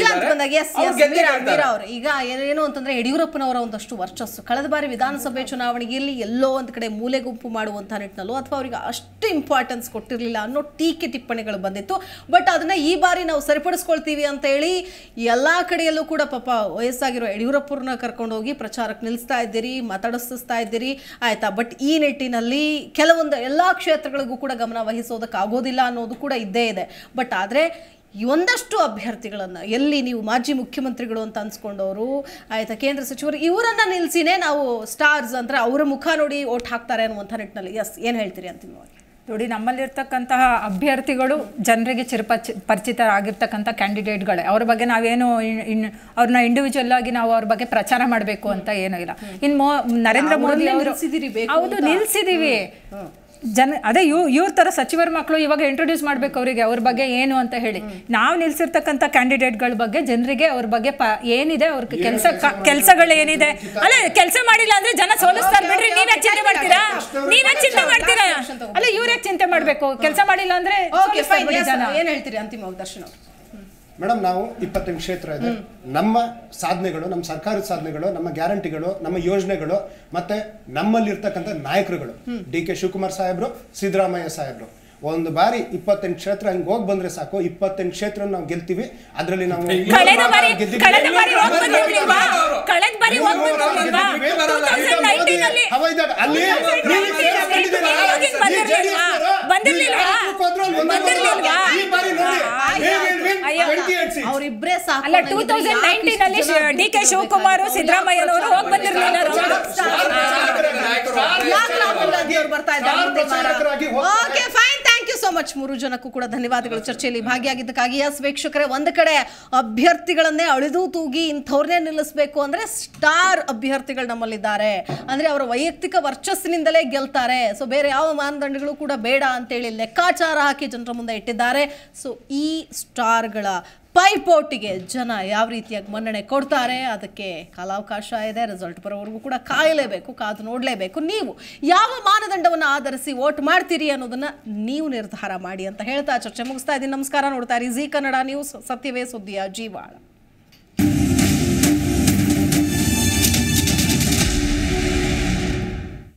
ಈಗ ಏನು ಅಂತಂದ್ರೆ ಯಡಿಯೂರಪ್ಪನವರ ಒಂದಷ್ಟು ವರ್ಚಸ್ಸು ಕಳೆದ ಬಾರಿ ವಿಧಾನಸಭೆ ಚುನಾವಣೆಯಲ್ಲಿ ಎಲ್ಲೋ ಒಂದ್ ಕಡೆ ಮೂಲೆ ಗುಂಪು ಮಾಡುವಂತಹ ನಿಟ್ಟಿನಲ್ಲೂ ಅಥವಾ ಅವರಿಗೆ ಅಷ್ಟು ಇಂಪಾರ್ಟೆನ್ಸ್ ಕೊಟ್ಟಿರ್ಲಿಲ್ಲ ಅನ್ನೋ ಟೀಕೆ ಟಿಪ್ಪಣಿಗಳು ಬಂದಿತ್ತು. ಬಟ್ ಅದನ್ನ ಈ ಬಾರಿ ನಾವು ಸರಿಪಡಿಸ್ಕೊಳ್ತೀವಿ ಅಂತ ಹೇಳಿ ಎಲ್ಲಾ ಕಡೆಯಲ್ಲೂ ಕೂಡ ಪಾಪ ವಯಸ್ಸಾಗಿರೋ ಯಡಿಯೂರಪ್ಪರನ್ನ ಕರ್ಕೊಂಡು ಹೋಗಿ ಪ್ರಚಾರಕ್ಕೆ ನಿಲ್ಲಿಸ್ತಾ ಇದ್ದೀರಿ, ಮಾತಾಡಿಸ್ತಾ ಇದ್ದೀರಿ, ಆಯ್ತಾ? ಬಟ್ ಈ ನಿಟ್ಟಿನಲ್ಲಿ ಕೆಲವೊಂದು ಎಲ್ಲಾ ಕ್ಷೇತ್ರಗಳಿಗೂ ಕೂಡ ಗಮನ ವಹಿಸೋದಕ್ಕಾಗೋದಿಲ್ಲ ಅನ್ನೋದು ಕೂಡ ಇದ್ದೇ ಇದೆ. ಬಟ್ ಆದ್ರೆ ಒಂದಷ್ಟು ಅಭ್ಯರ್ಥಿಗಳನ್ನ ಎಲ್ಲಿ ನೀವು ಮಾಜಿ ಮುಖ್ಯಮಂತ್ರಿಗಳು ಅಂತ ಅನ್ಸ್ಕೊಂಡವರು, ಆಯ್ತಾ, ಕೇಂದ್ರ ಸಚಿವರು, ಇವರನ್ನ ನಿಲ್ಸಿನೇ ನಾವು ಸ್ಟಾರ್ಸ್ ಅಂದ್ರೆ ಅವರ ಮುಖ ನೋಡಿ ಓಟ್ ಹಾಕ್ತಾರೆ ಅನ್ನುವಂಥ ನಿಟ್ಟಿನಲ್ಲಿ ಏನ್ ಹೇಳ್ತೀರಿ ಅಂತಿಮವಾಗಿ? ನೋಡಿ, ನಮ್ಮಲ್ಲಿರ್ತಕ್ಕಂತಹ ಅಭ್ಯರ್ಥಿಗಳು ಜನರಿಗೆ ಪರಿಚಿತರಾಗಿರ್ತಕ್ಕಂಥ ಕ್ಯಾಂಡಿಡೇಟ್ಗಳೇ. ಅವ್ರ ಬಗ್ಗೆ ನಾವೇನು ಅವ್ರನ್ನ ಇಂಡಿವಿಜುವಲ್ ಆಗಿ ನಾವು ಅವ್ರ ಬಗ್ಗೆ ಪ್ರಚಾರ ಮಾಡಬೇಕು ಅಂತ ಏನೂ ಇಲ್ಲ. ಇನ್ನು ನರೇಂದ್ರ ಮೋದಿ ಅವರು ಹೌದು ನಿಲ್ಸಿದೀವಿ ಅದೇ ಇವ್ರ ತರ ಸಚಿವರ ಮಕ್ಕಳು ಇವಾಗ ಇಂಟ್ರೊಡ್ಯೂಸ್ ಮಾಡ್ಬೇಕು ಅವರಿಗೆ ಅವ್ರ ಬಗ್ಗೆ ಏನು ಅಂತ ಹೇಳಿ. ನಾವು ನಿಲ್ಸಿರ್ತಕ್ಕಂಥ ಕ್ಯಾಂಡಿಡೇಟ್ಗಳ ಬಗ್ಗೆ ಜನರಿಗೆ ಅವ್ರ ಬಗ್ಗೆ ಏನಿದೆ, ಅವ್ರ ಕೆಲಸಗಳು ಏನಿದೆ, ಅಲ್ಲ ಕೆಲಸ ಮಾಡಿಲ್ಲ ಅಂದ್ರೆ ಜನ ಸೋಲಿಸ್ತಾರೆ ಬಿಡ್ರಿ. ನೀವೇ ಚಿಂತೆ ಮಾಡ್ತೀರಾ? ಅಲ್ಲ ಇವ್ರೇ ಚಿಂತೆ ಮಾಡ್ಬೇಕು, ಕೆಲಸ ಮಾಡಿಲ್ಲ ಅಂದ್ರೆ ಏನ್ ಹೇಳ್ತೀರಿ ಅಂತಿಮವಾಗಿ ದರ್ಶನ? ಮೇಡಮ್, ನಾವು 28 ಕ್ಷೇತ್ರ ಇದೆ. ನಮ್ಮ ಸಾಧನೆಗಳು, ನಮ್ಮ ಸರ್ಕಾರದ ಸಾಧನೆಗಳು, ನಮ್ಮ ಗ್ಯಾರಂಟಿಗಳು, ನಮ್ಮ ಯೋಜನೆಗಳು, ಮತ್ತೆ ನಮ್ಮಲ್ಲಿರ್ತಕ್ಕಂಥ ನಾಯಕರುಗಳು, DK ಶಿವಕುಮಾರ್ ಸಾಹೇಬ್ರು, ಸಿದ್ದರಾಮಯ್ಯ ಸಾಹೇಬ್ರು, ಒಂದು ಬಾರಿ 28 ಕ್ಷೇತ್ರ ಹಂಗೆ ಹೋಗಿ ಬಂದ್ರೆ ಸಾಕು, 28 ಕ್ಷೇತ್ರ ನಾವು ಗೆಲ್ತೀವಿ. ಅದರಲ್ಲಿ ನಾವು ಅವರಿಬ್ಬರೇ ಸಾಕು. ಅಲ್ಲ 2019 ಅಲ್ಲಿ DK ಶಿವಕುಮಾರ್ ಸಿದ್ದರಾಮಯ್ಯನವರು ಹೋಗಿ ಬಂದಿರಲಿಲ್ಲ. ಬರ್ತಾ ಇದ್ದಾರೆ. Okay fine, thank you. So much. 3 ಜನಕ್ಕೂ ಕೂಡ ಧನ್ಯವಾದಗಳು ಚರ್ಚೆಯಲ್ಲಿ ಭಾಗಿಯಾಗಿದ್ದಕ್ಕಾಗಿ. ಎಸ್ ವೀಕ್ಷಕರೇ, ಒಂದು ಕಡೆ ಅಭ್ಯರ್ಥಿಗಳನ್ನೇ ಅಳಿದು ತೂಗಿ ಇಂಥವ್ರನ್ನೇ ನಿಲ್ಲಿಸಬೇಕು ಅಂದ್ರೆ ಸ್ಟಾರ್ ಅಭ್ಯರ್ಥಿಗಳು ನಮ್ಮಲ್ಲಿದ್ದಾರೆ, ಅಂದ್ರೆ ಅವರ ವೈಯಕ್ತಿಕ ವರ್ಚಸ್ಸಿನಿಂದಲೇ ಗೆಲ್ತಾರೆ. ಸೊ ಬೇರೆ ಯಾವ ಮಾನದಂಡಗಳು ಕೂಡ ಬೇಡ ಅಂತೇಳಿ ಲೆಕ್ಕಾಚಾರ ಹಾಕಿ ಜನರ ಮುಂದೆ ಇಟ್ಟಿದ್ದಾರೆ. ಸೊ ಈ ಸ್ಟಾರ್ಗಳ ಪೈಪೋಟಿಗೆ ಜನ ಯಾವ ರೀತಿಯಾಗಿ ಮನ್ನಣೆ ಕೊಡ್ತಾರೆ ಅದಕ್ಕೆ ಕಾಲಾವಕಾಶ ಇದೆ. ರಿಸಲ್ಟ್ ಬರೋವರೆಗೂ ಕೂಡ ಕಾಯಲೇಬೇಕು, ಕಾದು ನೋಡಲೇಬೇಕು. ನೀವು ಯಾವ ಮಾನದಂಡವನ್ನು ಆಧರಿಸಿ ವೋಟ್ ಮಾಡ್ತೀರಿ ಅನ್ನೋದನ್ನ ನೀವು ನಿರ್ಧಾರ ಮಾಡಿ ಅಂತ ಹೇಳ್ತಾ ಚರ್ಚೆ ಮುಗಿಸ್ತಾ ಇದ್ದೀನಿ. ನಮಸ್ಕಾರ. ನೋಡ್ತಾ ಇರಿ ಜೀ ಕನ್ನಡ ನ್ಯೂಸ್, ಸತ್ಯವೇ ಸುದ್ದಿಯ ಜೀವಾಳ.